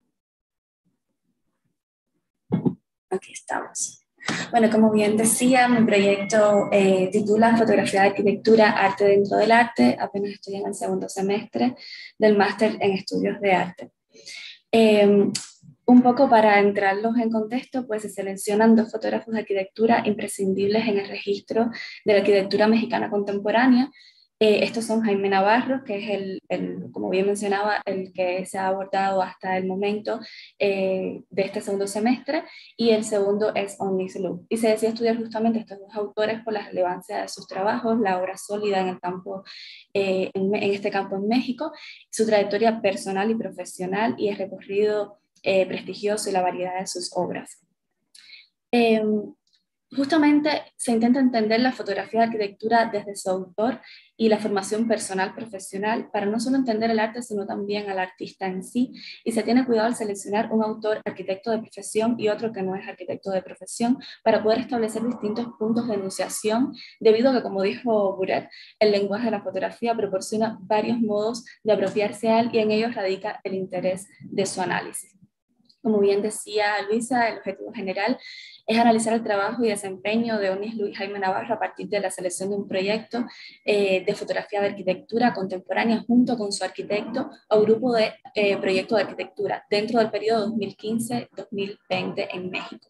Speaker 14: Aquí estamos. Bueno, como bien decía, mi proyecto eh, titula Fotografía de Arquitectura, Arte dentro del Arte. Apenas estoy en el segundo semestre del máster en Estudios de Arte. Eh, un poco para entrarlos en contexto, pues se seleccionan dos fotógrafos de arquitectura imprescindibles en el registro de la arquitectura mexicana contemporánea. Eh, estos son Jaime Navarro, que es el, el, como bien mencionaba, el que se ha abordado hasta el momento eh, de este segundo semestre, y el segundo es Onnis Lu. Y se decide estudiar justamente estos dos autores por la relevancia de sus trabajos, la obra sólida en, el campo, eh, en, en este campo en México, su trayectoria personal y profesional y el recorrido eh, prestigioso y la variedad de sus obras. Eh, Justamente se intenta entender la fotografía de arquitectura desde su autor y la formación personal profesional para no solo entender el arte, sino también al artista en sí, y se tiene cuidado al seleccionar un autor arquitecto de profesión y otro que no es arquitecto de profesión para poder establecer distintos puntos de enunciación, debido a que, como dijo Buret, el lenguaje de la fotografía proporciona varios modos de apropiarse a él y en ellos radica el interés de su análisis. Como bien decía Luisa, el objetivo general es analizar el trabajo y desempeño de Onnis Lu y Jaime Navarro a partir de la selección de un proyecto eh, de fotografía de arquitectura contemporánea junto con su arquitecto o grupo de eh, proyectos de arquitectura dentro del periodo dos mil quince a dos mil veinte en México.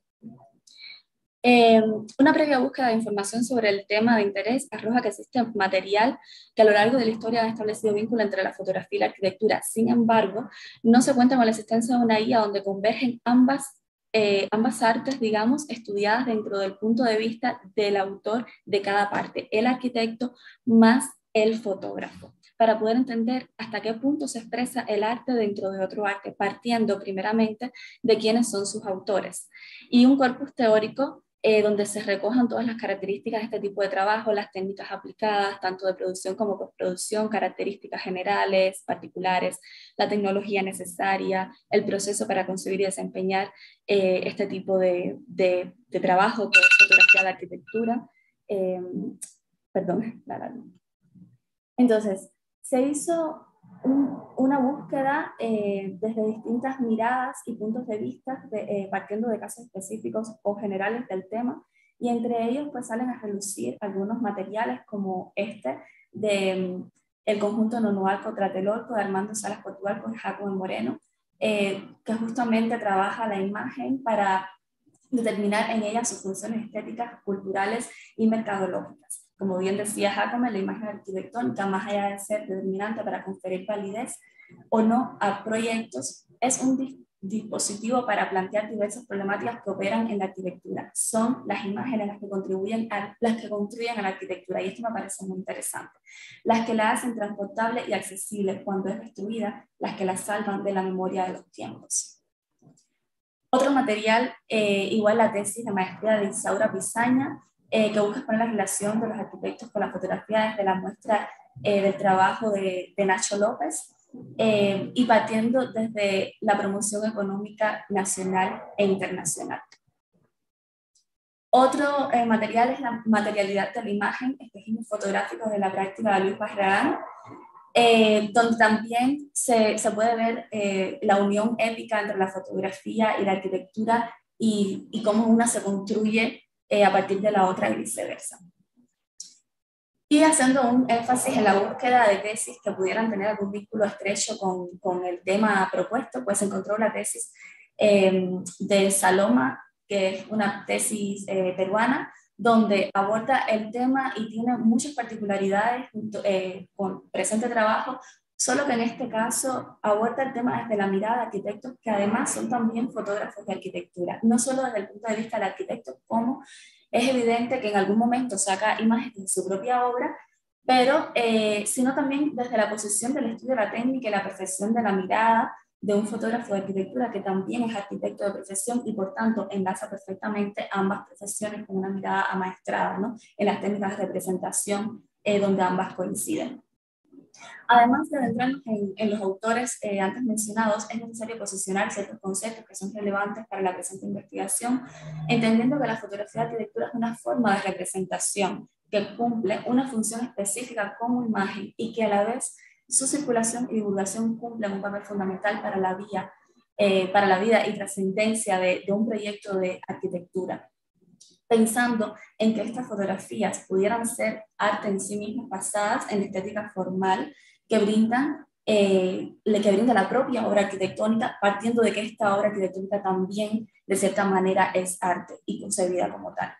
Speaker 14: Eh, una previa búsqueda de información sobre el tema de interés arroja que existe material que a lo largo de la historia ha establecido vínculo entre la fotografía y la arquitectura. Sin embargo, no se cuenta con la existencia de una guía donde convergen ambas Eh, ambas artes, digamos, estudiadas dentro del punto de vista del autor de cada parte, el arquitecto más el fotógrafo, para poder entender hasta qué punto se expresa el arte dentro de otro arte, partiendo primeramente de quiénes son sus autores, y un corpus teórico eh, donde se recojan todas las características de este tipo de trabajo, las técnicas aplicadas, tanto de producción como postproducción, características generales, particulares, la tecnología necesaria, el proceso para concebir y desempeñar eh, este tipo de, de, de trabajo que es fotografía de arquitectura. Eh, perdón, la, la. Entonces, se hizo un, una búsqueda eh, desde distintas miradas y puntos de vista, de, eh, partiendo de casos específicos o generales del tema, y entre ellos pues salen a relucir algunos materiales como este de um, el conjunto Nonualco Tlatelolco de Armando Salas Portugal con Jacobo Moreno, eh, que justamente trabaja la imagen para determinar en ella sus funciones estéticas, culturales y mercadológicas. Como bien decía Jacome, la imagen arquitectónica, más allá de ser determinante para conferir validez o no a proyectos, es un dis dispositivo para plantear diversas problemáticas que operan en la arquitectura. Son las imágenes las que contribuyen a, las que construyen a la arquitectura, y esto me parece muy interesante. Las que la hacen transportable y accesible cuando es destruida, las que la salvan de la memoria de los tiempos. Otro material, eh, igual la tesis de maestría de Isaura Pizaña, Eh, que busca exponer la relación de los arquitectos con la fotografía desde la muestra eh, del trabajo de, de Nacho López eh, y partiendo desde la promoción económica nacional e internacional. Otro eh, material es la materialidad de la imagen, espejismos fotográficos de la práctica de Luis Barragán, eh, donde también se, se puede ver eh, la unión épica entre la fotografía y la arquitectura y, y cómo una se construye eh, a partir de la otra y viceversa. Y haciendo un énfasis en la búsqueda de tesis que pudieran tener algún vínculo estrecho con, con el tema propuesto, pues se encontró la tesis eh, de Saloma, que es una tesis eh, peruana, donde aborda el tema y tiene muchas particularidades eh, con presente trabajo, solo que en este caso aborda el tema desde la mirada de arquitectos que además son también fotógrafos de arquitectura, no solo desde el punto de vista del arquitecto, como es evidente que en algún momento saca imágenes de su propia obra, pero eh, sino también desde la posición del estudio de la técnica y la perfección de la mirada de un fotógrafo de arquitectura que también es arquitecto de profesión y por tanto enlaza perfectamente ambas profesiones con una mirada amaestrada, ¿no?, en las técnicas de presentación eh, donde ambas coinciden. Además de adentrarnos en, en los autores eh, antes mencionados, es necesario posicionar ciertos conceptos que son relevantes para la presente investigación, entendiendo que la fotografía de arquitectura es una forma de representación que cumple una función específica como imagen y que a la vez su circulación y divulgación cumplen un papel fundamental para la, vía, eh, para la vida y trascendencia de, de un proyecto de arquitectura. Pensando en que estas fotografías pudieran ser arte en sí mismas basadas en estética formal que brindan, eh, que brinda la propia obra arquitectónica, partiendo de que esta obra arquitectónica también de cierta manera es arte y concebida como tal.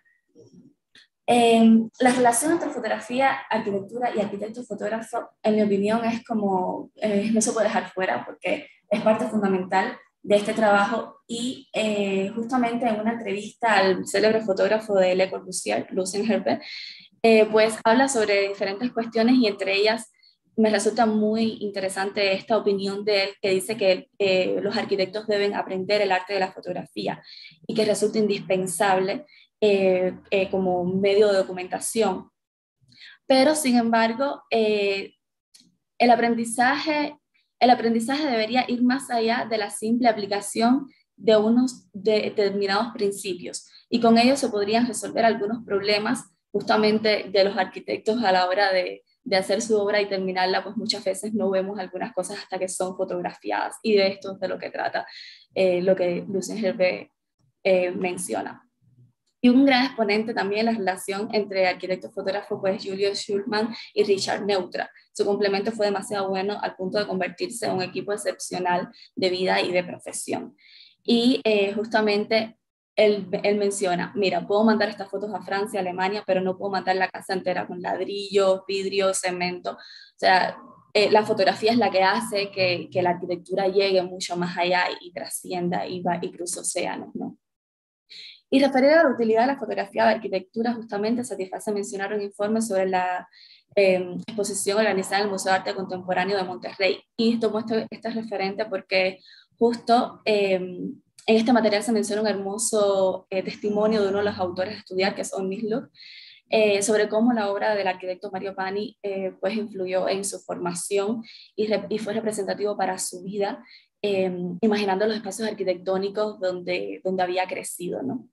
Speaker 14: Eh, la relación entre fotografía, arquitectura y arquitecto-fotógrafo, en mi opinión, es como, eh, no se puede dejar fuera porque es parte fundamental de este trabajo y eh, justamente en una entrevista al célebre fotógrafo de Le Corbusier, Lucien Herbert, eh, pues habla sobre diferentes cuestiones y entre ellas me resulta muy interesante esta opinión de él que dice que eh, los arquitectos deben aprender el arte de la fotografía y que resulta indispensable eh, eh, como medio de documentación. Pero sin embargo, eh, el aprendizaje El aprendizaje debería ir más allá de la simple aplicación de unos de determinados principios y con ello se podrían resolver algunos problemas justamente de los arquitectos a la hora de, de hacer su obra y terminarla, pues muchas veces no vemos algunas cosas hasta que son fotografiadas y de esto es de lo que trata eh, lo que Lucien Herbert eh, menciona. Y un gran exponente también la relación entre arquitecto-fotógrafo pues Julius Schulman y Richard Neutra. Su complemento fue demasiado bueno al punto de convertirse en un equipo excepcional de vida y de profesión. Y eh, justamente él, él menciona, mira, puedo mandar estas fotos a Francia, Alemania, pero no puedo mandar la casa entera con ladrillos, vidrio, cemento. O sea, eh, la fotografía es la que hace que, que la arquitectura llegue mucho más allá y, y trascienda y, va, y cruce océanos, ¿no? Y referida a la utilidad de la fotografía de arquitectura, justamente satisface mencionar un informe sobre la eh, exposición organizada en el Museo de Arte Contemporáneo de Monterrey. Y tomo este, este referente porque justo eh, en este material se menciona un hermoso eh, testimonio de uno de los autores a estudiar, que es Omis Luc, eh, sobre cómo la obra del arquitecto Mario Pani eh, pues influyó en su formación y, re, y fue representativo para su vida, eh, imaginando los espacios arquitectónicos donde, donde había crecido, ¿no?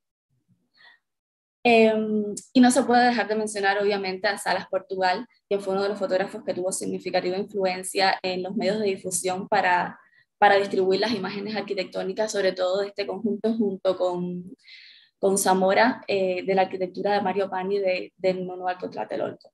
Speaker 14: Eh, y no se puede dejar de mencionar obviamente a Salas Portugal, que fue uno de los fotógrafos que tuvo significativa influencia en los medios de difusión para, para distribuir las imágenes arquitectónicas, sobre todo de este conjunto junto con, con Zamora, eh, de la arquitectura de Mario Pani de, del Monualto Tlatelolco.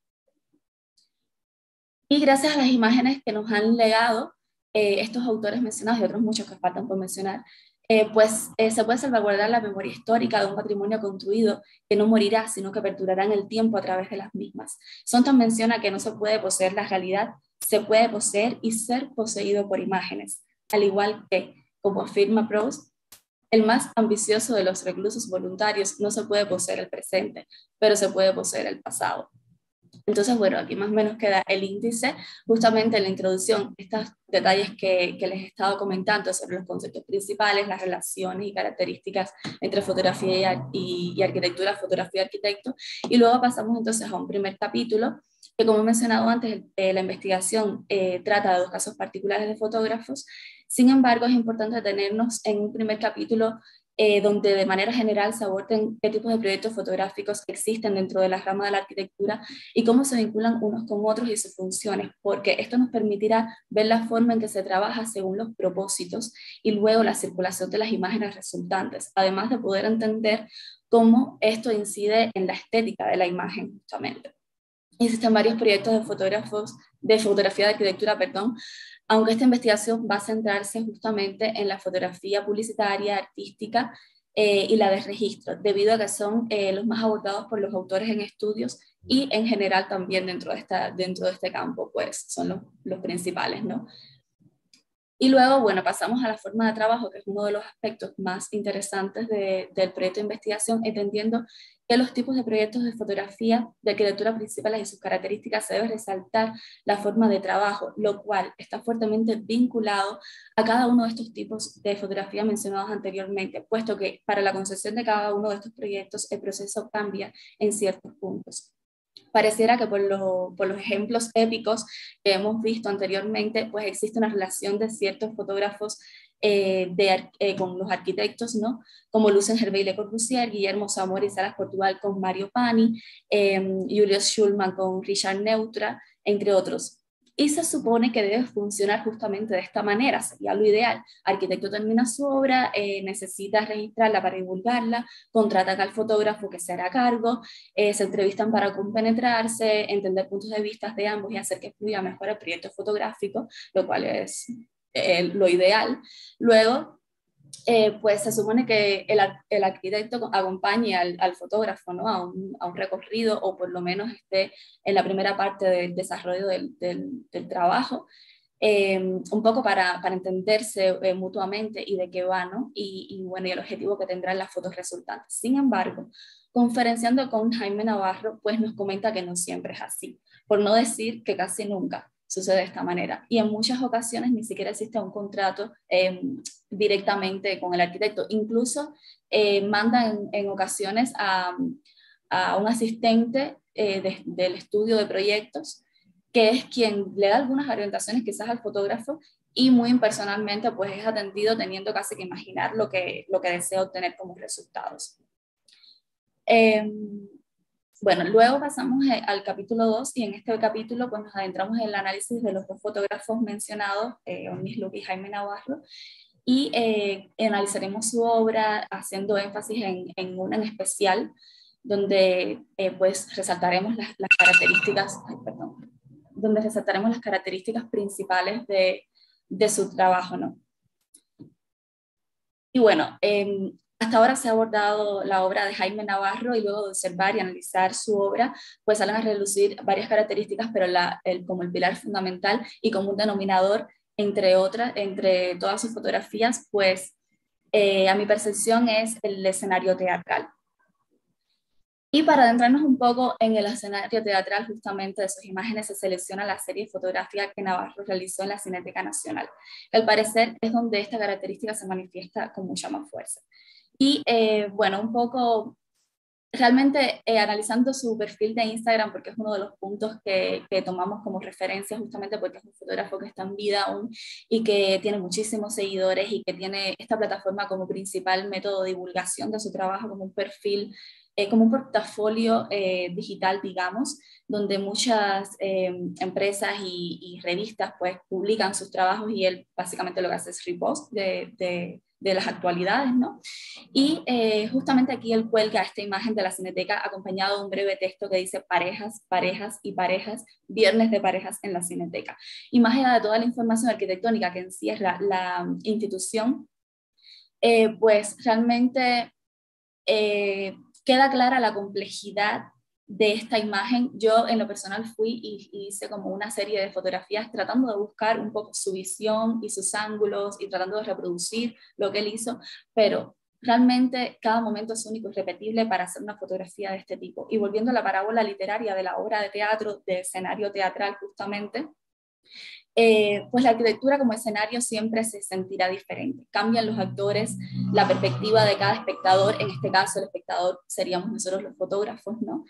Speaker 14: Y gracias a las imágenes que nos han legado eh, estos autores mencionados y otros muchos que faltan por mencionar, Eh, pues eh, se puede salvaguardar la memoria histórica de un patrimonio construido que no morirá, sino que perdurará en el tiempo a través de las mismas. Sontag menciona que no se puede poseer la realidad, se puede poseer y ser poseído por imágenes, al igual que, como afirma Proust, el más ambicioso de los reclusos voluntarios no se puede poseer el presente, pero se puede poseer el pasado. Entonces, bueno, aquí más o menos queda el índice, justamente en la introducción, estos detalles que, que les he estado comentando sobre los conceptos principales, las relaciones y características entre fotografía y, y arquitectura, fotografía y arquitecto, y luego pasamos entonces a un primer capítulo, que como he mencionado antes, eh, la investigación eh, trata de dos casos particulares de fotógrafos. Sin embargo, es importante detenernos en un primer capítulo eh, donde de manera general se aborden qué tipos de proyectos fotográficos existen dentro de la rama de la arquitectura y cómo se vinculan unos con otros y sus funciones, porque esto nos permitirá ver la forma en que se trabaja según los propósitos y luego la circulación de las imágenes resultantes, además de poder entender cómo esto incide en la estética de la imagen, justamente. Existen varios proyectos de fotógrafos, de fotografía de arquitectura, perdón, aunque esta investigación va a centrarse justamente en la fotografía publicitaria, artística eh, y la de registro, debido a que son eh, los más abordados por los autores en estudios y en general también dentro de, esta, dentro de este campo, pues son los, los principales, ¿no? Y luego, bueno, pasamos a la forma de trabajo, que es uno de los aspectos más interesantes de, del proyecto de investigación, entendiendo que los tipos de proyectos de fotografía de arquitectura principales y sus características se debe resaltar la forma de trabajo, lo cual está fuertemente vinculado a cada uno de estos tipos de fotografía mencionados anteriormente, puesto que para la concepción de cada uno de estos proyectos el proceso cambia en ciertos puntos. Pareciera que por, lo, por los ejemplos épicos que hemos visto anteriormente, pues existe una relación de ciertos fotógrafos eh, de, eh, con los arquitectos, ¿no? Como Lucien Hervé y Le Corbusier, Guillermo Zamora y Salas Portugal con Mario Pani, eh, Julius Schulman con Richard Neutra, entre otros. Y se supone que debe funcionar justamente de esta manera, sería lo ideal. Arquitecto termina su obra, eh, necesita registrarla para divulgarla, contratan al fotógrafo que se hará cargo, eh, se entrevistan para compenetrarse, entender puntos de vista de ambos y hacer que fluya mejor el proyecto fotográfico, lo cual es eh, lo ideal. Luego, Eh, pues se supone que el, el arquitecto acompañe al, al fotógrafo, ¿no? a, un, a un recorrido, o por lo menos esté en la primera parte del desarrollo del, del, del trabajo, eh, un poco para, para entenderse eh, mutuamente y de qué va, ¿no? y, y, bueno, y el objetivo que tendrán las fotos resultantes. Sin embargo, conferenciando con Jaime Navarro, pues nos comenta que no siempre es así, por no decir que casi nunca sucede de esta manera, y en muchas ocasiones ni siquiera existe un contrato eh, directamente con el arquitecto, incluso eh, mandan en, en ocasiones a, a un asistente eh, de, del estudio de proyectos, que es quien le da algunas orientaciones quizás al fotógrafo, y muy impersonalmente pues es atendido teniendo casi que imaginar lo que, lo que desea obtener como resultados. Eh, Bueno, luego pasamos al capítulo dos, y en este capítulo pues, nos adentramos en el análisis de los dos fotógrafos mencionados, eh, Orniz Luque y Jaime Navarro, y eh, analizaremos su obra haciendo énfasis en, en una en especial, donde eh, pues resaltaremos las, las características, ay, perdón, donde resaltaremos las características principales de, de su trabajo, ¿no? Y bueno, eh, hasta ahora se ha abordado la obra de Jaime Navarro, y luego de observar y analizar su obra, pues salen a relucir varias características, pero la, el, como el pilar fundamental y como un denominador entre otras, entre todas sus fotografías, pues eh, a mi percepción es el escenario teatral. Y para adentrarnos un poco en el escenario teatral, justamente de sus imágenes se selecciona la serie fotográfica que Navarro realizó en la Cineteca Nacional, que al parecer es donde esta característica se manifiesta con mucha más fuerza. Y eh, bueno, un poco, realmente eh, analizando su perfil de Instagram, porque es uno de los puntos que, que tomamos como referencia, justamente porque es un fotógrafo que está en vida aún y que tiene muchísimos seguidores y que tiene esta plataforma como principal método de divulgación de su trabajo, como un perfil, eh, como un portafolio eh, digital, digamos, donde muchas eh, empresas y, y revistas pues publican sus trabajos, y él básicamente lo que hace es repost de, de de las actualidades, ¿no? Y eh, justamente aquí él cuelga esta imagen de la Cineteca acompañado de un breve texto que dice parejas, parejas y parejas, viernes de parejas en la Cineteca. Y más allá de toda la información arquitectónica que encierra la institución, eh, pues realmente eh, queda clara la complejidad de esta imagen. Yo en lo personal fui y, y hice como una serie de fotografías tratando de buscar un poco su visión y sus ángulos y tratando de reproducir lo que él hizo, pero realmente cada momento es único y repetible para hacer una fotografía de este tipo. Y volviendo a la parábola literaria de la obra de teatro, de escenario teatral justamente, Eh, pues la arquitectura como escenario siempre se sentirá diferente. Cambian los actores, la perspectiva de cada espectador, en este caso el espectador seríamos nosotros los fotógrafos, ¿no?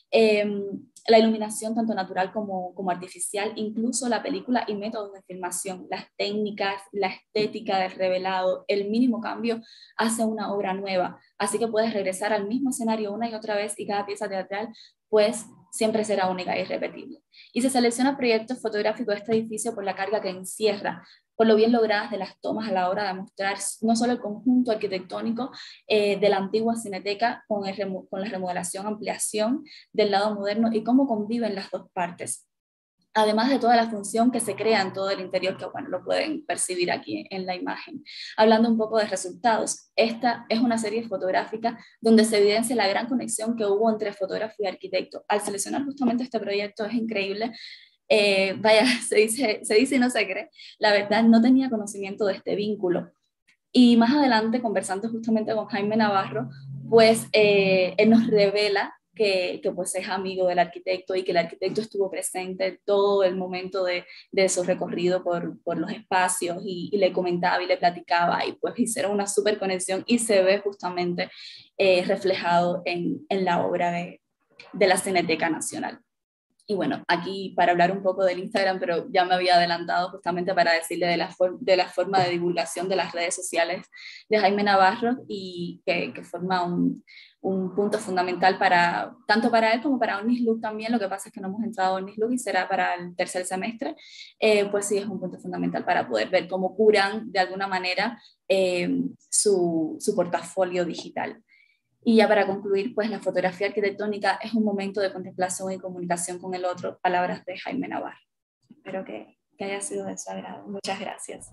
Speaker 14: eh, la iluminación tanto natural como, como artificial, incluso la película y métodos de filmación, las técnicas, la estética del revelado, el mínimo cambio hace una obra nueva. Así que puedes regresar al mismo escenario una y otra vez y cada pieza teatral pues siempre será única e irrepetible. Y se selecciona el proyecto fotográfico de este edificio por la carga que encierra, por lo bien logradas de las tomas a la hora de mostrar no solo el conjunto arquitectónico eh, de la antigua Cineteca con, el, con la remodelación, ampliación del lado moderno y cómo conviven las dos partes. Además de toda la función que se crea en todo el interior, que bueno, lo pueden percibir aquí en la imagen. Hablando un poco de resultados, esta es una serie fotográfica donde se evidencia la gran conexión que hubo entre fotógrafo y arquitecto. Al seleccionar justamente este proyecto es increíble. Eh, vaya, se dice, se dice y no se cree. La verdad, no tenía conocimiento de este vínculo. Y más adelante, conversando justamente con Jaime Navarro, pues eh, él nos revela que, que pues es amigo del arquitecto y que el arquitecto estuvo presente todo el momento de, de su recorrido por, por los espacios y, y le comentaba y le platicaba y pues hicieron una súper conexión y se ve justamente eh, reflejado en, en la obra de, de la Cineteca Nacional. Y bueno, aquí para hablar un poco del Instagram, pero ya me había adelantado justamente para decirle de la, for de la forma de divulgación de las redes sociales de Jaime Navarro y que, que forma un, un punto fundamental para, tanto para él como para Omnislook también. Lo que pasa es que no hemos entrado en Omnislook y será para el tercer semestre, eh, pues sí es un punto fundamental para poder ver cómo curan de alguna manera eh, su, su portafolio digital. Y ya para concluir, pues la fotografía arquitectónica es un momento de contemplación y comunicación con el otro, palabras de Jaime Navarro. Espero que, que haya sido de su agrado. Muchas gracias.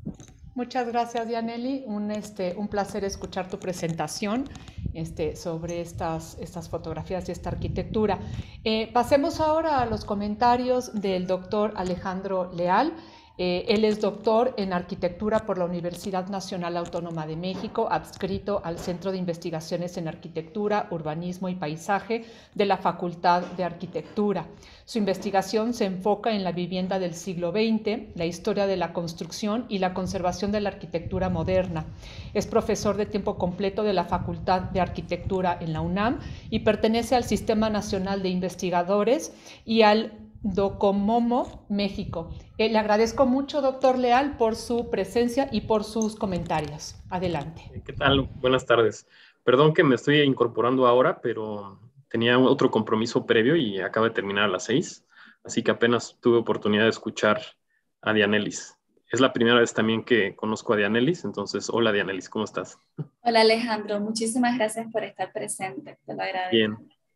Speaker 3: Muchas gracias, Dianelli. Un, este, un placer escuchar tu presentación este, sobre estas, estas fotografías y esta arquitectura. Eh, pasemos ahora a los comentarios del doctor Alejandro Leal. Eh, él es doctor en arquitectura por la Universidad Nacional Autónoma de México, adscrito al Centro de Investigaciones en Arquitectura, Urbanismo y Paisaje de la Facultad de Arquitectura. Su investigación se enfoca en la vivienda del siglo veinte, la historia de la construcción y la conservación de la arquitectura moderna. Es profesor de tiempo completo de la Facultad de Arquitectura en la UNAM y pertenece al Sistema Nacional de Investigadores y al Docomomo México. Eh, le agradezco mucho, doctor Leal, por su presencia y por sus comentarios. Adelante.
Speaker 2: ¿Qué tal? Buenas tardes. Perdón que me estoy incorporando ahora, pero tenía otro compromiso previo y acaba de terminar a las seis, así que apenas tuve oportunidad de escuchar a Dianelis. Es la primera vez también que conozco a Dianelis, entonces, hola Dianelis, ¿cómo estás?
Speaker 14: Hola Alejandro, muchísimas gracias por estar presente, te lo agradezco.
Speaker 2: Bien.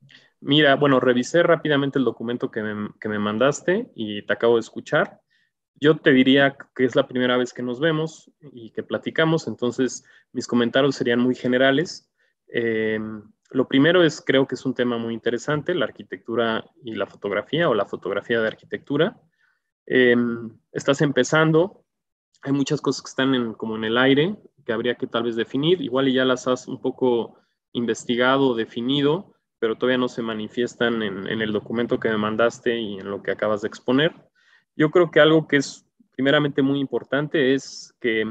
Speaker 2: Mira, bueno, revisé rápidamente el documento que me, que me mandaste y te acabo de escuchar. Yo te diría que es la primera vez que nos vemos y que platicamos, entonces mis comentarios serían muy generales. Eh, lo primero es, creo que es un tema muy interesante, la arquitectura y la fotografía o la fotografía de arquitectura. Eh, estás empezando, hay muchas cosas que están en, como en el aire que habría que tal vez definir, igual y ya las has un poco investigado, definido, pero todavía no se manifiestan en, en el documento que me mandaste y en lo que acabas de exponer. Yo creo que algo que es primeramente muy importante es que,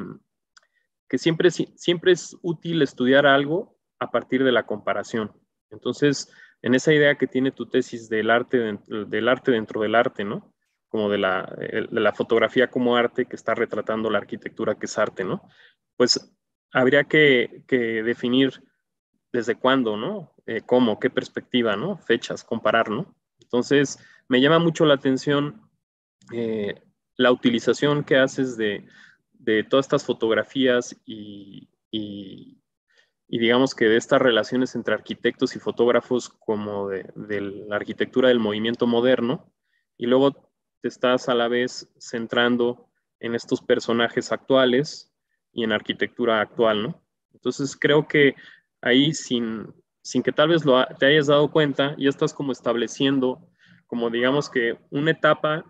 Speaker 2: que siempre, siempre es útil estudiar algo a partir de la comparación. Entonces, en esa idea que tiene tu tesis del arte, del arte dentro del arte, ¿no? Como de la, de la fotografía como arte que está retratando la arquitectura que es arte, ¿no? Pues habría que, que definir desde cuándo, ¿no? Eh, cómo, qué perspectiva, ¿no? Fechas, comparar, ¿no? Entonces, me llama mucho la atención eh, la utilización que haces de, de todas estas fotografías y, y, y digamos que de estas relaciones entre arquitectos y fotógrafos como de, de la arquitectura del movimiento moderno, y luego te estás a la vez centrando en estos personajes actuales y en arquitectura actual, ¿no? Entonces, creo que ahí, sin, sin que tal vez lo, te hayas dado cuenta, ya estás como estableciendo, como digamos que una etapa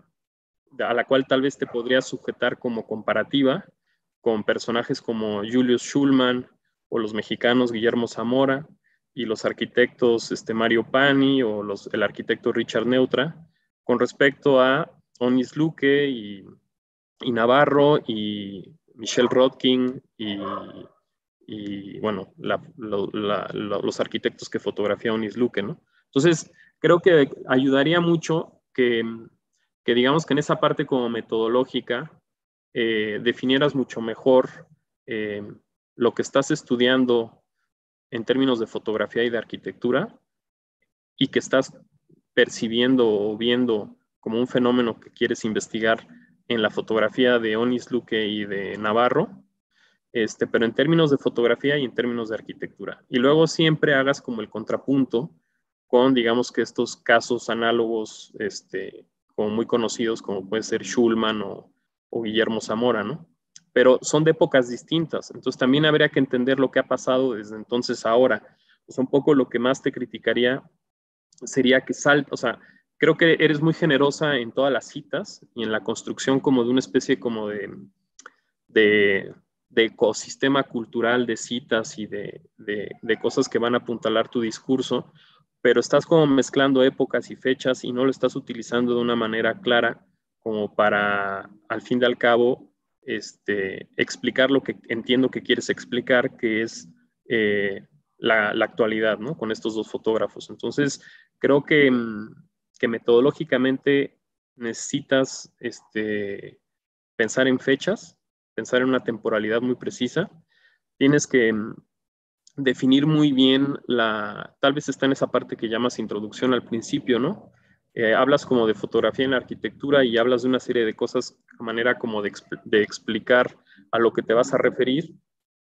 Speaker 2: a la cual tal vez te podrías sujetar como comparativa con personajes como Julius Schulman o los mexicanos Guillermo Zamora y los arquitectos este, Mario Pani o los, el arquitecto Richard Neutra, con respecto a Onis Luque y, y Navarro y Michel Rodkin y... y bueno, la, la, la, los arquitectos que fotografía Onis Luque, ¿no?
Speaker 15: Entonces, creo que ayudaría mucho que, que digamos que en esa parte como metodológica eh, definieras mucho mejor eh, lo que estás estudiando en términos de fotografía y de arquitectura y que estás percibiendo o viendo como un fenómeno que quieres investigar en la fotografía de Onis Luque y de Navarro, este, pero en términos de fotografía y en términos de arquitectura. Y luego siempre hagas como el contrapunto con, digamos que estos casos análogos, este, como muy conocidos, como puede ser Schulman o, o Guillermo Zamora, ¿no? Pero son de épocas distintas, entonces también habría que entender lo que ha pasado desde entonces a ahora. Pues un poco lo que más te criticaría sería que sal, o sea, creo que eres muy generosa en todas las citas y en la construcción como de una especie como de, de, de ecosistema cultural de citas y de, de, de cosas que van a apuntalar tu discurso, pero estás como mezclando épocas y fechas y no lo estás utilizando de una manera clara como para, al fin y al cabo, este, explicar lo que entiendo que quieres explicar, que es eh, la, la actualidad, ¿no? Con estos dos fotógrafos. Entonces, creo que, que metodológicamente necesitas este, pensar en fechas, pensar en una temporalidad muy precisa. Tienes que definir muy bien la, tal vez está en esa parte que llamas introducción al principio, ¿no? Eh, hablas como de fotografía en la arquitectura y hablas de una serie de cosas a manera como de, de explicar a lo que te vas a referir,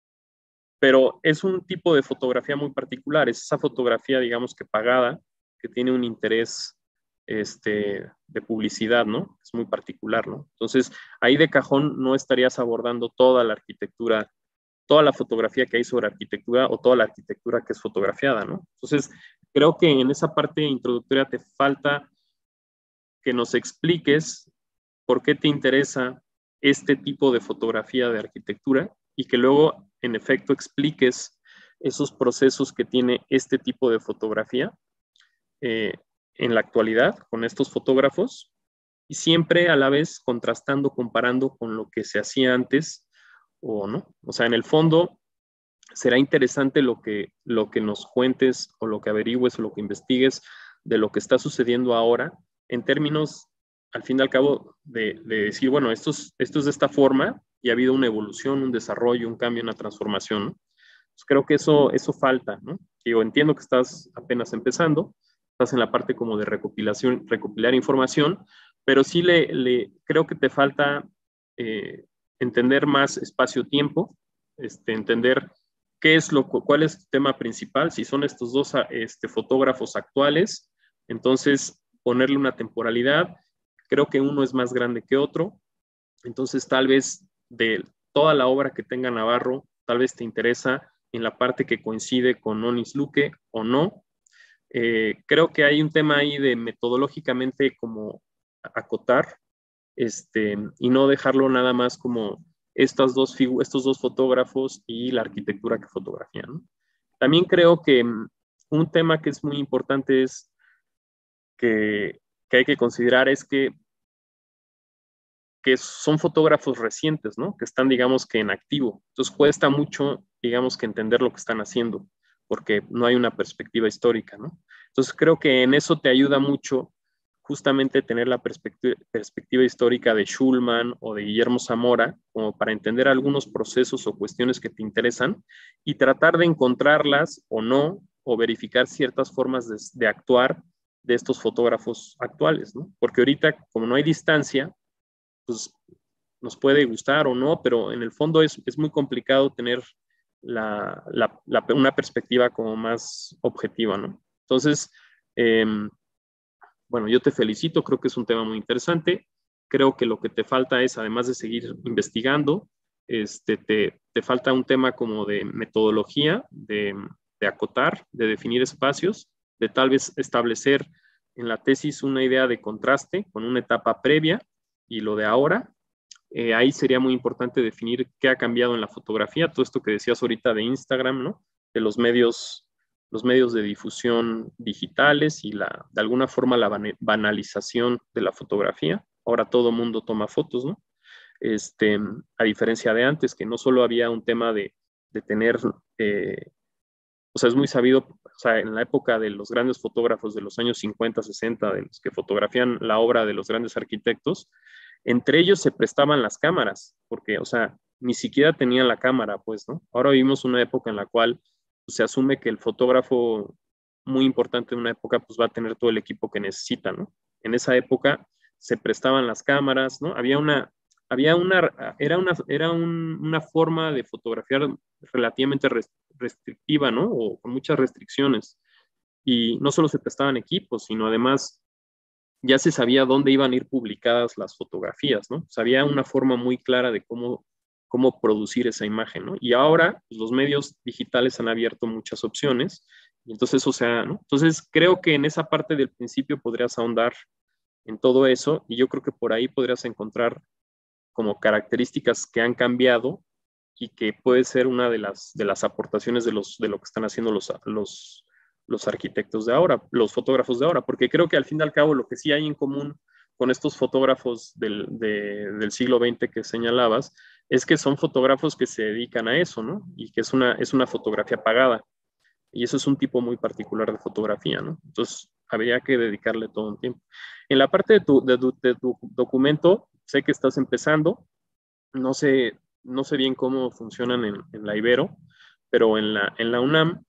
Speaker 15: pero es un tipo de fotografía muy particular, es esa fotografía, digamos que pagada, que tiene un interés este, de publicidad, ¿no? Es muy particular, ¿no? Entonces, ahí de cajón no estarías abordando toda la arquitectura, toda la fotografía que hay sobre arquitectura o toda la arquitectura que es fotografiada, ¿no? Entonces, creo que en esa parte introductoria te falta que nos expliques por qué te interesa este tipo de fotografía de arquitectura y que luego, en efecto, expliques esos procesos que tiene este tipo de fotografía eh, en la actualidad con estos fotógrafos y siempre a la vez contrastando, comparando con lo que se hacía antes o no. O sea, en el fondo será interesante lo que, lo que nos cuentes o lo que averigües o lo que investigues de lo que está sucediendo ahora en términos, al fin y al cabo, de, de decir, bueno, esto es, esto es de esta forma y ha habido una evolución, un desarrollo, un cambio, una transformación, ¿no? Pues creo que eso, eso falta, ¿no? Yo entiendo que estás apenas empezando, estás en la parte como de recopilación, recopilar información, pero sí le, le creo que te falta eh, entender más espacio-tiempo, este, entender qué es lo, cuál es tu tema principal, si son estos dos este, fotógrafos actuales, entonces ponerle una temporalidad, creo que uno es más grande que otro, entonces tal vez de toda la obra que tenga Navarro, tal vez te interesa en la parte que coincide con Onis Luque o no. Eh, creo que hay un tema ahí de metodológicamente como acotar este, y no dejarlo nada más como estas dos estos dos fotógrafos y la arquitectura que fotografían, ¿no? También creo que um, un tema que es muy importante es que, que hay que considerar es que, que son fotógrafos recientes, ¿no? Que están, digamos, que en activo. Entonces cuesta mucho, digamos, que entender lo que están haciendo, porque no hay una perspectiva histórica, ¿no? Entonces creo que en eso te ayuda mucho justamente tener la perspectiva, perspectiva histórica de Schulman o de Guillermo Zamora, como para entender algunos procesos o cuestiones que te interesan y tratar de encontrarlas o no, o verificar ciertas formas de, de actuar de estos fotógrafos actuales, ¿no? Porque ahorita, como no hay distancia, pues nos puede gustar o no, pero en el fondo es, es muy complicado tener la, la, la, una perspectiva como más objetiva, ¿no? Entonces, eh, bueno, yo te felicito, creo que es un tema muy interesante. Creo que lo que te falta es, además de seguir investigando, este, te, te falta un tema como de metodología, de, de acotar, de definir espacios, de tal vez establecer en la tesis una idea de contraste con una etapa previa y lo de ahora. Eh, ahí sería muy importante definir qué ha cambiado en la fotografía, todo esto que decías ahorita de Instagram, ¿no? De los medios los medios de difusión digitales y la, de alguna forma la banalización de la fotografía. Ahora todo mundo toma fotos, ¿no? Este, a diferencia de antes, que no solo había un tema de, de tener eh, o sea, es muy sabido, o sea, en la época de los grandes fotógrafos de los años cincuenta, sesenta, de los que fotografían la obra de los grandes arquitectos, entre ellos se prestaban las cámaras, porque, o sea, ni siquiera tenían la cámara, pues, ¿no? Ahora vivimos una época en la cual pues, se asume que el fotógrafo muy importante de una época, pues va a tener todo el equipo que necesita, ¿no? En esa época se prestaban las cámaras, ¿no? Había una, había una, era una, era un, una forma de fotografiar relativamente restrictiva, ¿no? O con muchas restricciones. Y no solo se prestaban equipos, sino además ya se sabía dónde iban a ir publicadas las fotografías, ¿no? O sea, había una forma muy clara de cómo, cómo producir esa imagen, ¿no? Y ahora pues, los medios digitales han abierto muchas opciones, y entonces, o sea, ¿no? Entonces creo que en esa parte del principio podrías ahondar en todo eso, y yo creo que por ahí podrías encontrar como características que han cambiado y que puede ser una de las, de las aportaciones de, los, de lo que están haciendo los, los, los arquitectos de ahora, los fotógrafos de ahora, porque creo que al fin y al cabo lo que sí hay en común con estos fotógrafos del, de, del siglo veinte que señalabas, es que son fotógrafos que se dedican a eso, ¿no? Y que es una, es una fotografía pagada. Y eso es un tipo muy particular de fotografía, ¿no? Entonces, habría que dedicarle todo un tiempo. En la parte de tu, de tu, de tu documento, sé que estás empezando, no sé, no sé bien cómo funcionan en, en la Ibero, pero en la, en la UNAM,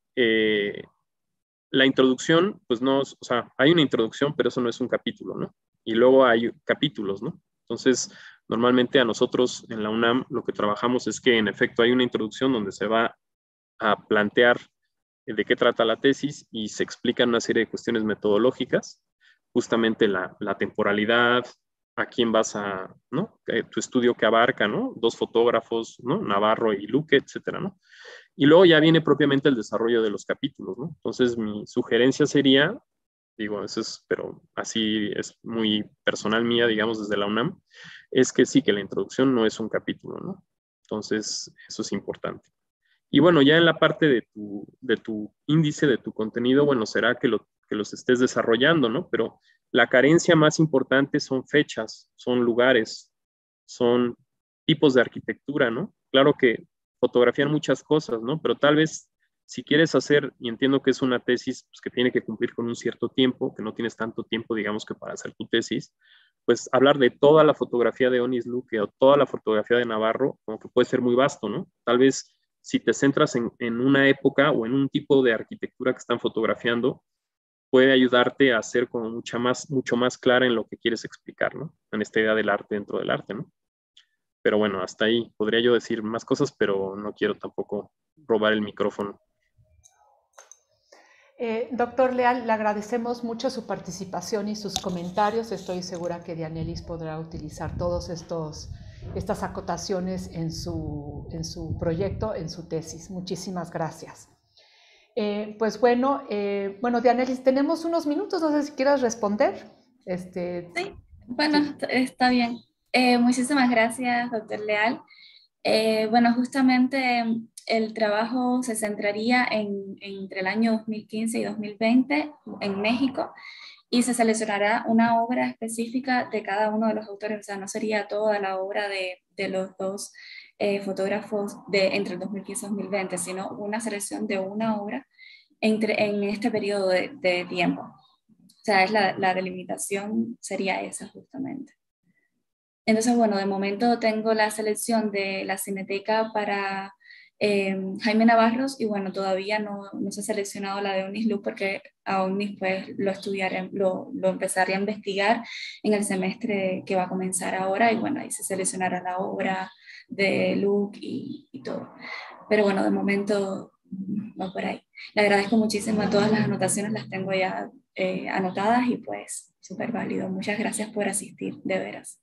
Speaker 15: eh, la introducción, pues no, o sea, hay una introducción, pero eso no es un capítulo, ¿no? Y luego hay capítulos, ¿no? Entonces, normalmente a nosotros en la UNAM lo que trabajamos es que en efecto hay una introducción donde se va a plantear de qué trata la tesis y se explican una serie de cuestiones metodológicas, justamente la, la temporalidad, a quién vas a, ¿no? Tu estudio que abarca, ¿no? Dos fotógrafos, ¿no? Navarro y Luque, etcétera, ¿no? Y luego ya viene propiamente el desarrollo de los capítulos, ¿no? Entonces mi sugerencia sería, digo, eso es, pero así es muy personal mía, digamos, desde la UNAM, es que sí, que la introducción no es un capítulo, ¿no? Entonces, eso es importante. Y bueno, ya en la parte de tu, de tu índice, de tu contenido, bueno, será que, lo, que los estés desarrollando, ¿no? Pero la carencia más importante son fechas, son lugares, son tipos de arquitectura, ¿no? Claro que fotografían muchas cosas, ¿no? Pero tal vez si quieres hacer, y entiendo que es una tesis pues, que tiene que cumplir con un cierto tiempo, que no tienes tanto tiempo, digamos, que para hacer tu tesis, pues hablar de toda la fotografía de Onis Luque o toda la fotografía de Navarro, como que puede ser muy vasto, ¿no? Tal vez si te centras en, en una época o en un tipo de arquitectura que están fotografiando, puede ayudarte a ser como mucha más, mucho más clara en lo que quieres explicar, ¿no? En esta idea del arte dentro del arte, ¿no? Pero bueno, hasta ahí podría yo decir más cosas, pero no quiero tampoco robar el micrófono.
Speaker 3: Eh, doctor Leal, le agradecemos mucho su participación y sus comentarios. Estoy segura que Dianelis podrá utilizar todos estos estas acotaciones en su, en su proyecto, en su tesis. Muchísimas gracias. Eh, pues bueno, eh, bueno, Dianelis, tenemos unos minutos, no sé si quieras responder. Este,
Speaker 14: sí, bueno, sí. Está bien. Eh, muchísimas gracias, doctor Leal. Eh, bueno, justamente el trabajo se centraría en, entre el año dos mil quince y dos mil veinte en México, y se seleccionará una obra específica de cada uno de los autores, o sea, no sería toda la obra de, de los dos eh, fotógrafos de, entre el dos mil quince y dos mil veinte, sino una selección de una obra entre, en este periodo de, de tiempo. O sea, es la, la delimitación sería esa justamente. Entonces, bueno, de momento tengo la selección de la Cineteca para eh, Jaime Navarros, y bueno, todavía no, no se ha seleccionado la de Onis Luque, porque a Onis pues lo estudiaré, lo, lo empezaré a investigar en el semestre que va a comenzar ahora, y bueno, ahí se seleccionará la obra de Luque y, y todo. Pero bueno, de momento va por ahí. Le agradezco muchísimo, a todas las anotaciones las tengo ya eh, anotadas, y pues súper válido. Muchas gracias por asistir, de veras.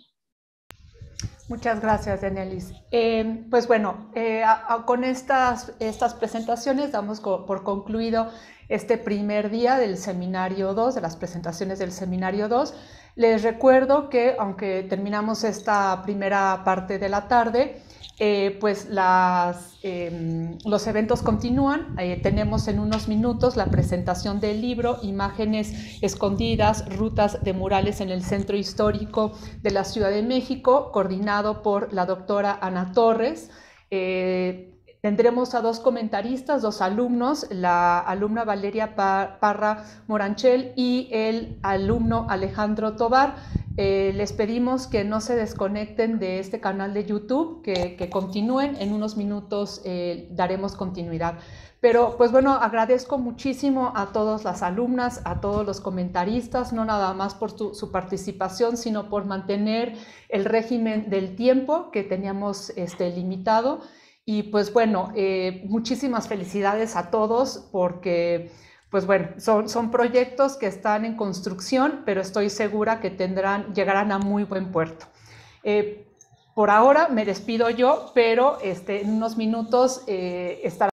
Speaker 3: Muchas gracias, Dianelis. Eh, pues bueno, eh, a, a, con estas, estas presentaciones damos co por concluido este primer día del seminario dos, de las presentaciones del seminario dos. Les recuerdo que aunque terminamos esta primera parte de la tarde, eh, pues las, eh, los eventos continúan. Eh, tenemos en unos minutos la presentación del libro Imágenes Escondidas, Rutas de Murales en el Centro Histórico de la Ciudad de México, coordinado por la doctora Ana Torres. Eh, tendremos a dos comentaristas, dos alumnos, la alumna Valeria Parra Moranchel y el alumno Alejandro Tobar. Eh, les pedimos que no se desconecten de este canal de YouTube, que, que continúen. En unos minutos eh, daremos continuidad. Pero pues bueno, agradezco muchísimo a todas las alumnas, a todos los comentaristas, no nada más por su, su participación, sino por mantener el régimen del tiempo que teníamos este, limitado. Y pues bueno, eh, muchísimas felicidades a todos porque pues bueno, son, son proyectos que están en construcción, pero estoy segura que tendrán, llegarán a muy buen puerto. Eh, por ahora me despido yo, pero este, en unos minutos eh, estará